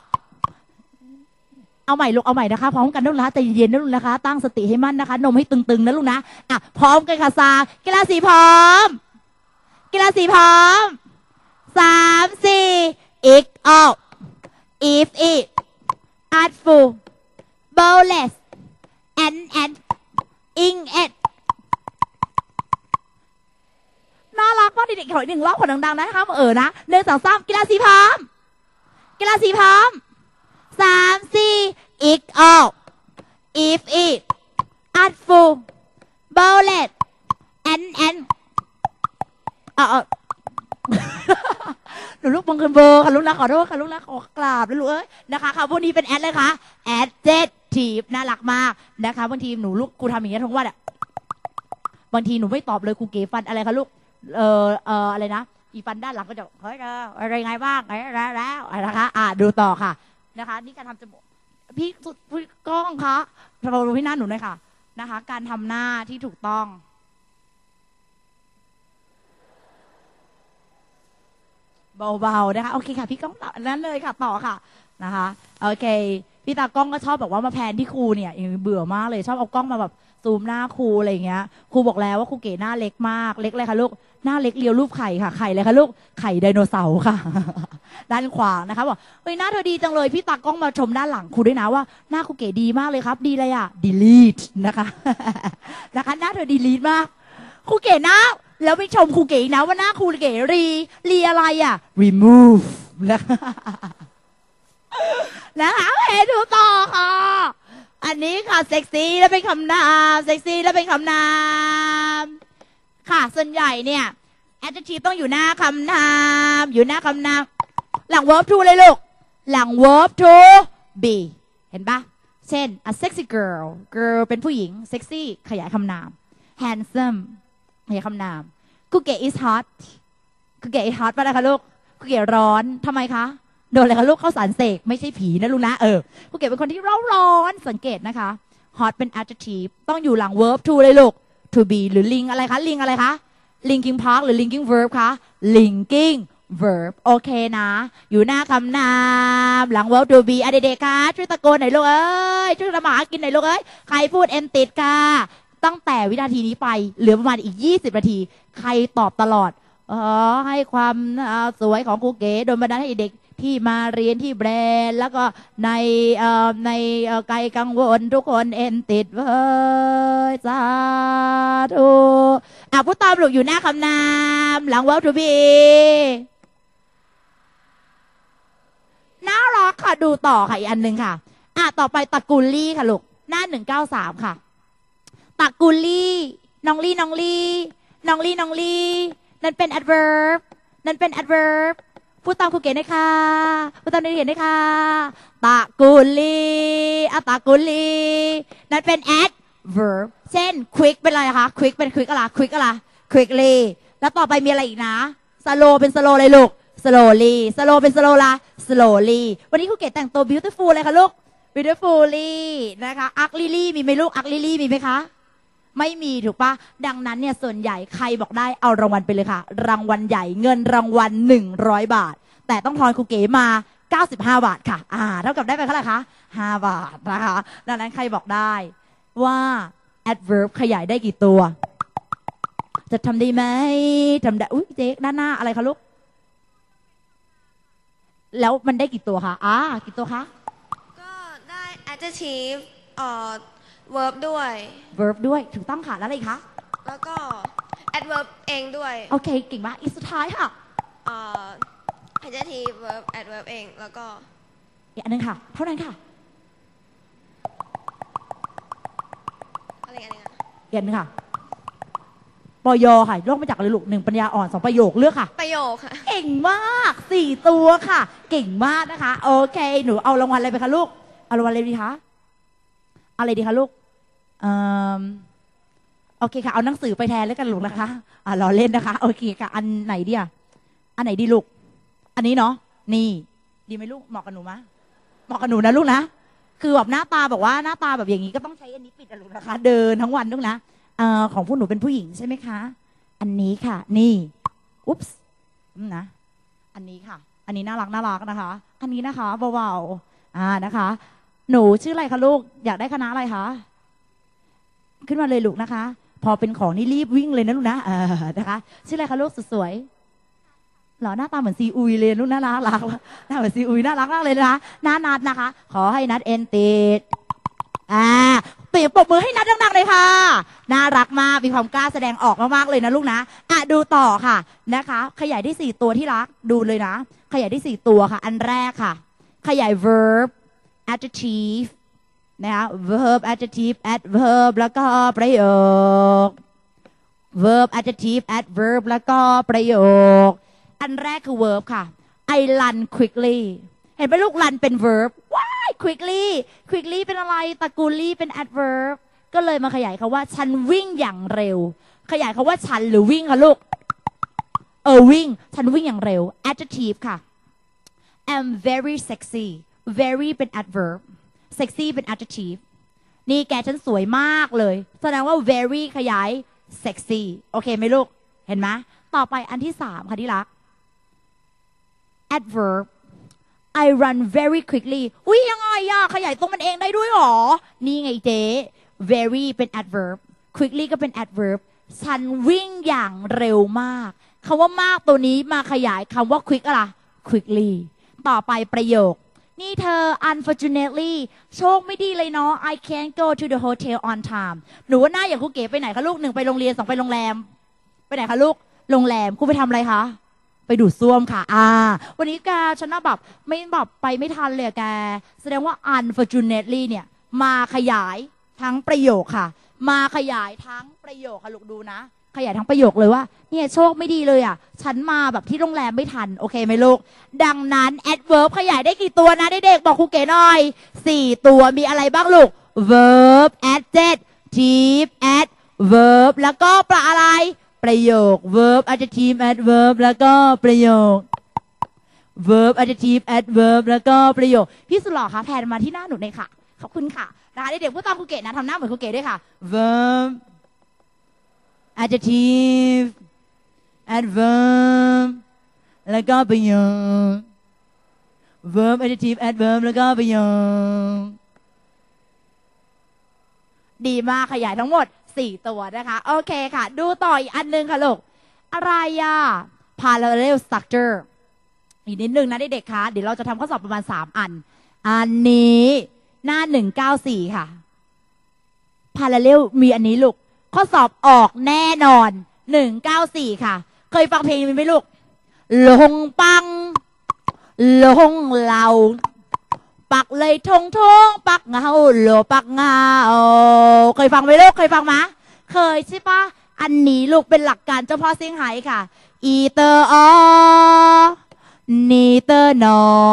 เอาใหม่ลูกเอาใหม่นะคะพร้อมกันนะลูกนะใจเย็นๆนะลูกนะคะตั้งสติให้มั่นนะคะนมให้ตึงๆนะลูกนะพร้อมกันค่ะกีฬาสีพร้อม3 4อีกif it artful bowless and ing it น่ารักมากเด็กๆขออีก1รอบขอดังๆนะคะนะ1 2 3กีฬาสีพร้อม3 4อีกif it artful bowless and หนูลูกบังเกินเบอร์ค่ะลูกนะขอโทษค่ะลูกนะขอกราบแล้วลูกนะคะค่ะพวกนี้เป็นเลยค่ะ adjective น่ารักมากนะคะบางทีหนูลูกครูทำอย่างนี้ทั้งวันบางทีหนูไม่ตอบเลยครูเก๋ฟันอะไรคะลูกอะไรนะอีฟันด้านหลังก็จะเฮ้ยอะไรไงบ้างแล้วนะคะดูต่อค่ะนะคะนี่การทำจมูกพี่กล้องคะเราดูพี่หน้าหนูหน่อยค่ะนะคะการทำหน้าที่ถูกต้องเบาๆนะคะโอเคค่ะพี่กล้องนั้นเลยค่ะต่อค่ะนะคะโอเคพี่ตากล้องก็ชอบแบบว่ามาแพนที่ครูเนี่ยเบื่อมากเลยชอบเอากล้องมาแบบซูมหน้าครูอะไรอย่างเงี้ยครูบอกแล้วว่าครูเก๋หน้าเล็กมากเล็กเลยค่ะลูกหน้าเล็กเรียวรูปไข่ค่ะไข่เลยค่ะลูกไข่ไดโนเสาร์ค่ะ ด้านขวานะคะบอกเฮ้ยหน้าเธอดีจังเลยพี่ตากล้องมาชมด้านหลังครูด้วยนะว่าหน้าครูเก๋ดีมากเลยครับดีเลยdelete นะคะ นะคะหน้าเธอdeleteมากครูเก๋หน้าแล้วไปชมครูเก๋นะว่าหน้าครูเก๋รีอะไรremove นะคะดูต่อค่ะอันนี้ค่ะเซ็กซี่แล้วเป็นคำนามค่ะส่วนใหญ่เนี่ย adjective ต้องอยู่หน้าคำนามหลัง verb to เลยลูกหลัง verb to be เห็นปะเช่น a sexy girl เป็นผู้หญิง sexy ขยายคำนาม handsome ขยายคำนามกูเก๋ is hot ป่ะนะคะลูกกูเก๋ร้อนทำไมคะโดนอะไรคะลูกเข้าสารเสกไม่ใช่ผีนะลูกนะกูเก๋เป็นคนที่ร้อนสังเกตนะคะ hot เป็น adjective ต้องอยู่หลัง verb to เลยลูก to be หรือ link อะไรคะ linking park หรือ linking verb คะ linking verb โอเคนะอยู่หน้าคำนามหลัง verb to be เด็กๆคะช่วยตะโกนหน่อยลูกช่วยทำมาหากินหน่อยลูกใครพูด M ติดค่ะตตั้งแต่วินาทีนี้ไปเหลือประมาณอีก20นาทีใครตอบตลอดให้ความสวยของครูเก๋โดนบันดาลให้เด็กที่มาเรียนที่แบรนด์แล้วก็ในไกลกังวลทุกคนเอ็นติดเว้ยสาธุผู้ตอบลูกอยู่หน้าคำนามหลังเวิร์ทูบีน่ารักค่ะดูต่อค่ะอีกอันหนึ่งค่ะต่อไปตระกูลลี่ค่ะลูกหน้า193ค่ะตระกูลลี่น้องลี่น้องลี่น้องลี่น้องลี่นั่นเป็น adverb นั่นเป็น adverb พูดตามครูเก๋หน่อยค่ะพูดตามนักเรียนหน่อยค่ะตระกูลลี่ตระกูลลี่นั่นเป็น adverb เช่น quick เป็นอะไรคะ quick เป็น quick อะไร quick อะไร quickly แล้วต่อไปมีอะไรอีกนะ slow เป็น slow เลยลูก slowly slow เป็น slow ละ slowly วันนี้ครูเก๋แต่งตัว beautiful เลยค่ะลูก beautifully นะคะ ugly มีไหมลูก ugly มีไหมคะไม่มีถูกปะดังนั้นเนี่ยส่วนใหญ่ใครบอกได้เอารางวัลไปเลยค่ะรางวัลใหญ่เงินรางวัล100 บาทแต่ต้องทอนครูเก๋มา95 บาทค่ะเท่ากับได้ไปเท่าไหร่คะ5 บาทนะคะดังนั้นใครบอกได้ว่า adverb ขยายได้กี่ตัวจะทำได้ไหมทำได้อุ๊ยเจ๊ด้านหน้าอะไรคะลูกแล้วมันได้กี่ตัวคะกี่ตัวคะก็ได้ adjective verb ด้วย verb ด้วยถูกต้องค่ะแล้วอะไรคะแล้วก็ adverb เองด้วยโอเคเก่งมากอีกสุดท้ายค่ะ adjective verb adverb เองแล้วก็อีกอันนึงค่ะเท่านั้นค่ะอะไรอีกอันนึงค่ะปยค่ะโลกมาจากอะไรลูก1ปัญญาอ่อน2ประโยคเลือกค่ะประโยคค่ะเก่งมาก4ตัวค่ะเก่งมากนะคะโอเคหนูเอารางวัลอะไรไปคะลูกเอารางวัลอะไรดีคะอะไรดีคะลูกโอเคค่ะเอาหนังสือไปแทนแล้วกันลูกนะคะรอเล่นนะคะโอเคค่ะอันไหนดีอันไหนดีลูกอันนี้เนาะนี่ดีไหมลูกเหมาะกับหนูมะเหมาะกับหนูนะลูกนะคือแบบหน้าตาแบบว่าหน้าตาแบบอย่างนี้ก็ต้องใช้อันนี้ปิดลูกนะคะเดินทั้งวันลูกนะของพวกหนูเป็นผู้หญิงใช่ไหมคะอันนี้ค่ะนี่อุ๊บส์นะอันนี้ค่ะอันนี้น่ารักนะคะอันนี้นะคะเบาๆนะคะหนูชื่ออะไรคะลูกอยากได้คณะอะไรคะขึ้นมาเลยลูกนะคะพอเป็นของนี่รีบวิ่งเลยนะลูกนะนะคะชื่ออะไรคะลูกสวยหล่อหน้าตาเหมือนซีอุยเลยลูกน่ารักหน้าเหมือนซีอุยน่ารักมากเลยนะคะนัดนะคะขอให้นัดเอ็นติดเตียบปรบมือให้นัดดังๆเลยค่ะน่ารักมากมีความกล้าแสดงออกมากๆเลยนะลูกนะดูต่อค่ะนะคะขยายได้4ตัวที่รักดูเลยนะขยายได้4ตัวค่ะอันแรกค่ะขยาย verb adjective นะคะ verb adjective adverb แล้วก็ประโยค verb adjective adverb แล้วก็ประโยคอันแรกคือ verb ค่ะ I run quickly เห็นไหมลูก run เป็น verb ว้าย quickly เป็นอะไรตระกูลลี่เป็น adverb ก็เลยมาขยายคำว่าฉันวิ่งอย่างเร็วขยายคำว่าฉันหรือวิ่งคะลูกวิ่งฉันวิ่งอย่างเร็ว adjective ค่ะ I'm very sexy very เป็น adverb sexy เป็น adjective นี่แกฉันสวยมากเลยแสดงว่า very ขยาย sexy โอเคไหมลูกเห็นไหมต่อไปอันที่3ค่ะที่รัก adverb I run very quickly อุ้ยยังไงขยายตัวมันเองได้ด้วยหรอนี่ไงเจ๊ very เป็น adverb quickly ก็เป็น adverb ฉันวิ่งอย่างเร็วมากคำว่ามากตัวนี้มาขยายคำว่า quick อะไร quickly ต่อไปประโยคนี่เธอ unfortunately โชคไม่ดีเลยเนาะ I can't go to the hotel on time หนูว่าหน้าอย่างครูเก๋ไปไหนคะลูก1ไปโรงเรียน2ไปโรงแรมไปไหนคะลูกโรงแรมครูไปทำอะไรคะไปดูดซ่วมค่ะวันนี้แกฉันน่ะแบบไม่แบบไปไม่ทันเลยแกแสดงว่า unfortunately เนี่ยมาขยายทั้งประโยคค่ะมาขยายทั้งประโยคค่ะลูกดูนะขยายทั้งประโยคเลยว่าเนี่ยโชคไม่ดีเลยฉันมาแบบที่โรงแรมไม่ทันโอเคไหมลูกดังนั้น adverb ขยายได้กี่ตัวนะเด็กๆบอกครูเก๋หน่อย4ตัวมีอะไรบ้างลูก verb adjective adverb แล้วก็ประอะไรประโยค verb adjective adverb แล้วก็ประโยค verb adjective adverb แล้วก็ประโยคพี่สุหล่อคะแพนมาที่หน้าหนูหน่อยค่ะขอบคุณค่ะนะคะเด็กๆพูดตามครูเก๋นะทำหน้าเหมือนครูเก๋ด้วยค่ะ verb adjective adverb แล้วก็ประโยค verb adjective adverb แล้วก็ประโยคดีมากขยายทั้งหมด 4 ตัวนะคะโอเคค่ะดูต่ออีกอันนึงค่ะลูกอะไรอ่ะ parallel structure อีกนิดนึงนะเด็กๆคะเดี๋ยวเราจะทำข้อสอบประมาณ3 อันอันนี้หน้า194ค่ะ parallel มีอันนี้ลูกข้อสอบออกแน่นอน194ค่ะเคยฟังเพลงนี้ไหมลูกลงปังลงเหล่าปักเลยทงทงปักเงาโลปักเงาเคยฟังไหมลูกเคยฟังมะเคยใช่ปะอันนี้ลูกเป็นหลักการเจ้าพ่อเซี่ยงไฮ้ค่ะอีเตอร์อนีเตอร์น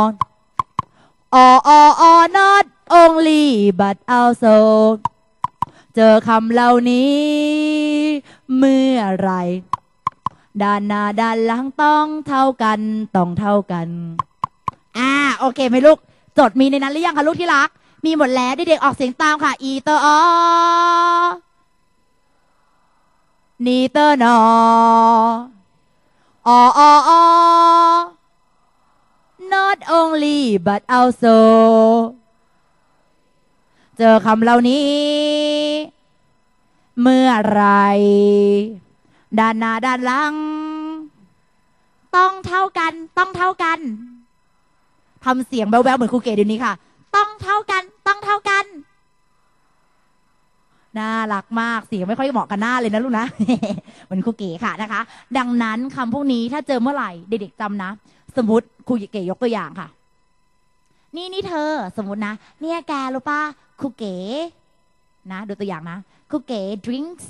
อ not only but also เจอคำเหล่านี้เมื่อไรด้านหน้าด้านหลังต้องเท่ากันต้องเท่ากันโอเคไหมลูกจดมีในนั้นหรือยังคะลูกที่รักมีหมดแล้วเด็กๆออกเสียงตามค่ะอีเตอร์อนีเตอร์นอ not only but also เจอคำเหล่านี้เมื่อไรด้านหน้าด้านหลังต้องเท่ากันต้องเท่ากันทำเสียงแบ๊วๆเหมือนครูเก๋เดี๋ยวนี้ค่ะต้องเท่ากันต้องเท่ากันน่ารักมากเสียงไม่ค่อยเหมาะกับหน้าเลยนะลูกนะ เหมือนครูเก๋ค่ะนะคะดังนั้นคำพวกนี้ถ้าเจอเมื่อไหร่เด็กๆจำนะสมมติครูเก๋ยกตัวอย่างค่ะนี่เธอสมมตินะเนี่ยแกรู้ป่ะครูเก๋นะดูตัวอย่างนะครูเก๋ drinks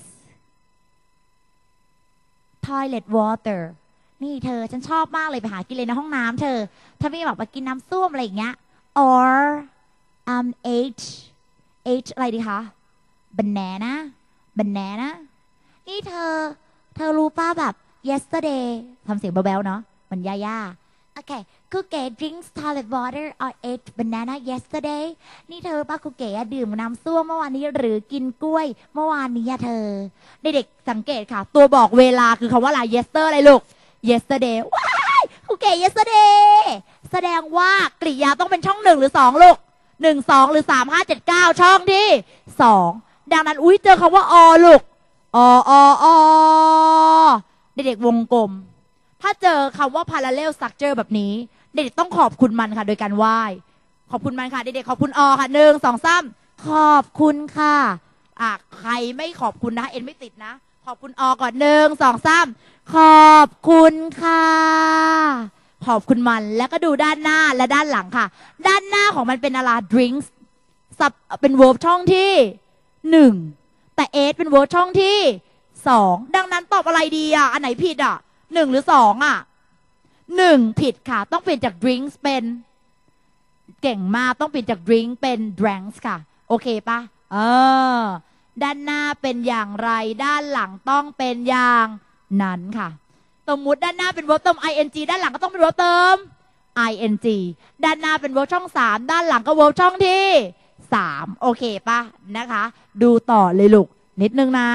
toilet water นี่เธอฉันชอบมากเลยไปหากินเลยในห้องน้ำเธอถ้าไม่แบบไปกินน้ำส้วมอะไรอย่างเงี้ย or H อะไรดีคะ banana นี่เธอรู้ป่ะแบบ yesterday ทำเสียงเบาๆเนาะเหมือนย่าโอเคครูเก๋ drinks toilet water or ate banana yesterday นี่เธอป้าครูเก๋ดื่มน้ำส้วมเมื่อวานนี้หรือกินกล้วยเมื่อวานนี้เธอเด็กๆสังเกตค่ะตัวบอกเวลาคือคำว่าอะไร yesterday อะไรลูก yesterday ว้ายครูเก๋ yesterday แสดงว่ากริยาต้องเป็นช่อง1หรือ2ลูก1 2หรือ3 5 7 9ช่องที่2ดังนั้นเจอคำว่าลูกอเด็กๆวงกลมถ้าเจอคำว่า parallel structure แบบนี้เด็กๆต้องขอบคุณมันค่ะโดยการไหว้ขอบคุณมันค่ะเด็กๆขอบคุณค่ะ1 2 3ขอบคุณค่ะใครไม่ขอบคุณนะเอ็นไม่ติดนะขอบคุณก่อน1 2 3ขอบคุณค่ะขอบคุณมันแล้วก็ดูด้านหน้าและด้านหลังค่ะด้านหน้าของมันเป็นอะไร drinks เป็น verb ช่องที่1แต่ ate เป็น verb ช่องที่2ดังนั้นตอบอะไรดีอันไหนผิด1หรือ21ผิดค่ะต้องเปลี่ยนจาก drinks เป็นเก่งมากต้องเปลี่ยนจาก drink เป็น drinks ค่ะโอเคปะด้านหน้าเป็นอย่างไรด้านหลังต้องเป็นอย่างนั้นค่ะสมมุติด้านหน้าเป็น verb เติม ing ด้านหลังก็ต้องเป็น verb เติม ing ด้านหน้าเป็น verb ช่อง3ด้านหลังก็ verb ช่องที่3โอเคปะนะคะดูต่อเลยลูกนิดนึงนะ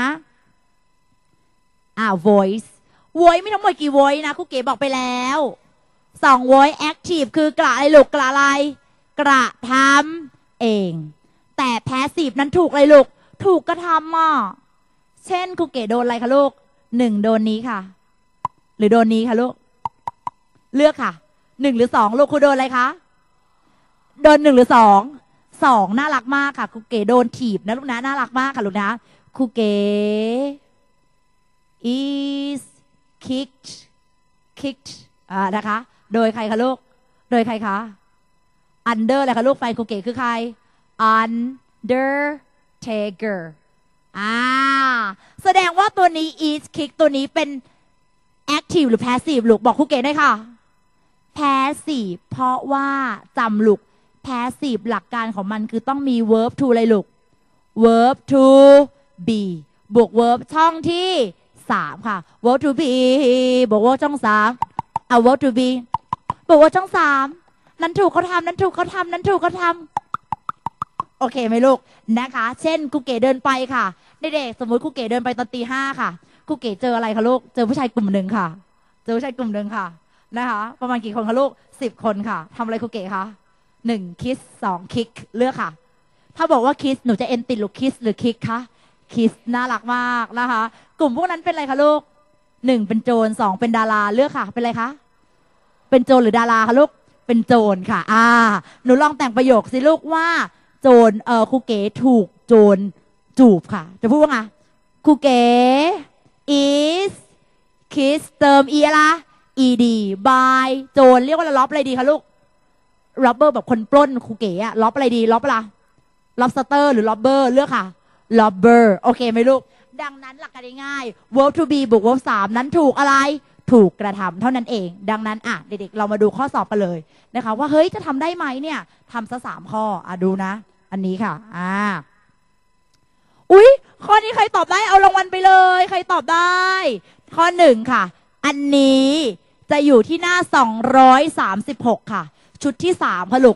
voice มีทั้งหมดกี่ voice นะครูเก๋บอกไปแล้ว2 voice active คือกระอะไรลูกกระอะไรกระทำเองแต่ passive นั้นถูกอะไรลูกถูกกระทำเช่นครูเก๋โดนอะไรคะลูก1โดนนี้ค่ะหรือโดนนี้ค่ะลูกเลือกค่ะ1หรือ2ลูกครูโดนอะไรคะโดน1หรือ2น่ารักมากค่ะครูเก๋โดนถีบนะลูกนะน่ารักมากค่ะลูกนะครูเก๋ is kicked นะคะโดยใครคะลูกโดยใครคะ under อะไรคะลูกแฟนครูเก๋คือใคร undertaker แสดงว่าตัวนี้ is kick ตัวนี้เป็น active หรือ passive ลูกบอกครูเก๋ได้ค่ะ passive เพราะว่าจำลูก passive หลักการของมันคือต้องมี verb to อะไรลูก verb to be บวก verb ช่องที่3ค่ะ verb to be บวก verb ช่อง3verb to be บวก verb ช่อง3นั้นถูกเขาทำนั้นถูกเขาทำนั้นถูกเขาทำโอเคไหมลูกนะคะเช่นครูเก๋เดินไปค่ะเด็กๆสมมติครูเก๋เดินไปตอนตี 5ค่ะครูเก๋เจออะไรคะลูกเจอผู้ชายกลุ่มหนึ่งค่ะเจอผู้ชายกลุ่มหนึ่งค่ะนะคะประมาณกี่คนคะลูก10 คนค่ะทำอะไรครูเก๋คะ1 kiss 2 kick เลือกค่ะถ้าบอกว่า kiss หนูจะเอ็นติดลูก kiss หรือ kick คะ kiss น่ารักมากนะคะ กลุ่มพวกนั้นเป็นอะไรคะลูก 1เป็นโจร2เป็นดาราเลือกค่ะ เป็นอะไรคะ เป็นโจรหรือดาราคะลูก เป็นโจรค่ะหนูลองแต่งประโยคสิลูกว่าโจรครูเก๋ถูกโจรจูบค่ะ จะพูดว่าไงครูเก๋ is kiss เติม e อะไร ed by โจรเรียกว่าล็อบอะไรดีคะลูก robber แบบคนปล้นครูเก๋อะล็อบอะไรดีล็อบอะไร lobster หรือ robber เลือกค่ะ robber โอเคไหมลูก ดังนั้นหลักการง่ายๆ verb to be บวก verb 3นั้นถูกอะไร ถูกกระทำเท่านั้นเอง ดังนั้นเด็กๆเรามาดูข้อสอบกันเลยนะคะว่าเฮ้ยจะทำได้ไหมเนี่ยทำซะ3ข้อดูนะ อันนี้ค่ะอุ๊ยข้อนี้ใครตอบได้เอารางวัลไปเลยใครตอบได้ ข้อ1ค่ะอันนี้จะอยู่ที่หน้า236ค่ะชุดที่3ค่ะลูก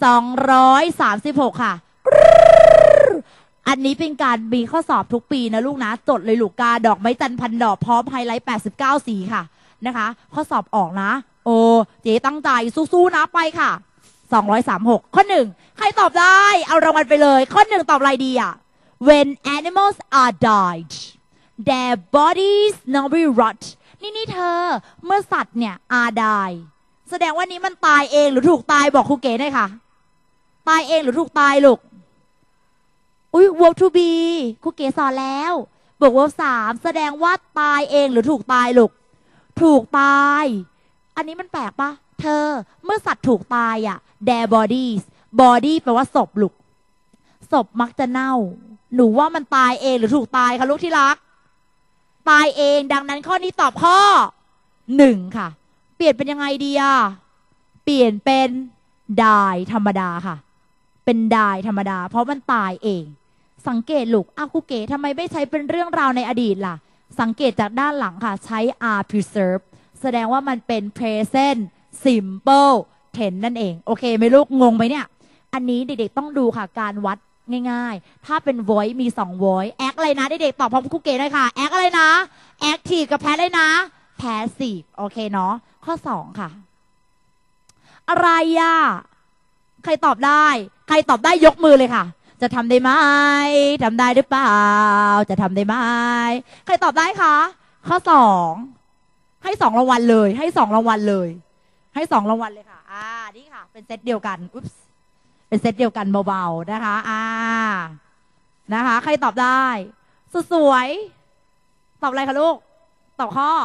236ค่ะอันนี้เป็นการมีข้อสอบทุกปีนะลูกนะจดเลยลูกกาดอกไม้จันทร์พันดอกพร้อมไฮไลท์89สีค่ะนะคะข้อสอบออกนะโอ้เจ๊ตั้งใจสู้ๆนะไปค่ะ236ข้อ1ใครตอบได้เอารางวัลไปเลยข้อ1ตอบอะไรดีWhen animals are died their bodies never rot นี่เธอเมื่อสัตว์เนี่ยare die แสดงว่านี้มันตายเองหรือถูกตายบอกครูเก๋หน่อยค่ะตายเองหรือถูกตายลูกverb to be ครูเก๋สอนแล้วบวก verb 3แสดงว่าตายเองหรือถูกตายลูกถูกตายอันนี้มันแปลกปะเธอเมื่อสัตว์ถูกตายtheir bodies body แปลว่าศพลูกศพมักจะเน่าหนูว่ามันตายเองหรือถูกตายคะลูกที่รักตายเองดังนั้นข้อนี้ตอบข้อ1ค่ะเปลี่ยนเป็นยังไงดีเปลี่ยนเป็น die ธรรมดาค่ะเป็น die ธรรมดาเพราะมันตายเองสังเกตลูกครูเก๋ทำไมไม่ใช้เป็นเรื่องราวในอดีตล่ะสังเกตจากด้านหลังค่ะใช้ are preserved แสดงว่ามันเป็น present simple tense นั่นเองโอเคไหมลูกงงไหมเนี่ยอันนี้เด็กๆต้องดูค่ะการวัดง่ายๆถ้าเป็น voice มี2 voice act อะไรนะเด็กๆตอบพร้อมครูเก๋หน่อยค่ะ act อะไรนะ active กับ passive เลยนะ passive โอเคเนาะข้อ2ค่ะอะไรใครตอบได้ใครตอบได้ยกมือเลยค่ะจะทำได้ไหมทำได้หรือเปล่าจะทำได้ไหมใครตอบได้คะข้อ2ให้2รางวัลเลยให้2รางวัลเลยให้2รางวัลเลยค่ะนี่ค่ะเป็นเซตเดียวกันอุ๊บเป็นเซตเดียวกันเบาๆนะคะนะคะใครตอบได้สวยตอบอะไรคะลูกตอบข้อ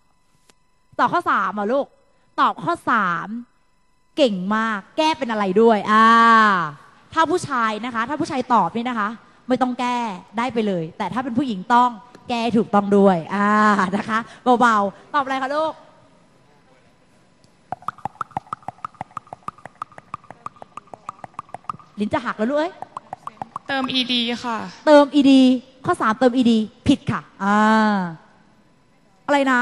3ลูกตอบข้อ3เก่งมากแก้เป็นอะไรด้วยถ้าผู้ชายนะคะถ้าผู้ชายตอบนี่นะคะไม่ต้องแก้ได้ไปเลยแต่ถ้าเป็นผู้หญิงต้องแก้ถูกต้องด้วยนะคะเบาๆตอบอะไรคะลูกลิ้นจะหักแล้วลูกเติม ed ค่ะเติม ed ข้อ3เติม ed ผิดค่ะอะไรนะ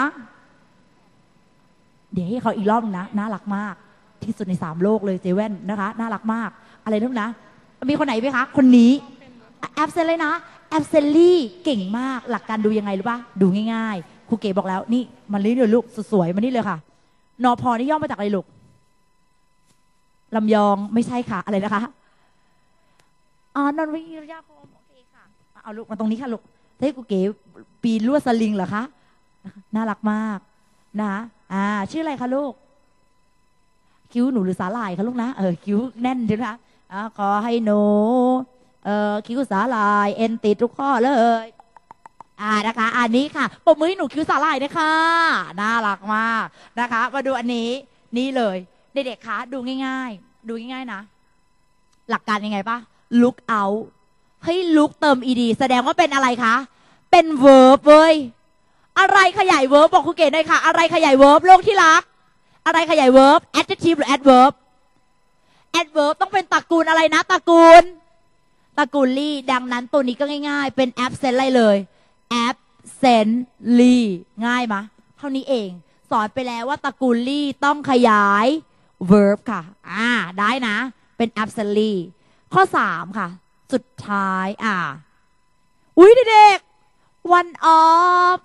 เดี๋ยวให้เขาอีกรอบนึงนะน่ารักมากที่สุดใน3โลกเลยเจแว่นนะคะน่ารักมากอะไรลูกนะมีคนไหนไหมคะคนนี้ absent เลยนะ absently เก่งมากหลักการดูยังไงรู้ป่ะดูง่ายๆครูเก๋บอกแล้วนี่มันนี่เลยลูกสวยๆมานี่เลยค่ะนพนี่ย่อมาจากอะไรลูกลำยองไม่ใช่ค่ะอะไรนะคะนนวิทยาคมโอเคค่ะเอาลูกมาตรงนี้ค่ะลูกให้ครูเก๋ปีนลวดสลิงเหรอคะน่ารักมากนะคะชื่ออะไรคะลูกคิ้วหนูหรือสาหร่ายคะลูกนะคิ้วแน่นใช่ไหมคะขอให้หนูคิ้วสาหร่ายเอ็นติดทุกข้อเลยนะคะอันนี้ค่ะปมมือให้หนูคิ้วสาหร่ายนะคะน่ารักมากนะคะมาดูอันนี้นี่เลยเด็กๆคะดูง่ายๆดูง่ายๆนะหลักการยังไงปะ look out ให้ look เติม ed แสดงว่าเป็นอะไรคะเป็น verb เว้ยอะไรขยาย verb บอกครูเก๋หน่อยค่ะอะไรขยาย verb โลกที่รักอะไรขยาย verb adjective หรือ adverb adverb ต้องเป็นตระกูลอะไรนะตระกูลลี่ดังนั้นตัวนี้ก็ง่ายๆเป็น absent อะไรเลย absently ง่ายมะเท่านี้เองสอนไปแล้วว่าตระกูลลี่ต้องขยาย verb ค่ะได้นะเป็น absently ข้อ3ค่ะสุดท้ายอุ๊ยเด็กๆ one of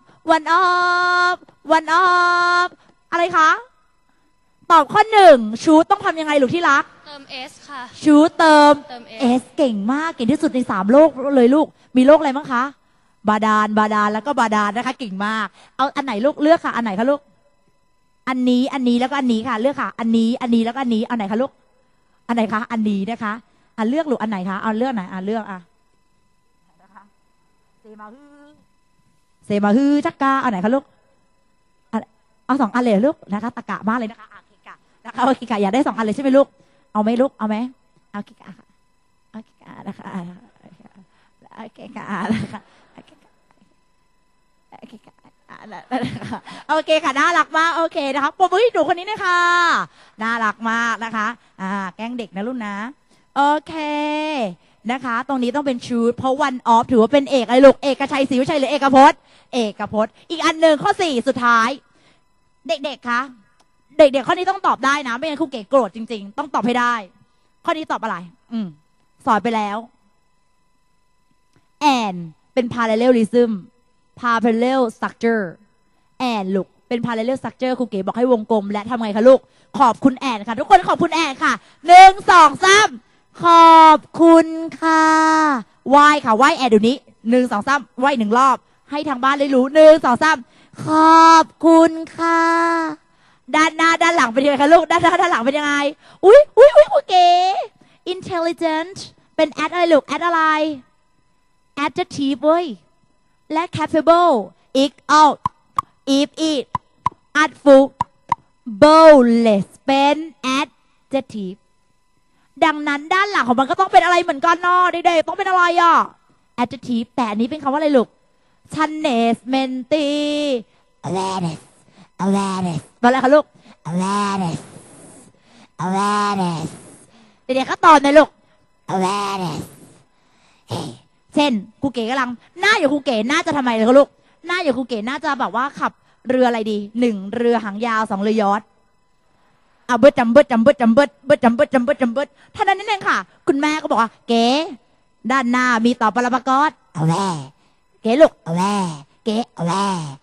อะไรคะตอบข้อ1ชูต้องทำยังไงลูกที่รักเติม s ค่ะชูเติม s เก่งมากเก่งที่สุดใน3โลกเลยลูกมีโลกอะไรบ้างคะบาดาลแล้วก็บาดาลนะคะเก่งมากเอาอันไหนลูกเลือกค่ะอันไหนคะลูกอันนี้แล้วก็อันนี้ค่ะเลือกค่ะอันนี้แล้วก็อันนี้อันไหนคะลูกอันไหนคะอันนี้นะคะเลือกลูกอันไหนคะเอาเลือกไหนเลือกนะคะเซมาฮือจักกาอันไหนคะลูกเอา2อันเลยลูกนะคะตะกะมากเลยนะคะเคกะนะคะเคกะอยากได้2อันเลยใช่ไหมลูกเอาไหมลูกเอาไหมเอาเคกะค่ะเอาเคกะนะคะโอเคค่ะโอเคค่ะน่ารักมากโอเคนะคะปรบมือให้หนูคนนี้นะคะน่ารักมากนะคะแกล้งเด็กนะลูกนะโอเคนะคะตรงนี้ต้องเป็นชูดเพราะวันออฟถือว่าเป็นเอกอะไรลูกเอกชัยศรีวิชัยหรือเอกพจน์อีกอันหนึ่งข้อ4สุดท้ายเด็กๆคะเด็กๆข้อนี้ต้องตอบได้นะไม่งั้นครูเก๋โกรธจริงๆต้องตอบให้ได้ข้อนี้ตอบอะไรสอนไปแล้วand เป็น parallelism parallel structure and ลูกเป็น parallel structure ครูเก๋บอกให้วงกลมและทำไงคะลูกขอบคุณแอนค่ะทุกคนขอบคุณแอนค่ะ1 2 3ขอบคุณค่ะไหว้ค่ะไหว้แอนเดี๋ยวนี้1 2 3ไหว้1 รอบให้ทางบ้านได้รู้1 2 3ขอบคุณค่ะด้านหน้าด้านหลังเป็นยังไงคะลูกด้านหน้าด้านหลังเป็นยังไงอุ้ยครูเก๋ intelligent เป็น add อะไรลูก add อะไรadjective เว้ยและ capable ik out if it artful boldless เป็น adjective ดังนั้นด้านหลังของมันก็ต้องเป็นอะไรเหมือนกันเนาะเด็กๆต้องเป็นอะไรadjective แต่อันนี้เป็นคำว่าอะไรลูก channess menti awareness ตอนแรกคะลูก awareness เด็กๆก็ตอนเลยลูก awarenessเช่นครูเก๋กำลังหน้าอยู่ครูเก๋น่าจะทำไมเลยคะลูกหน้าอยู่ครูเก๋น่าจะแบบว่าขับเรืออะไรดี1เรือหางยาว2เรือยอชต์เบิดจำเบิดท่านั้นนั่นเองค่ะคุณแม่ก็บอกว่าเก๋ด้านหน้ามีต่อปรปกรเอาแว่เก๋ลูกเอาแว่เก๋เอาแว่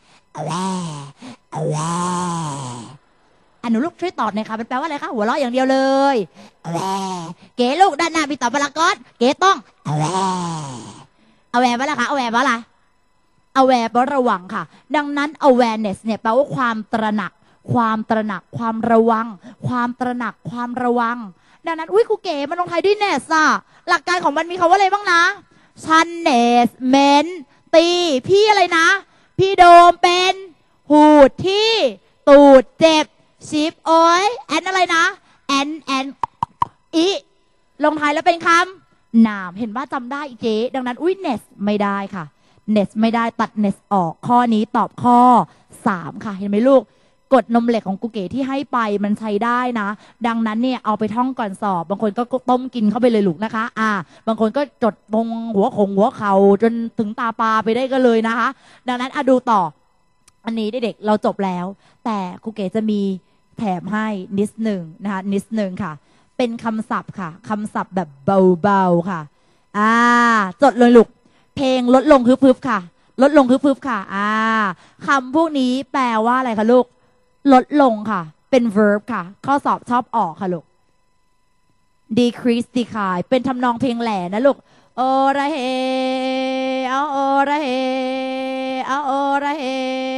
หนูลูกช่วยตอบหน่อยค่ะมันแปลว่าอะไรคะหัวเราะอย่างเดียวเลยเอาแว่เก๋ลูกด้านหน้ามีต่อปรปกรเก๋ต้องเอาแว่ว่าอะไรคะเอาแว่ว่าอะไรaware แปลว่าระวังค่ะดังนั้น awareness เนี่ยแปลว่าความตระหนักความระวังความตระหนักความระวังดังนั้นครูเก๋มันลงท้ายด้วย ness หลักการของมันมีคำว่าอะไรบ้างนะ channess เมนตีพี่อะไรนะพี่โดมเป็นหูดที่ตูดเจ็บชิปโอ้ยแอนอะไรนะแอนอีลงท้ายแล้วเป็นคำนามเห็นว่าจำได้เก๋ดังนั้น ness ไม่ได้ค่ะness ไม่ได้ตัด ness ออกข้อนี้ตอบข้อ3ค่ะเห็นไหมลูกกดนมเหล็กของกูเก๋ที่ให้ไปมันใช้ได้นะดังนั้นเนี่ยเอาไปท่องก่อนสอบบางคนก็ต้มกินเข้าไปเลยลูกนะคะบางคนก็จดตรงหัวเข่าจนถึงตาปลาไปได้ก็เลยนะคะดังนั้นดูต่ออันนี้เด็กๆเราจบแล้วแต่กูเก๋จะมีแถมให้นิดหนึ่งนะคะนิดหนึ่งค่ะเป็นคำศัพท์ค่ะคำศัพท์แบบเบาๆค่ะจดเลยลูกเพลงลดลงฮึบๆค่ะลดลงฮึบๆค่ะคำพวกนี้แปลว่าอะไรคะลูกลดลงค่ะเป็น verb ค่ะข้อสอบชอบออกค่ะลูก decrease decline เป็นทำนองเพลงแหล่นะลูกโอระเฮเอาโอระเฮเอาโอระเฮ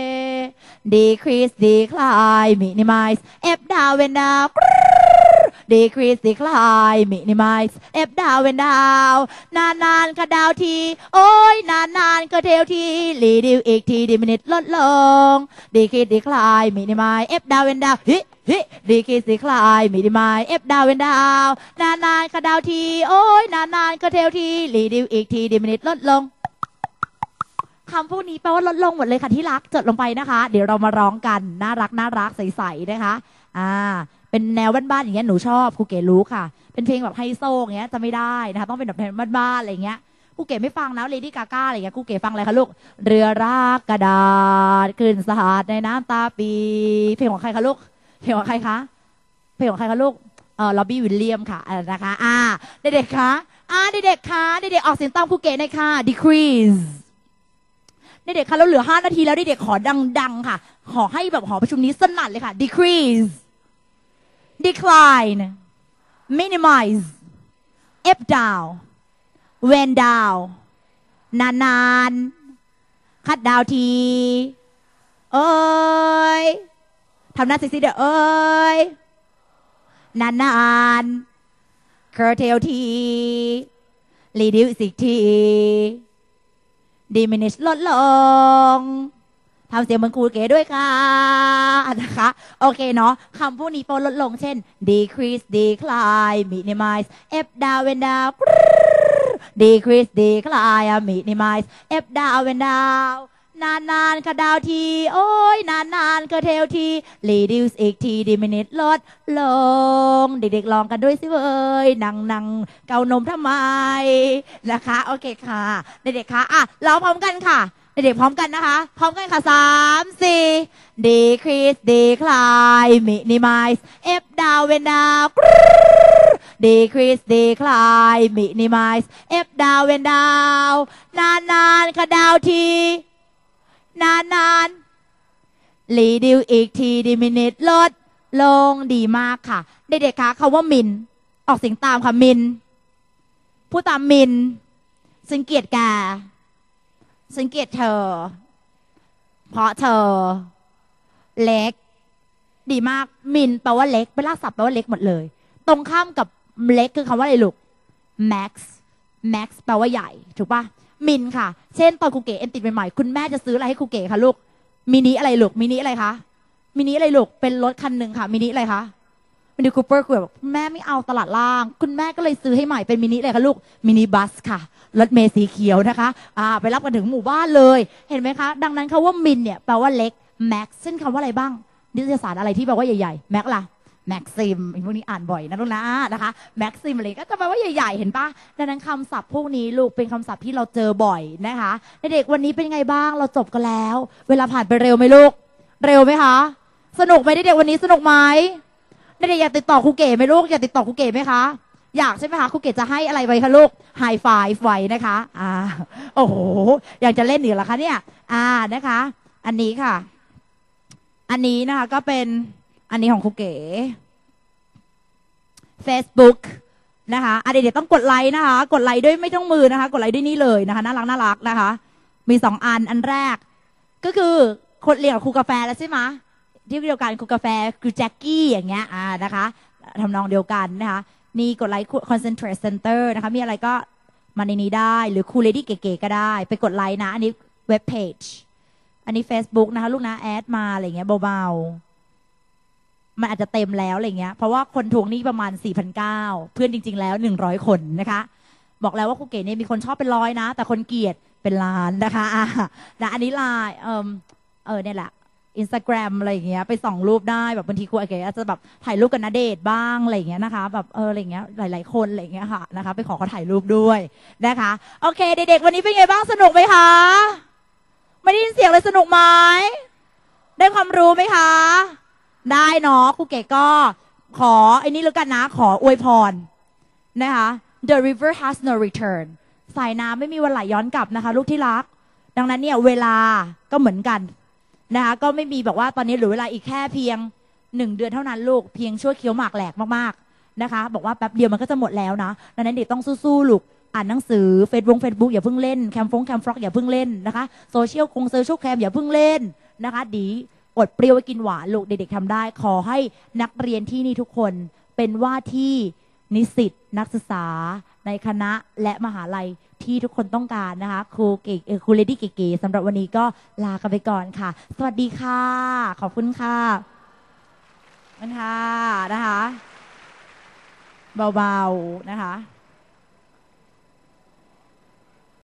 decrease decline minimize F down when down decrease decline minimize F down when down นานๆก็ดาวทีโอ้ยนานๆก็เทวทีรีดิวอีกทีdiminish ลดลง decrease decline minimize F down when down decrease decline minimize F down when down นานๆก็ดาวทีโอ้ยนานๆก็เทวทีรีดิวอีกทีdiminish ลดลงคำพวกนี้แปลว่าลดลงหมดเลยค่ะที่รักจดลงไปนะคะเดี๋ยวเรามาร้องกันน่ารักใสๆนะคะเป็นแนวบ้านๆอย่างเงี้ยหนูชอบครูเก๋รู้ค่ะเป็นเพลงแบบไฮโซอย่างเงี้ยจะไม่ได้นะคะต้องเป็นแบบเพลงบ้านๆอะไรเงี้ยครูเก๋ไม่ฟังนะเลดี้กาก้าอะไรเงี้ยครูเก๋ฟังอะไรคะลูกเรือรักกระดาษขึ้นสหาดในน้ำตาปีเพลงของใครคะลูกเพลงของใครคะลูกล็อบบี้วิลเลียมค่ะนะคะเด็กๆคะเด็กๆคะเด็กๆออกเสียงตามครูเก๋หน่อยค่ะ decreaseเด็กๆคะเราเหลือ5 นาทีแล้วเด็กๆขอดังๆค่ะขอให้แบบหอประชุมนี้สนั่นเลยค่ะ decrease decline minimize F down when down นานคัดดาวทีเอ้ยทำหน้าเซ็กซี่เด้อเอ้ยนานๆเคอร์เทลทีรีดิวสิกทีdiminish ลดลงทำเสียงเหมือนครูเก๋ด้วยค่ะนะคะโอเคเนาะคำพวกนี้พอลดลงเช่น decrease decline minimize f down and down decrease decline minimize f down and down นานๆก็ดาวทีโอ้ยนานๆก็เทลที reduce อีกที diminish ลดลงเด็กๆลองกันด้วยสิเว้ยนั่งเกานมทำไมนะคะโอเคค่ะเด็กๆค่ะอ่ะร้องพร้อมกันค่ะเด็กๆพร้อมกันนะคะพร้อมกันค่ะ3-4 decrease decline minimize f down and down decrease decline minimize f down and down นานๆก็ดาวทีนานๆ reduce อีกที diminish ลดลงดีมากค่ะเด็กๆคะคำว่ามินออกเสียงตามค่ะมินพูดตามมินฉันเกลียดแกฉันเกลียดเธอเพราะเธอเล็กดีมากมินแปลว่าเล็กเป็นรากศัพท์แปลว่าเล็กหมดเลยตรงข้ามกับเล็กคือคำว่าอะไรลูก max แปลว่าใหญ่ถูกปะมินค่ะเช่นตอนครูเก๋เอ็นติดใหม่ๆคุณแม่จะซื้ออะไรให้ครูเก๋คะลูกมินิอะไรลูกมินิอะไรคะมินิอะไรลูกเป็นรถคันหนึ่งค่ะมินิอะไรคะมินิคูเปอร์คือแบบแม่ไม่เอาตลาดล่างคุณแม่ก็เลยซื้อให้ใหม่เป็นมินิอะไรคะลูกมินิบัสค่ะรถเมล์สีเขียวนะคะไปรับกันถึงหมู่บ้านเลยเห็นไหมคะดังนั้นคำว่ามินเนี่ยแปลว่าเล็กแม็กซ์เช่นคำว่าอะไรบ้างนิตยสารอะไรที่แปลว่าใหญ่ๆแม็กล่ะแม็กซิมพวกนี้อ่านบ่อยนะลูกนะนะคะแม็กซิมอะไรก็จะแปลว่าใหญ่ๆเห็นปะดังนั้นคำศัพท์พวกนี้ลูกเป็นคำศัพท์ที่เราเจอบ่อยนะคะเด็กๆวันนี้เป็นไงบ้างเราจบกันแล้วเวลาผ่านไปเร็วไหมลูกเร็วไหมคะสนุกไหมเด็กๆวันนี้สนุกไหมเด็กๆอยากติดต่อครูเก๋ไหมลูกอยากติดต่อครูเก๋ไหมคะอยากใช่ไหมคะครูเก๋จะให้อะไรไว้คะลูกไฮไฟว์ไว้นะคะโอ้โหอยากจะเล่นอีกเหรอคะเนี่ยนะคะอันนี้ค่ะอันนี้นะคะก็เป็นอันนี้ของครูเก๋ Facebook นะคะเด็กๆต้องกดไลค์นะคะกดไลค์ด้วยไม่ต้องมือนะคะกดไลค์ด้วยนี่เลยนะคะน่ารักนะคะมี2อันแรกก็คือคนเรียนกับครูกาแฟแล้วใช่ไหมที่เดียวกันครูกาแฟคือแจ็คกี้อย่างเงี้ยนะคะทำนองเดียวกันนะคะนี่กดไลค์ Concentrate Center นะคะมีอะไรก็มาในนี้ได้หรือครูเลดี้เก๋ๆก็ได้ไปกดไลค์นะอันนี้เว็บเพจอันนี้ Facebook นะคะลูกนะแอดมาอะไรเงี้ยเบาๆมันอาจจะเต็มแล้วอะไรเงี้ยเพราะว่าคนทวงหนี้ประมาณ 4,900 เพื่อนจริงๆแล้ว100 คนนะคะบอกแล้วว่าครูเก๋เนี่ยมีคนชอบเป็น100นะแต่คนเกลียดเป็นล้านนะคะอันนี้ไลน์เนี่ยแหละInstagram อะไรอย่างเงี้ยไปส่องรูปได้แบบบางทีครูเก๋อาจจะแบบถ่ายรูปกับณเดชน์บ้างอะไรอย่างเงี้ยนะคะแบบอะไรอย่างเงี้ยหลายๆคนอะไรอย่างเงี้ยค่ะนะคะไปขอเขาถ่ายรูปด้วยนะคะโอเคเด็กๆวันนี้เป็นไงบ้างสนุกไหมคะไม่ได้ยินเสียงเลยสนุกไหมได้ความรู้ไหมคะได้เนาะครูเก๋ก็ขอไอ้นี่แล้วกันนะขออวยพรนะคะ The river has no return สายน้ำไม่มีวันไหลย้อนกลับนะคะลูกที่รักดังนั้นเนี่ยเวลาก็เหมือนกันนะคะก็ไม่มีบอกว่าตอนนี้เหลือเวลาอีกแค่เพียง1 เดือนเท่านั้นลูกเพียงชั่วเคี้ยวหมากแหลกมากๆนะคะบอกว่าแป๊บเดียวมันก็จะหมดแล้วนะดังนั้นเด็กต้องสู้ๆลูกอ่านหนังสือเฟซบุ๊กอย่าเพิ่งเล่นแคมฟร็อกอย่าเพิ่งเล่นนะคะโซเชียลแคมอย่าเพิ่งเล่นนะคะดีอดเปรี้ยวไว้กินหวานลูกเด็กๆทำได้ขอให้นักเรียนที่นี่ทุกคนเป็นว่าที่นิสิตนักศึกษาในคณะและมหาลัยที่ทุกคนต้องการนะคะครูเก๋ครูเลดี้เก๋ๆสำหรับวันนี้ก็ลากันไปก่อนค่ะสวัสดีค่ะขอบคุณค่ะนะคะเบาๆนะคะ